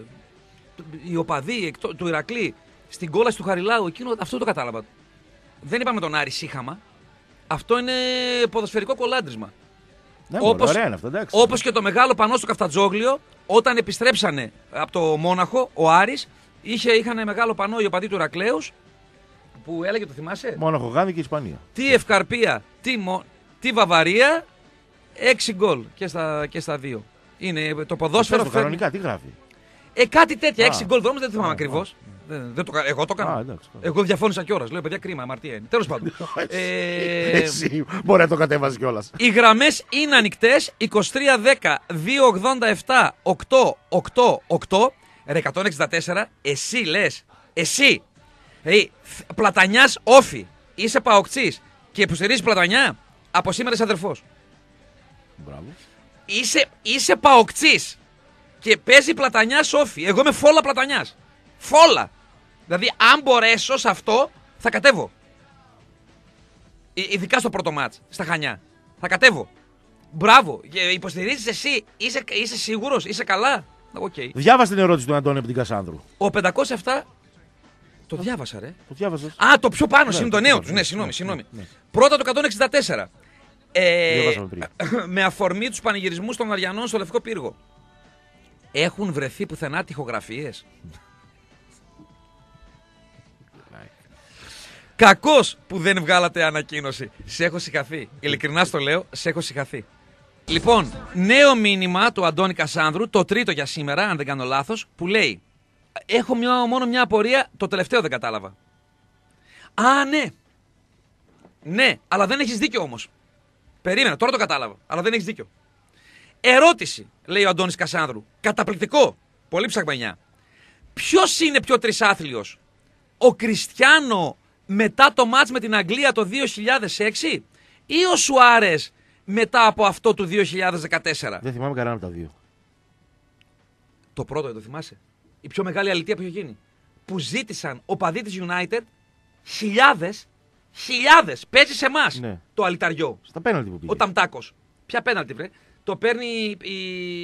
Οι οπαδοί του Ηρακλή στην κόλαση του Χαριλάου, εκείνο, αυτό το κατάλαβα. Δεν είπαμε τον Άρη σύχαμα. Αυτό είναι ποδοσφαιρικό κολάντρισμα. Ναι, όπως, ωραία είναι αυτό, εντάξει. Όπως και το μεγάλο πανό στο Καφτατζόγλιο, όταν επιστρέψανε από το Μόναχο, ο Άρης, είχε, είχαν μεγάλο πανό οι οπαδοί του Ηρακλέους, που έλεγε, το θυμάσαι? Μόναχο, Γάνδη και Ισπανία. Τι Ευκαρπία, τι, Μο, τι Βαβαρία, έξι γκολ και στα, και στα δύο. Είναι το ποδόσφαιρο. Το κανονικά, τι γράφει? Ε, κάτι τέτοια, έξι γκολ δρόμος, δεν το θυμάμαι ακριβώς. Δεν, δεν το, εγώ το έκανα. Εγώ διαφώνησα κιόλας. Λέω, παιδιά, κρίμα, αμαρτία είναι. Τέλος πάντων. ε, Εσύ μπορεί να το κατέβαζε κιόλας. Οι γραμμές είναι ανοιχτές. είκοσι τρία δέκα δύο ογδόντα επτά οκτώ οκτώ οκτώ. Ρε, εκατόν εξήντα τέσσερα. Εσύ λες. Εσύ. Hey, Πλατανιάς όφι. Είσαι παοκτσής και υποστηρίζεις Πλατανιά. Από σήμερα είσαι αδερφός. Μπράβο. Είσαι, είσαι παοκτσής και παίζει Πλατανιάς όφι. Εγώ είμαι φόλα Πλατανιάς. Φόλα. Δηλαδή, αν μπορέσω σε αυτό, θα κατέβω. Ειδικά στο πρώτο μάτς, στα Χανιά. Θα κατέβω. Μπράβο. Υποστηρίζεις εσύ, είσαι, είσαι σίγουρος, είσαι καλά. Okay. Διάβασε την ερώτηση του Αντώνη από την Κασάνδρου. Ο πεντακόσια επτά. Το διάβασα, ρε. Το διάβασες. Α, το πιο πάνω, Ναι, είναι το νέο του. Ναι, συγγνώμη, ναι, συγγνώμη. ναι, ναι. Πρώτα το εκατόν εξήντα τέσσερα. Ε, Διαβάσαμε πριν. με αφορμή τους πανηγυρισμούς των Αριανών στο Λευκό Πύργο. Έχουν βρεθεί πουθενά τοιχογραφίες? Κακός που δεν βγάλατε ανακοίνωση. Σε έχω συγχαθεί. Ειλικρινά στο λέω, σε έχω συγχαθεί. Λοιπόν, νέο μήνυμα του Αντώνη Κασάνδρου, το τρίτο για σήμερα, αν δεν κάνω λάθος, που λέει: έχω μια, μόνο μια απορία, το τελευταίο δεν κατάλαβα. Α, ναι. Ναι, αλλά δεν έχεις δίκιο όμως. Περίμενα, τώρα το κατάλαβα, αλλά δεν έχεις δίκιο. Ερώτηση, λέει ο Αντώνης Κασάνδρου. Καταπληκτικό. Πολύ ψαγμενιά. Ποιος είναι πιο τρισάθλιος, ο Κριστιάνο μετά το μάτς με την Αγγλία το δύο χιλιάδες έξι ή ο Σουάρες μετά από αυτό του δύο χιλιάδες δεκατέσσερα? Δεν θυμάμαι κανένα από τα δύο. Το πρώτο δεν το θυμάσαι? Η πιο μεγάλη αλήθεια που είχε γίνει. Που ζήτησαν οπαδοί της United χιλιάδες, χιλιάδες, παίζει σε εμάς Ναι. το αλυταριό. Στα πέναλτι που πήγε. Ο Ταμτάκος. Ποια πέναλτι, βρε? Το παίρνει η,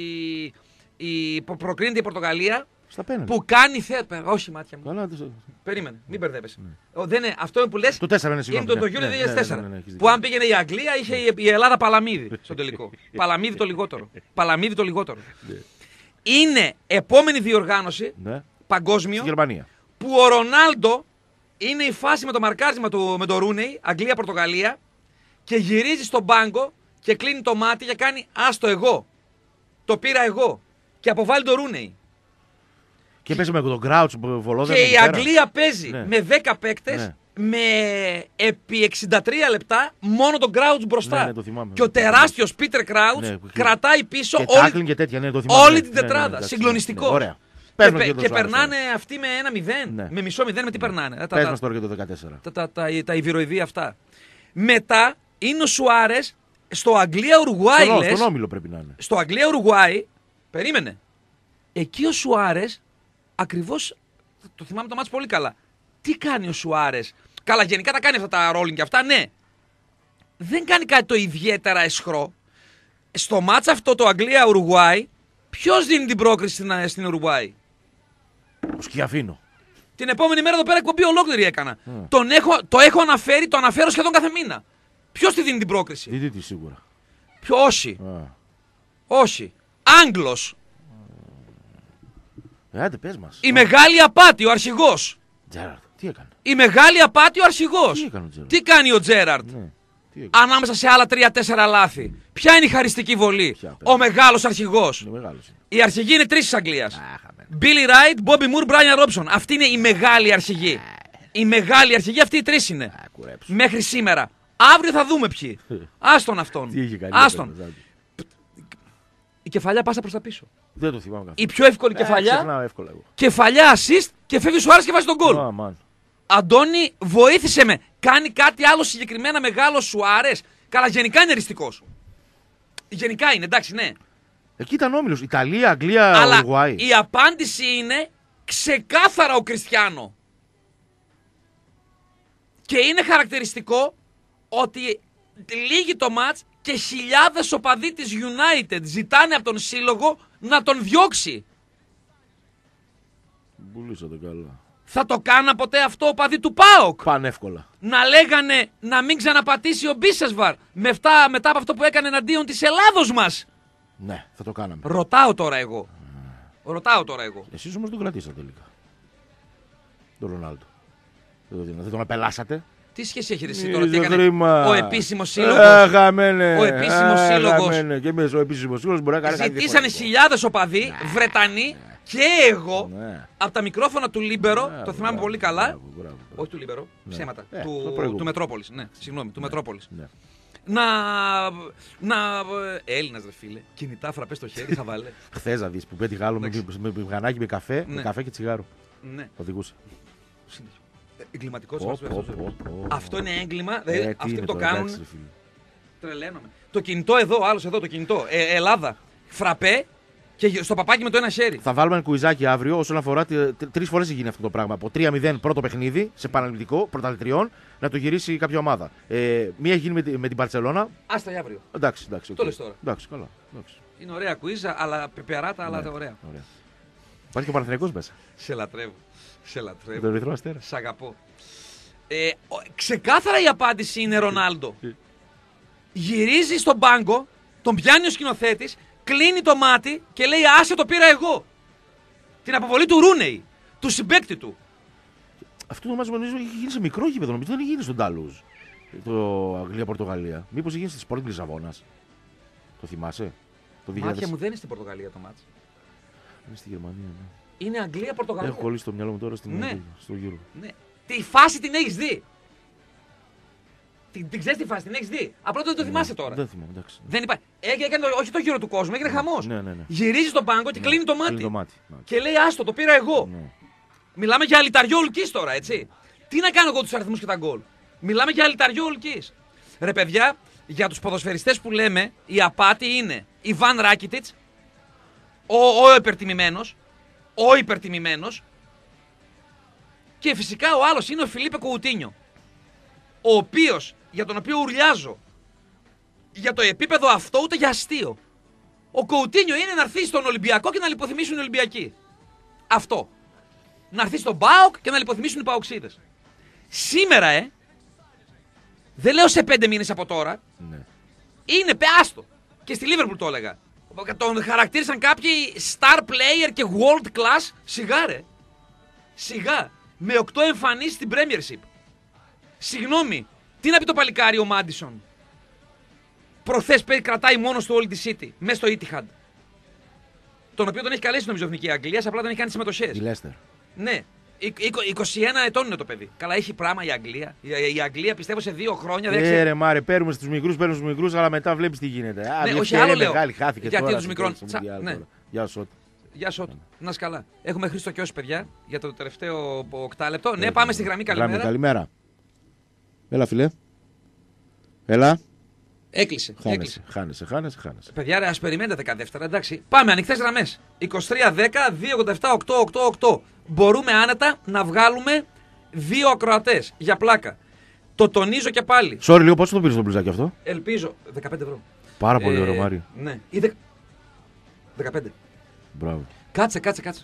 η, η προκρίνεται η Πορτογαλία. Στα πέναλτι. Που κάνει θέα. Όχι, μάτια μου. Καλά, το... Περίμενε, μην μπερδεύεσαι. Ο, δεν είναι, αυτό που λες Το τέσσερα είναι είναι συγγνώμη. το, το Euro ναι, δύο χιλιάδες τέσσερα. ναι, ναι, ναι, ναι, έχεις που δίκιο. αν πήγαινε η Αγγλία είχε η, η Ελλάδα παλαμίδι στο τελικό. Παλαμίδι το λιγότερο. Παλαμίδι το λιγότερο. Είναι επόμενη διοργάνωση Ναι. παγκόσμιο Στη Γερμανία. που ο Ρονάλντο είναι η φάση με το μαρκάρισμα του, με το Ρούνεϊ, Αγγλία-Πορτογαλία, και γυρίζει στον πάγκο και κλείνει το μάτι και κάνει άστο εγώ. Το πήρα εγώ. Και αποβάλλει το Ρούνεϊ. Και παίζει με τον Γκράουτς Βολόδερ. Και η Αγγλία παίζει Ναι. με δέκα παίκτες, Ναι. με επί εξήντα τρία λεπτά μόνο τον Crouch μπροστά. Ναι, ναι, το θυμάμαι. Και ο τεράστιος Πίτερ Crouch Ναι, που- κρατάει πίσω Και όλη, τάκλινγκ και τέτοια, ναι, το θυμάμαι. όλη ναι, την ναι, ναι, τετράδα. ναι, εντάξει, Συγκλονιστικό. ναι, ωραία. Και, Παίρνω πε- και τον και Σουάρες, περνάνε αυτοί με ένα μηδέν. Ναι. Με μισό μηδέν, με τι περνάνε. Τα, Πες τα, μας τώρα και το δεκατέσσερα. τα, τα, τα, τα ιβυροειδή αυτά. Μετά είναι ο Σουάρες στο Αγγλία-Ουρουγουάη. Στον, λες. στον Όμιλο πρέπει να είναι. Στο Αγγλία-Ουρουγουάη, περίμενε. Εκεί ο Σουάρες, ακριβώς, το θυμάμαι το μάτς πολύ καλά. Τι κάνει ο Σουάρες? Καλά, γενικά τα κάνει αυτά τα rolling και αυτά, ναι. Δεν κάνει κάτι το ιδιαίτερα αισχρό. Στο μάτς αυτό το Αγγλία-Ουρουγουάη, ποιος δίνει την πρόκριση στην, στην Ουρουγουάη? Ο Σκιαφίνο. Την επόμενη μέρα εδώ πέρα εκπομπή ολόκληρη έκανα. Mm. Τον έχω, το έχω αναφέρει, το αναφέρω σχεδόν κάθε μήνα. Ποιος τη δίνει την πρόκριση? Δίδυτη σίγουρα. Ποιο, όχι. Α. Όχι. Άγγλος. Ε, άντε, πες μας. Η μεγάλη απάτη, ο αρχηγός. Τζέραρντ, τι έκανε. Η μεγάλη απάτη, ο αρχηγός. Τι έκανε ο Τζέραρντ. Τι κάνει ο Τζέραρντ? Ναι. Τι έκανε. Ανάμεσα σε άλλα τρία-τέσσερα λάθη. Ποια είναι η χαριστική βολή? Ποια, Ο μεγάλος αρχηγός. Είναι μεγάλος. Οι αρχηγοί είναι τρεις της Αγγλίας. Α, χαμένο. Billy Wright, Bobby Moore, Brian Robson. Αυτή είναι η μεγάλη αρχηγή. Η μεγάλη αρχηγή, αυτοί οι τρεις είναι. Α, κουρέψου. Μέχρι σήμερα. Αύριο θα δούμε ποιοι. Άστον αυτόν. Τι είχε κάνει. Άστον. έπαιρνε, Η κεφαλιά πάσα προς τα πίσω. Δεν το θυμάμαι καθόλου. Η πιο εύκολη Ε, κεφαλιά. ξεχνάω εύκολα εγώ. Κεφαλιά assist και φεύγει Σουάρες και βάζει τον γκολ. Α, μαν. Αντώνη, βοήθησε με. Κάνει κάτι άλλο συγκεκριμένα μεγάλο Σουάρες? Καλά, γενικά είναι εριστικός. Γενικά είναι, εντάξει, ναι. Εκεί ήταν όμιλος. Ιταλία, Αγγλία, Αλλά Ουρουγουάη. η απάντηση είναι ξεκάθαρα ο Κριστιάνο. Και είναι χαρακτηριστικό ότι λύγει το μάτς και χιλιάδες οπαδοί της United ζητάνε από τον σύλλογο να τον διώξει. Μπουλήσατε καλά. Θα το κάνα ποτέ αυτό ο οπαδοί του ΠΑΟΚ? Πανεύκολα. Να λέγανε να μην ξαναπατήσει ο Μπίσεσβαρ με αυτά, μετά από αυτό που έκανε εναντίον της Ελλάδος μας? Ναι, θα το κάναμε. Ρωτάω τώρα εγώ. Ρωτάω τώρα εγώ. Εσείς όμως τον κρατήσατε τελικά. Τον Ρονάλντο. Δεν, το, δεν τον απελάσατε. Τι σχέση έχει εσύ Ε, τώρα, τι το έκανε κρίμα. ο επίσημος σύλλογος? Ε, χαμένε. Ο επίσημος Ε, σύλλογος. χαμένε. Και εμείς ο επίσημος σύλλογος μπορεί να κάνει κάτι Ζητήσανε διαφορετικό. χιλιάδες οπαδοί, Βρετανοί και εγώ, Ναι. από τα μικρόφωνα του Λίμπερο, Μπράβο, το θυμάμαι μπράβο, πολύ καλά. μπράβο, μπράβο, μπράβο. Όχι του Λίμπερο, ψέματα. Ε, το του, προηγούμενο. του Μετρόπολης. Ναι, συγγνώμη, του Μετρόπολης. Ναι. Να. να Έλληνας, ρε φίλε. Κινητά φραπέ στο χέρι, χαβάλε. Χθες να δεις που πέτυχε άλλο με, Εντάξει. με, με μηχανάκι με καφέ, Ναι. με καφέ και τσιγάρο. Ναι, Οδηγούσε. συνέχεια. Ε, Εγκληματικός Πω, αυτός, πω, αυτός. πω, πω. Αυτό είναι έγκλημα. Ε, Δηλαδή, τι αυτοί είναι που το τώρα, κάνουν. εντάξει, ρε φίλε. Τρελαίνομαι. Το κινητό εδώ, άλλος εδώ το κινητό. Ε, Ελλάδα. Φραπέ, Και στο παπάκι με το ένα χέρι. Θα βάλουμε ένα κουιζάκι αύριο όσον αφορά. Τρεις φορές έχει γίνει αυτό το πράγμα. Από τρία μηδέν πρώτο παιχνίδι σε επαναληπτικό πρωταθλητριών να το γυρίσει κάποια ομάδα. Ε, μία έχει γίνει με, τη, με την Μπαρτσελώνα. Άστα για αύριο. Εντάξει, εντάξει. Το λες τώρα. Εντάξει, καλά. Εντάξει. Είναι ωραία κουίζα, αλλά πεπεράτα, αλλά Ναι, ωραία. ωραία. Υπάρχει και ο Παναθηναϊκός μέσα. Σε λατρεύω. Σε λατρεύω. Τον Ερυθρό Αστέρα. Σ' αγαπώ. Ε, ο- ξεκάθαρα η απάντηση είναι Ρονάλντο. Γυρίζει στον πάγκο, τον πιάνει ο σκηνοθέτης, κλείνει το μάτι και λέει άσε το πήρα εγώ. Την αποβολή του Ρούνεϊ, του συμπαίκτη του. Αυτό το μάτς νομίζω έχει γίνει σε μικρό γήπεδο. Νομίζω δεν έχει γίνει στον Τάλουζ. Το Αγγλία-Πορτογαλία. Μήπως έχει γίνει στη Sporting Λισαβόνας. Το θυμάσαι. Το δύο χιλιάδες. Μάτια μου δεν είναι στην Πορτογαλία το μάτς. Είναι στη Γερμανία. Ναι. Είναι Αγγλία-Πορτογαλία. Έχω κολλήσει το μυαλό μου τώρα στην... Ναι. στο γύρο. Ναι. Τη φάση την έχεις δει. Την, την ξέρεις τη φάση, την έχεις δει. Απλά δεν το θυμάσαι τώρα. Δεν θυμάμαι, εντάξει. Δεν υπάρχει. Έκανε το- όχι το γύρο του κόσμου, έγινε χαμός. Ναι, ναι, ναι. Γυρίζει στον πάγκο και Ναι, κλείνει το μάτι. κλείνει το μάτι. Και λέει άστο, το πήρα εγώ. Ναι. Μιλάμε για αλυταριό Ολκής τώρα, έτσι. Τι να κάνω εγώ τους αριθμούς και τα γκολ. Μιλάμε για αλυταριό Ολκής. Ρε παιδιά, για τους ποδοσφαιριστές που λέμε, η απάτη είναι Ιβάν Ράκιτιτς, ο, ο υπερτιμημένος, ο υπερτιμημένος και φυσικά ο άλλος είναι ο Φιλίπε Κοουτίνιο, ο οποίος, για τον οποίο ουρλιάζω, για το επίπεδο αυτό ούτε για αστείο. Ο Κοουτίνιο είναι να έρθει στον Ολυμπιακό και να λιποθυμήσουν οι Ολυμπιακοί. Αυτό. Να έρθει στον ΠΑΟΚ και να λιποθυμήσουν οι ΠΑΟΚΣίδες. Σήμερα, ε, δεν λέω σε πέντε μήνες από τώρα, Ναι. είναι πεάστο. Και στη Λίβερπουλ το έλεγα. Τον χαρακτήρισαν κάποιοι star player και world class. Σιγά ρε. Σιγά. Με οκτώ εμφανίσεις στην Premiership. Συγγνώμη. Τι να πει το παλικάρι ο Μάντισον. Προχθές κρατάει μόνος του όλη τη City. Μέσα στο Etihad. Τον οποίο τον έχει καλέσει νομίζω Εθνική Αγγλίας, απλά δεν έχει κάνει συμμετοχές. Η Λέστερ. Ναι. είκοσι ένα ετών είναι το παιδί. Καλά, έχει πράγμα η Αγγλία. Η, η Αγγλία πιστεύω σε δύο χρόνια δεν Ε, ξέρει. ρε Μάρε, παίρνουμε στους μικρούς, παίρνουμε στους μικρούς, αλλά μετά βλέπεις τι γίνεται. Α, Ναι, μια όχι, ευκαιρία άλλο λέω. μεγάλη, χάθηκε Γιατί τώρα. τους μικρών- στο Τσα- Μουντιάλ ναι. τώρα. Γεια σου. Σότ. Γεια σου. Να είσαι καλά. Έχουμε Χρήστο Κιώση, παιδιά, για το τελευταίο οκτάλεπτο. Ναι, Ε, πάμε στη γραμμή. Καλημέρα. Καλημέρα. Έλα, φιλέ. Έλα. Έκλεισε. Έκλεισε. Χάνεσαι, χάνεσαι, χάνεσαι, χάνεσαι. Παιδιά, ρε, ας περιμένετε δεκαδεύτερα, εντάξει. Πάμε, ανοιχτές γραμμές. είκοσι τρία δέκα δύο ογδόντα επτά οκτώ ογδόντα οκτώ. Μπορούμε άνετα να βγάλουμε δύο ακροατές για πλάκα. Το τονίζω και πάλι. Sorry, λίγο πόσο το πήρες το μπλουζάκι αυτό. Ελπίζω. δεκαπέντε ευρώ. Πάρα πολύ Ε, ωραίο, Μάρι. Ναι. Ή δεκα- δεκαπέντε. Μπράβο. Κάτσε, κάτσε, κάτσε.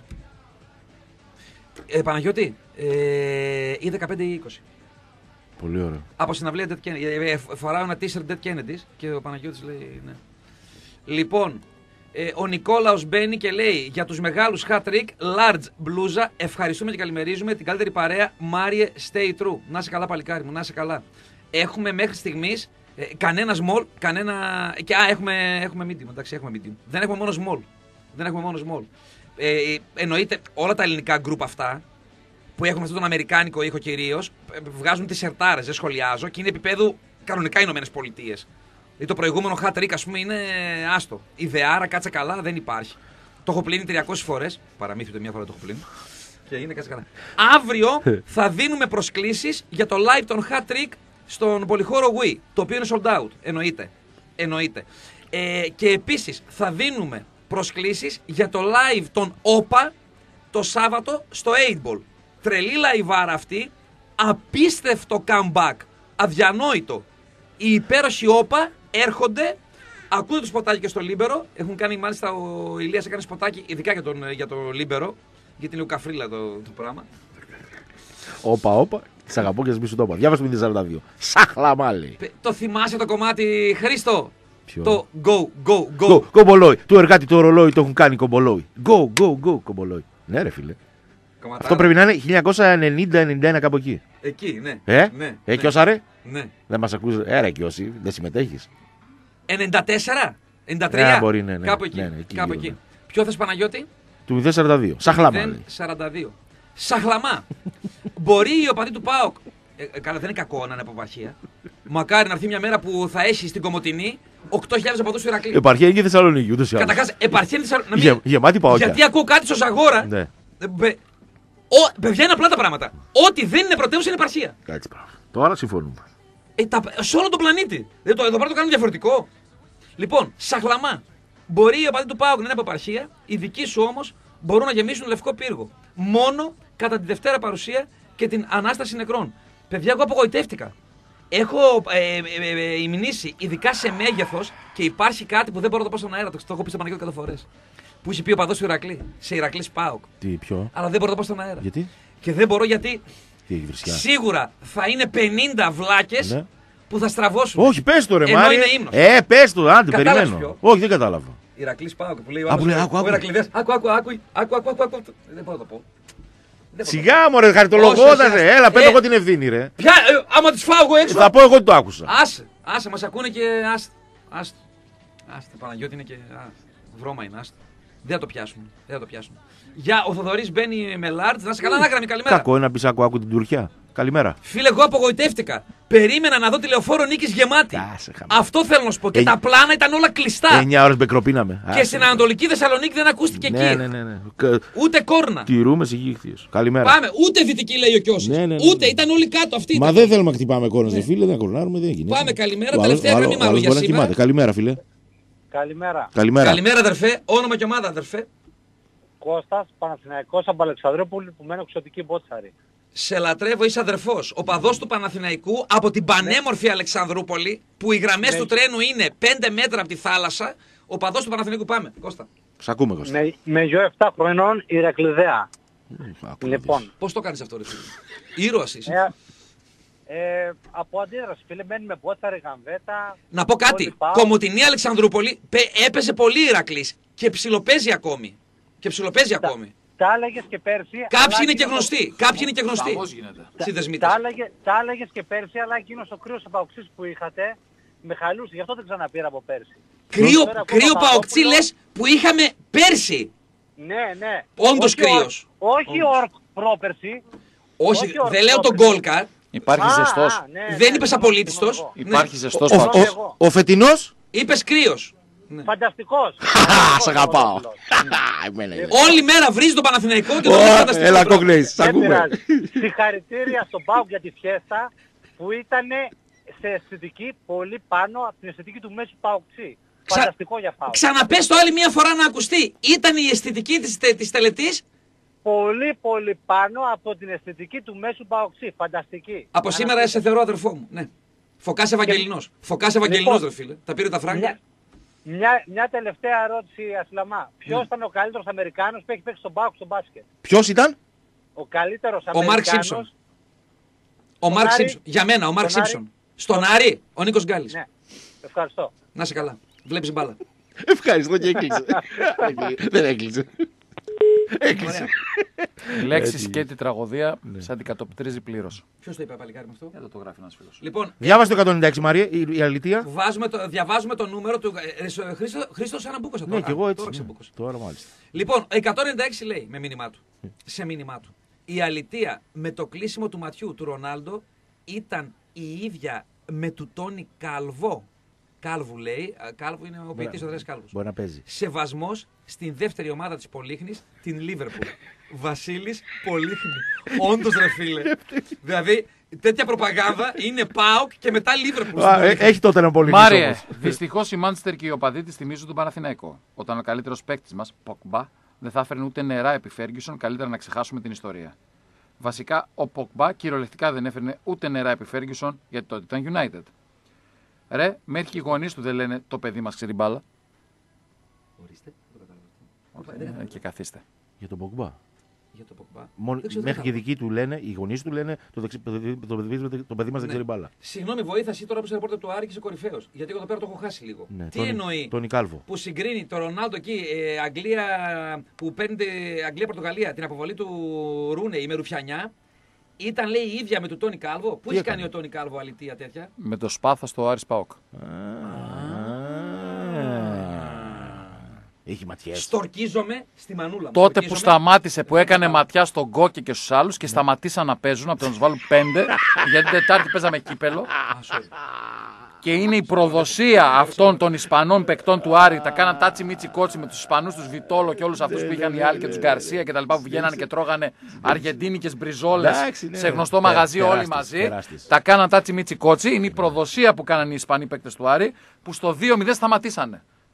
Ε, Παναγιώτη, ε, ή δεκαπέντε ή είκοσι. Πολύ ωραίο. Από συναυλία Dead Kennedy. Ε, ε, φοράω ένα t-shirt Dead Kennedys και ο Παναγιώτης λέει ναι. Λοιπόν, ε, ο Νικόλαος μπαίνει και λέει για τους μεγάλους hat trick, large μπλούζα, ευχαριστούμε και καλημερίζουμε την καλύτερη παρέα, Μάριε, stay true. Να είσαι καλά παλικάρι μου, να είσαι καλά. Έχουμε μέχρι στιγμής ε, κανένα small, κανένα... Και, α, έχουμε, έχουμε medium, εντάξει, έχουμε medium. Δεν έχουμε μόνο small. Δεν έχουμε μόνο small. Ε, εννοείται όλα τα ελληνικά group αυτά, που έχουν αυτόν τον αμερικάνικο ήχο κυρίως, βγάζουν τις σερτάρες, δεν σχολιάζω και είναι επίπεδου κανονικά Ηνωμένες Πολιτείες. Δηλαδή το προηγούμενο hat trick, ας πούμε, είναι άστο. Ιδεάρα, κάτσε καλά, δεν υπάρχει. Το έχω πλύνει τριακόσιες φορές. Παραμύθι ούτε μια φορά το έχω πλύνει. Και είναι κάτσε καλά. Αύριο θα δίνουμε προσκλήσεις για το live των hat trick στον πολυχώρο Wii, το οποίο είναι sold out. Εννοείται. Εννοείται. Ε, και επίσης θα δίνουμε προσκλήσεις για το live των όπα το Σάββατο στο eight ball. Τρελή λαϊβάρα αυτή, απίστευτο comeback, αδιανόητο. Οι υπέροχοι όπα έρχονται, ακούτε το σποτάκι και στο Λίμπερο, έχουν κάνει μάλιστα ο Ηλίας έκανε σποτάκι ειδικά για, τον, για το Λίμπερο, γιατί είναι λίγο καφρίλα το, το πράγμα. Όπα, όπα, τις αγαπώ και τις μη σου το είπα. Διάβασε το μηδέν σαράντα δύο. Σαχλαμάλι. Πε- Το θυμάσαι το κομμάτι, Χρήστο? Ποιο? Το go, go, go. Go, κομπολόι. Του εργάτη το ρολόι το έχουν κάνει κομπολόι. Go, go, go, κομπολόι. Ναι, ρε φίλε. Κομματάρα. Αυτό πρέπει να είναι χίλια εννιακόσια ενενήντα ενενήντα ένα κάπου εκεί. Εκεί, ναι. Ε, ναι, ε, ναι. Κιώσα ρε. Ναι. Δεν μας ακούς. Ε, ρε Κιώση, δεν συμμετέχεις. ενενήντα τέσσερα, ενενήντα τρία. Ε, μπορεί, ναι, ναι. Κάπου εκεί. Ναι, ναι, εκεί Κάπου γύρω, εκεί. ναι. Ποιο θες, Παναγιώτη? Του μηδέν σαράντα δύο. Σαχλαμάλι. μηδέν σαράντα δύο. Σαχλαμά. Μπορεί οι οπαδοί του ΠΑΟΚ. Ε, ε, καλά, δεν είναι κακό να είναι από επαρχία. Μακάρι να έρθει μια μέρα που θα έχει στην Κομοτηνή οκτώ χιλιάδες οπαδούς του Ηρακλείου. Επαρχία είναι και Θεσσαλονίκη, ούτως ή άλλως. Καταρχάς, επαρχία είναι Θεσσαλονίκη. Γε- γεμάτη ΠΑΟΚια. Γιατί ακούω κάτι στο Ζαγόρα. Ναι. Ε, μπε- Ο, παιδιά, είναι απλά τα πράγματα. Ό,τι δεν είναι πρωτεύουσα είναι επαρχία. Κάτσε πράγμα. Τώρα συμφωνούμε. Ε, τα, σε όλο τον πλανήτη. Δεν το, εδώ πέρα το κάνουν διαφορετικό. Λοιπόν, Σαχλαμά. Μπορεί οι οπαδοί του ΠΑΟΚ να είναι από επαρχία, οι δικοί σου όμως μπορούν να γεμίσουν Λευκό Πύργο. Μόνο κατά τη Δευτέρα παρουσία και την Ανάσταση νεκρών. Παιδιά, εγώ απογοητεύτηκα. Έχω ε, ε, ε, υμνήσει, ειδικά σε μέγεθος, και υπάρχει κάτι που δεν μπορώ να το πω στον αέρα. Το έχω πει στο Παναγιώτη εκατό φορές. Που είχε πει ο παδός του Ηρακλή. Σε Ηρακλής ΠΑΟΚ. Τι, ποιο? Αλλά δεν μπορώ να το πω στον αέρα. Γιατί? Και δεν μπορώ γιατί. Τι έχει βρισιά? Σίγουρα θα είναι πενήντα βλάκες, ναι, που θα στραβώσουν. Όχι, πες το ρε ενώ Μάρι. είναι ύμνος. Ε, πες το, άντε, Κατάλαβες περιμένω. ποιο? Όχι, δεν κατάλαβα. Ηρακλής ΠΑΟΚ που λέει ο Α, που λέει, άκου, άκου. Ηρακλήδες. Άκου, άκου, άκου, άκου, άκου, άκου, άκου. Δεν μπορώ να το πω. Σιγά μωρέ, χαριτολογότατε. Έλα, παίρνω εγώ την ευθύνη, ρε. Ποια, ε, άμα τις φάω εγώ έξω. Θα πω εγώ τι το άκουσα. Άσε, άσε, μας ακούνε και άστε. Άστε, άστε, Παναγιώτη είναι και α, βρώμα είναι, άστε. Δεν θα το πιάσουμε, δεν θα το πιάσουμε. Για, ο Θοδωρής μπαίνει με λάρτς, να σε καλά, ανάγραμμη, καλημέρα. Κακό είναι να πεις άκου, άκου την Τουρκιά. Καλημέρα. Φίλε, εγώ απογοητεύτηκα. Περίμενα να δω τη Λεωφόρο Νίκης γεμάτη. Αυτό θέλω να σου πω. Και Ε, τα πλάνα ήταν όλα κλειστά. εννιά ώρες μπεκροπίναμε. Και Άσε, στην Ανατολική Θεσσαλονίκη δεν ακούστηκε ναι, εκεί. ναι, ναι, ναι. Ούτε κόρνα. Τηρούμε συγγύχθιος. Καλημέρα. Πάμε, ούτε δυτική λέει ο Κιώσης. Ναι, ναι, ναι, Ούτε, ήταν όλοι κάτω αυτοί. Μα ήταν. δεν θέλουμε να χτυπάμε κόρνες, ναι, φίλε, δεν κορνάρουμε, δεν γίνεται. Πάμε, καλημέρα. Ο άλλος- Τελευταία ο γραμμή άλλος- μάλλον ο για άλλος μπορεί να σήμερα. κοιμάται. Καλημέρα, φίλε. Καλημέρα. Καλημέρα. Καλημέρα, αδερφέ. Όνομα και ομάδα, αδερφέ. Κώστας, Παναθηναϊκός από Αλεξανδρούπολη που μένω εξωτική Μπότσαρη. Σε λατρεύω, είσαι αδερφός. Ο παδός του Παναθηναϊκού από την πανέμορφη Αλεξανδρούπολη, που οι γραμμές Ναι. του τρένου είναι πέντε μέτρα από τη θάλασσα. Ο παδός του Παναθηναϊκού, πάμε. Κώστα. Σ' ακούμε, Κώστα. Με, με γιο επτά χρονών Ηρακλειδέα. Λοιπόν. Πώς το κάνεις αυτό, ρε φίλε? Ήρωας είσαι. Ε, ε, από αντίδραση, φίλε, μένουμε Μπότσαρη, Γαμβέτα. Να πω κάτι. όλοι πάω. Κομοτηνή Αλεξανδρούπολη πε- έπαιζε πολύ Ηρακλής και ψιλοπαίζει ακόμη. Και ψιλοπαίζει ακόμη. Τα έλεγες και πέρσι. Κάποιοι αλλά είναι και εκείνος ο- γνωστοί. Κάποιοι είναι και γνωστοί. Χαμός γίνεται. Τα, Συνδεσμίτες. τα, έλεγε, τα έλεγες και πέρσι, αλλά εκείνος ο κρύος επαοξής που είχατε με χαλούσε. Γι' αυτό δεν ξαναπήρα από πέρσι. Κρύο, Τώρα κρύο ακόμα παοκτσί Παπαδόπουλο- λες που είχαμε πέρσι. Ναι, ναι. Όντως Όχι ο- κρύος. Όχι ο Ορκ πρόπερσι. Όχι, Όχι, δεν λέω τον ορθόπερση. Γκόλκα. Υπάρχει Α, ζεστός. α, ναι, ναι, Δεν ναι, είπες ναι, απολύτιστος. ναι, ναι, Υπάρχει Ναι. ζεστός Ο, παγκός. ο, ο φετινός. Είπες κρύος. Φανταστικός. Σ' αγαπάω. Όλη μέρα βρίζει τον Παναθηναϊκό και τον Ω, βρίζει φανταστικό. Έλα, μπράβο. κόκνεϊς, σ' Δεν ακούμε. πειράζει. Συγχαρητήρια στον ΠΑΟΚ για τη φιέστα που ήταν σε αισθητική πολύ πάνω από την αισθητική του μέσου ΠΑΟΚτσί. Ξα- Φανταστικό για ΠΑΟΚ. Ξαναπες το άλλη μία φορά να ακουστεί. Ήταν η αισθητική της, τε- της τελετής. Πολύ πολύ πάνω από την αισθητική του μέσου ΠΑΟΚτσί. Φανταστική. Από σήμερα σε θεωρώ αδερφό μου. Ναι. Φωκάς Ευαγγελινός. Φωκάς Ευαγγελινός, Λοιπόν, ρε φίλε. Τα πήρε τα φράγκα. Μια, μια, μια τελευταία ερώτηση, Ασλαμά. Ποιος Ναι. ήταν ο καλύτερος Αμερικάνος που έχει παίξει στον ΠΑΟΚ στο μπάσκετ? Ποιος ήταν? Ο καλύτερος Ο Μάρκ Αμερικάνος. Σίμψον. Ο Μάρκ Άρη. Σίμψον. Για μένα, ο Μάρκ Στον Άρη. Σίμψον. Στον Άρη, ο Νίκος Γκάλης. Ναι. Ευχαριστώ. Να είσαι καλά. Βλέπεις μπάλα. Ευχαριστώ και έκλεισε. Δεν έκλεισε. Έκλεισε. Η λέξη σκέτη τραγωδία σε αντικατοπτρίζει πλήρως. Ποιος το είπε, παλικάρι με αυτό? Εδώ το γράφει ένας φίλος. Λοιπόν, Διάβασε το εκατόν ενενήντα έξι, Μαρία, η, η αλήθεια. βάζουμε το, διαβάζουμε το νούμερο του. ε, ε, Χρήστο, Χρήστος αναμπούκωσα τώρα. Ναι, και εγώ έτσι. Τώρα ναι. ξεμπούκωσα. Τώρα μάλιστα. Λοιπόν, εκατόν ενενήντα έξι λέει με μήνυμά του. Σε μήνυμά του. Η αλήθεια με το κλείσιμο του ματιού του Ρονάλντο ήταν η ίδια με του Τόνι Καλβό. Κάλβου λέει. Α, Κάλβου είναι ο ποιητής ο Ανδρέας Κάλβος. Μπορεί να παίζει. Σεβασμός στην δεύτερη ομάδα της Πολύχνης, την Λίβερπουλ. Βασίλης Πολύχνη. Όντως ρε φίλε. Δηλαδή τέτοια προπαγάνδα είναι ΠΑΟΚ και μετά Λίβερπουλ. Α, ε, Έχει τότε ένα πολύ Μάριε, δυστυχώς η Μάντσεστερ και οι οπαδοί της θυμίζουν τον Παναθηναϊκό. Όταν ο καλύτερος παίκτης μας, Ποκμπά, δεν θα έφερνε ούτε νερά επί Φέργκισον, καλύτερα να ξεχάσουμε την ιστορία. Βασικά, ο Ποκμπά κυριολεκτικά δεν έφερνε ούτε νερά επί Φέργκισον, γιατί τότε ήταν United. Ρε, μέχρι και οι γονείς του δεν λένε το παιδί μας ξέρει μπάλα. Ορίστε, δεν το Ε, καταλαβαίνω. και καθίστε. Για τον Πογκμπά. Για το Ποκμπά. Μόνο- Δεν ξέρω τι Μέχρι και οι θα δικοί του λένε, οι γονείς του λένε το, δεξι, το, παιδί- το, παιδί- το παιδί μας δεν Ναι. ξέρει μπάλα. Συγγνώμη, βοήθα εσύ τώρα που είσαι ρεπόρτερ του Άρη και είσαι κορυφαίος. Γιατί εγώ εδώ πέρα το έχω χάσει λίγο. Ναι, Τι τον- εννοεί τον Ικάλβο. που συγκρίνει το Ρονάλντο εκεί, ε, Αγγλία, που παίρνει Αγγλία-Πορτογαλία, την αποβολή του Ρούνε, η Μερουφιανιά, ήταν λέει η ίδια με του Τόνι Κάλβο. Πού έχει έκανε? κάνει ο Τόνι Κάλβο αλητία τέτοια? Με το σπάθο στο Άρης ΠΑΟΚ. Έχει ματιές. Στορκίζομαι στη μανούλα μου. Τότε που Στορκίζομαι. σταμάτησε, που έκανε ματιά στον Γκόκε και στους άλλους και σταματήσαν να παίζουν από το να τους βάλουν πέντε, γιατί την Τετάρτη παίζαμε κύπελο. Α, sorry. Και είναι η προδοσία αυτών των Ισπανών παικτών του Άρη. Τα κάναν τάτσι μίτσι κότσι με τους Ισπανούς, τους Βιτόλο και όλους αυτούς που είχαν οι άλλοι και τους Γκαρσία και τα λοιπά που βγαίνανε και τρώγανε αργεντίνικες μπριζόλες Εντάξει, ναι. σε γνωστό Τε- μαγαζί όλοι τεράστιες, μαζί. τεράστιες. Τα κάναν τάτσι μίτσι κότσι. Είναι η προδοσία που κάναν οι Ισπανοί παίκτες του Άρη που στο δύο μηδέν σταματήσανε.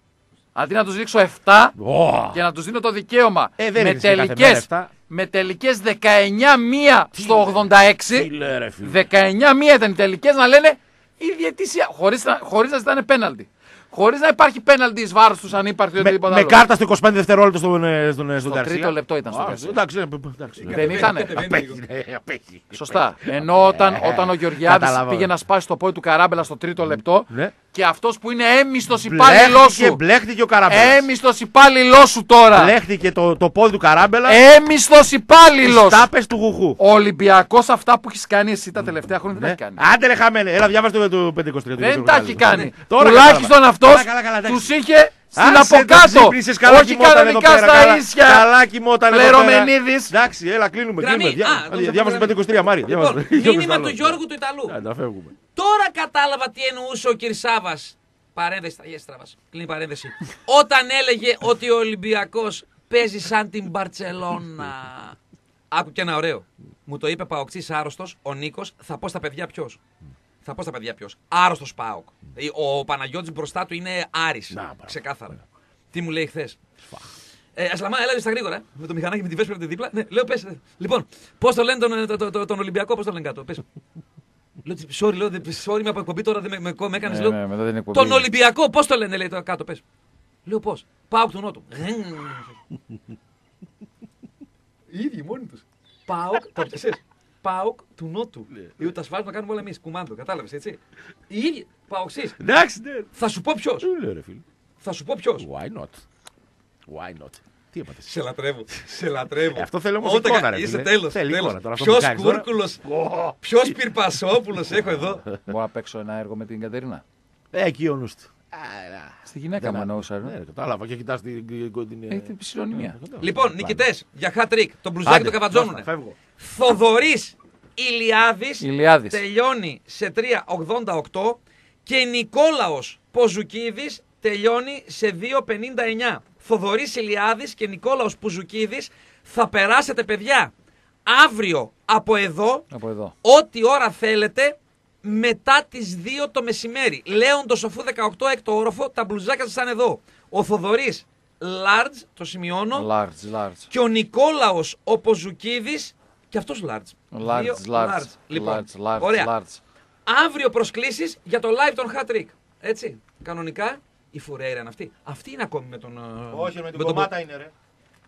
Αντί να τους ρίξω επτά Oh. και να τους δίνω το δικαίωμα Ε, δεν με, ρίξε κάθε μέρα τελικές, επτά. με τελικές δεκαεννιά μία στο ογδόντα έξι. Τι λέει, ρε φίλε. δεκαεννιά μία ήταν οι τελικές να λένε η διαιτησία. Χωρίς να, χωρίς να ζητάνε πέναλτι. Χωρίς να υπάρχει πέναλτι εις βάρος τους αν υπάρχει Με, οτιδήποτε με άλλο. κάρτα στο είκοσι πέντε δευτερόλεπτο στον, ε, στον, ε, στον Το Γκαρσία. τρίτο λεπτό ήταν στο Α, Γκαρσία. εντάξει, ε, εντάξει. Δεν ήτανε. Απέχει, ναι, απέχει. Σωστά. Ενώ όταν, όταν ο Γεωργιάδης Καταλάβαμε. πήγε να σπάσει το πόδι του Καράμπελα στο τρίτο λεπτό Ναι. και αυτός που είναι έμιστος υπάλληλός Μπλέχτηκε, σου. μπλέχτηκε ο Καράμπελας. Έμιστος υπάλληλός σου τώρα. Μπλέχτηκε το, το πόδι του Καράμπελα. Έμιστος υπάλληλος. Τις τάπες του Γουχού. Ο Ολυμπιακός αυτά που έχεις κάνει εσύ τα τελευταία χρόνια δεν Ναι. τα έχει κάνει. Άντε ρε χαμένε, έλα διάβασε το, το πεντακόσια είκοσι τρία. Δεν τα έχει κάνει. Τώρα Τουλάχιστον κατάλαβα. αυτός Καλά, καλά, καλά, εντάξει. τους είχε στην Άσε, από το κάτω. ξύπνησες, καλά Όχι κοιμόταν εδώ κανονικά πέρα, στα καλά- ίσια. Καλά κοιμόταν εδώ πέρα. Πλερωμενίδης. Εντάξει, έλα κλείνουμε. Γραμμή. κλείνουμε. Διά- Α, δώσε Διάβασε το γραμμή. πεντακόσια είκοσι τρία, Μάρι. Λοιπόν, διάβασε. Διάβασε μήνυμα το του άλλο. Γιώργου του Ιταλού. Άντε, φεύγουμε. Τώρα κατάλαβα τι εννοούσε ο Κυρσάβας. Παρένθεση, θα γίνει στραβάς. Κλείνει παρένθεση. Όταν έλεγε ότι ο Ολυμπιακός παίζει σαν την Μπαρτσελώνα. Άκου και ένα ωραίο. Μου το είπε Παοξής άρρωστος, ο Νίκος. Θα πω στα παιδιά ποιος. Θα πω στα παιδιά ποιος. Άρρωστος Πάοκ. Ο Παναγιώτης μπροστά του είναι Άρης. Ξεκάθαρα. Τι μου λέει χθες. Ε, Ασλαμά, έλα στα γρήγορα. Με το μηχανάκι με τη βέσπερα τη δίπλα. Ναι, λέω πες. Λοιπόν, πώς το λένε τον, τον, τον, τον Ολυμπιακό, πώς το λένε κάτω. Πες. Λέω, sorry, λέω, sorry, με από εκπομπή τώρα δεν με, με, με έκανες. Ναι, Λέω, ναι, μετά δεν είναι εκπομπή. τον Ολυμπιακό, πώς το λένε, λέει το κάτω, πες. Λέω πώς. Πάοκ του Νότου. Οι ίδιοι μόνοι τους. Πάοκ, το πιασες. Πάοκ του Νότου. Ή τα σφάλματα κάνουμε όλα εμείς. Κουμάντο, κατάλαβες έτσι. Οι ίδιοι. Παοξής. Εντάξει, ναι. Θα σου πω ποιος. Τι λέει, ρε φίλε. Θα σου πω ποιος. Why not. Why not. Τι έπαθες. Σε λατρεύω. Σε λατρεύω. Ε, αυτό θέλω όμως Όταν εικόνα, κα- ρε Είσαι φίλε. τέλος. Θέλει τέλος. εικόνα τώρα, αυτό που Ποιος κάνεις τώρα. Κούρκουλος, ποιος Πυρπασόπουλος έχω εδώ. Μπορώ να παίξω ένα έργο με την Κατερίνα. Ε, εκεί ο νους του. Στη γυναίκα μου εννοούσα. Ναι, ρε, κατάλαβα και κοιτάς την... την- Έχει την ψιλονιμία. Λοιπόν, νικητές για hat trick. Το μπλουζάκι Άντε, το καβατζώνουνε. δώστα, φεύγω. Θοδωρής Ηλιάδης Ηλιάδης. τελειώνει σε τρία ογδόντα οκτώ και Νικόλαος Ποζουκίδης τελειώνει σε δύο πενήντα εννιά. Θοδωρής Ηλιάδης και Νικόλαος Ποζουκίδης θα περάσετε, παιδιά, αύριο από εδώ, Από εδώ. ό,τι ώρα θέλετε, μετά τις δύο το μεσημέρι. Λέοντο Σοφού δεκαοκτώ, έκτο όροφο, τα μπλουζάκια σας είναι εδώ. Ο Θοδωρής large, το σημειώνω, Large, large. και ο Νικόλαος ο Ποζουκίδης και αυτός large. Large, Δύο large. Λοιπόν, Large, large, ωραία. large. Αύριο προσκλήσεις για το live των hat trick. Έτσι, κανονικά η Φουρέιρα είναι αυτή. Αυτή είναι ακόμη με τον... ε, Όχι, με την τον κομμάτα είναι, ρε.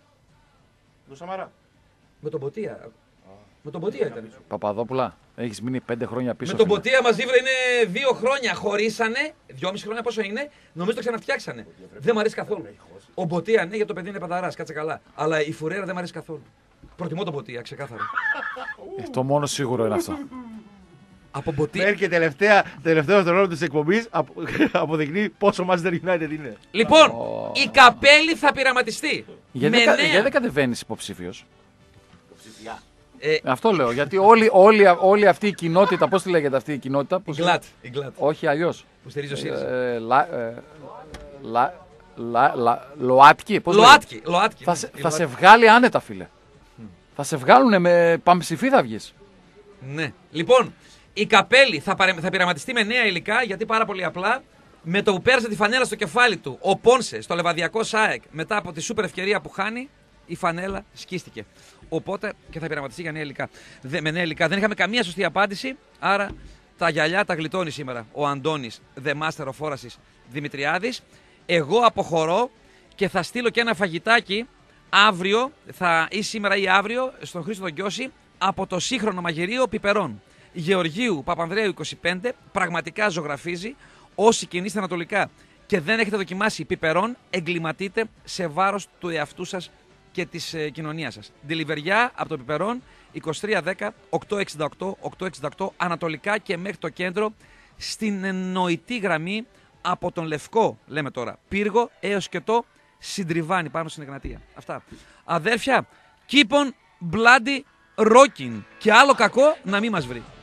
Το Σαμαρά. Με τον Ποτία. Με τον Ποτία ήταν. Παπαδόπουλα, έχεις μείνει πέντε χρόνια πίσω. Με τον φίλε. Ποτία μαζί βρε είναι δύο χρόνια. Χωρίσανε, δυόμιση χρόνια πόσο είναι, νομίζω το ξαναφτιάξανε. Δεν μου αρέσει καθόλου. Ο Ποτία, ναι, για το παιδί είναι πανταράς, κάτσε καλά. Αλλά η Φουρέιρα δεν μου αρέσει καθόλου. Προτιμώ τον Ποτία, ξεκάθαρα. Ε, Το μόνο σίγουρο είναι αυτό. Από Ποτία. Μέχρι και τελευταία, τελευταίο δευτερόλεπτο της εκπομπής απο, αποδεικνύει πόσο Manchester United είναι. Λοιπόν, η Καπέλη θα πειραματιστεί. Γιατί με δεν κα- νέα- γιατί δεν κατεβαίνεις υποψήφιος. Ε, Αυτό λέω. Γιατί όλη, όλη, όλη αυτή η κοινότητα, πώς τη λέγεται αυτή η κοινότητα. η πώς- Γκλατ. Η Γκλατ. Όχι αλλιώς. Που στηρίζει ο ΣΥΡΙΖΑ. Ε, λα- ε, λα- λα- λα- Λοάτκι. πώς Λοάτκι. λέγεται. Λοάτκι. Θα, σε, Η θα σε Λοάτκι. βγάλει άνετα, φίλε. Θα σε βγάλουνε με παμψηφί θα βγεις. Ναι. Λοιπόν, η Καπέλη θα, παρε... θα πειραματιστεί με νέα υλικά γιατί πάρα πολύ απλά με το που πέρασε τη φανέλα στο κεφάλι του ο Πόνσε στο Λεβαδιακό ΣΑΕΚ μετά από τη σούπερ ευκαιρία που χάνει, η φανέλα σκίστηκε. Οπότε και θα πειραματιστεί για νέα υλικά. Δε, με νέα υλικά. Δεν είχαμε καμία σωστή απάντηση, άρα τα γυαλιά τα γλιτώνει σήμερα ο Αντώνης The Master of Όρασης Δημητριάδης. Εγώ αποχωρώ και θα στείλω και ένα φαγητάκι αύριο, θα, ή σήμερα ή αύριο, στον Χρήστο τον Κιώση, από το σύγχρονο μαγειρίο πιπερών. Γεωργίου Παπανδρέου είκοσι πέντε, πραγματικά ζωγραφίζει. Όσοι κινείστε ανατολικά και δεν έχετε δοκιμάσει πιπερών, εγκληματείτε σε βάρος του εαυτού σας και της ε, κοινωνίας σας. Ντιλιβεριά από το πιπερών είκοσι τρία δέκα οκτακόσια εξήντα οκτώ οκτακόσια εξήντα οκτώ ανατολικά και μέχρι το κέντρο στην νοητή γραμμή από τον Λευκό, λέμε τώρα, Πύργο έως και το Συντριβάνι πάνω στην Εγνατία. Αυτά. Αδέρφια, keep on bloody rocking και άλλο κακό να μην μας βρει.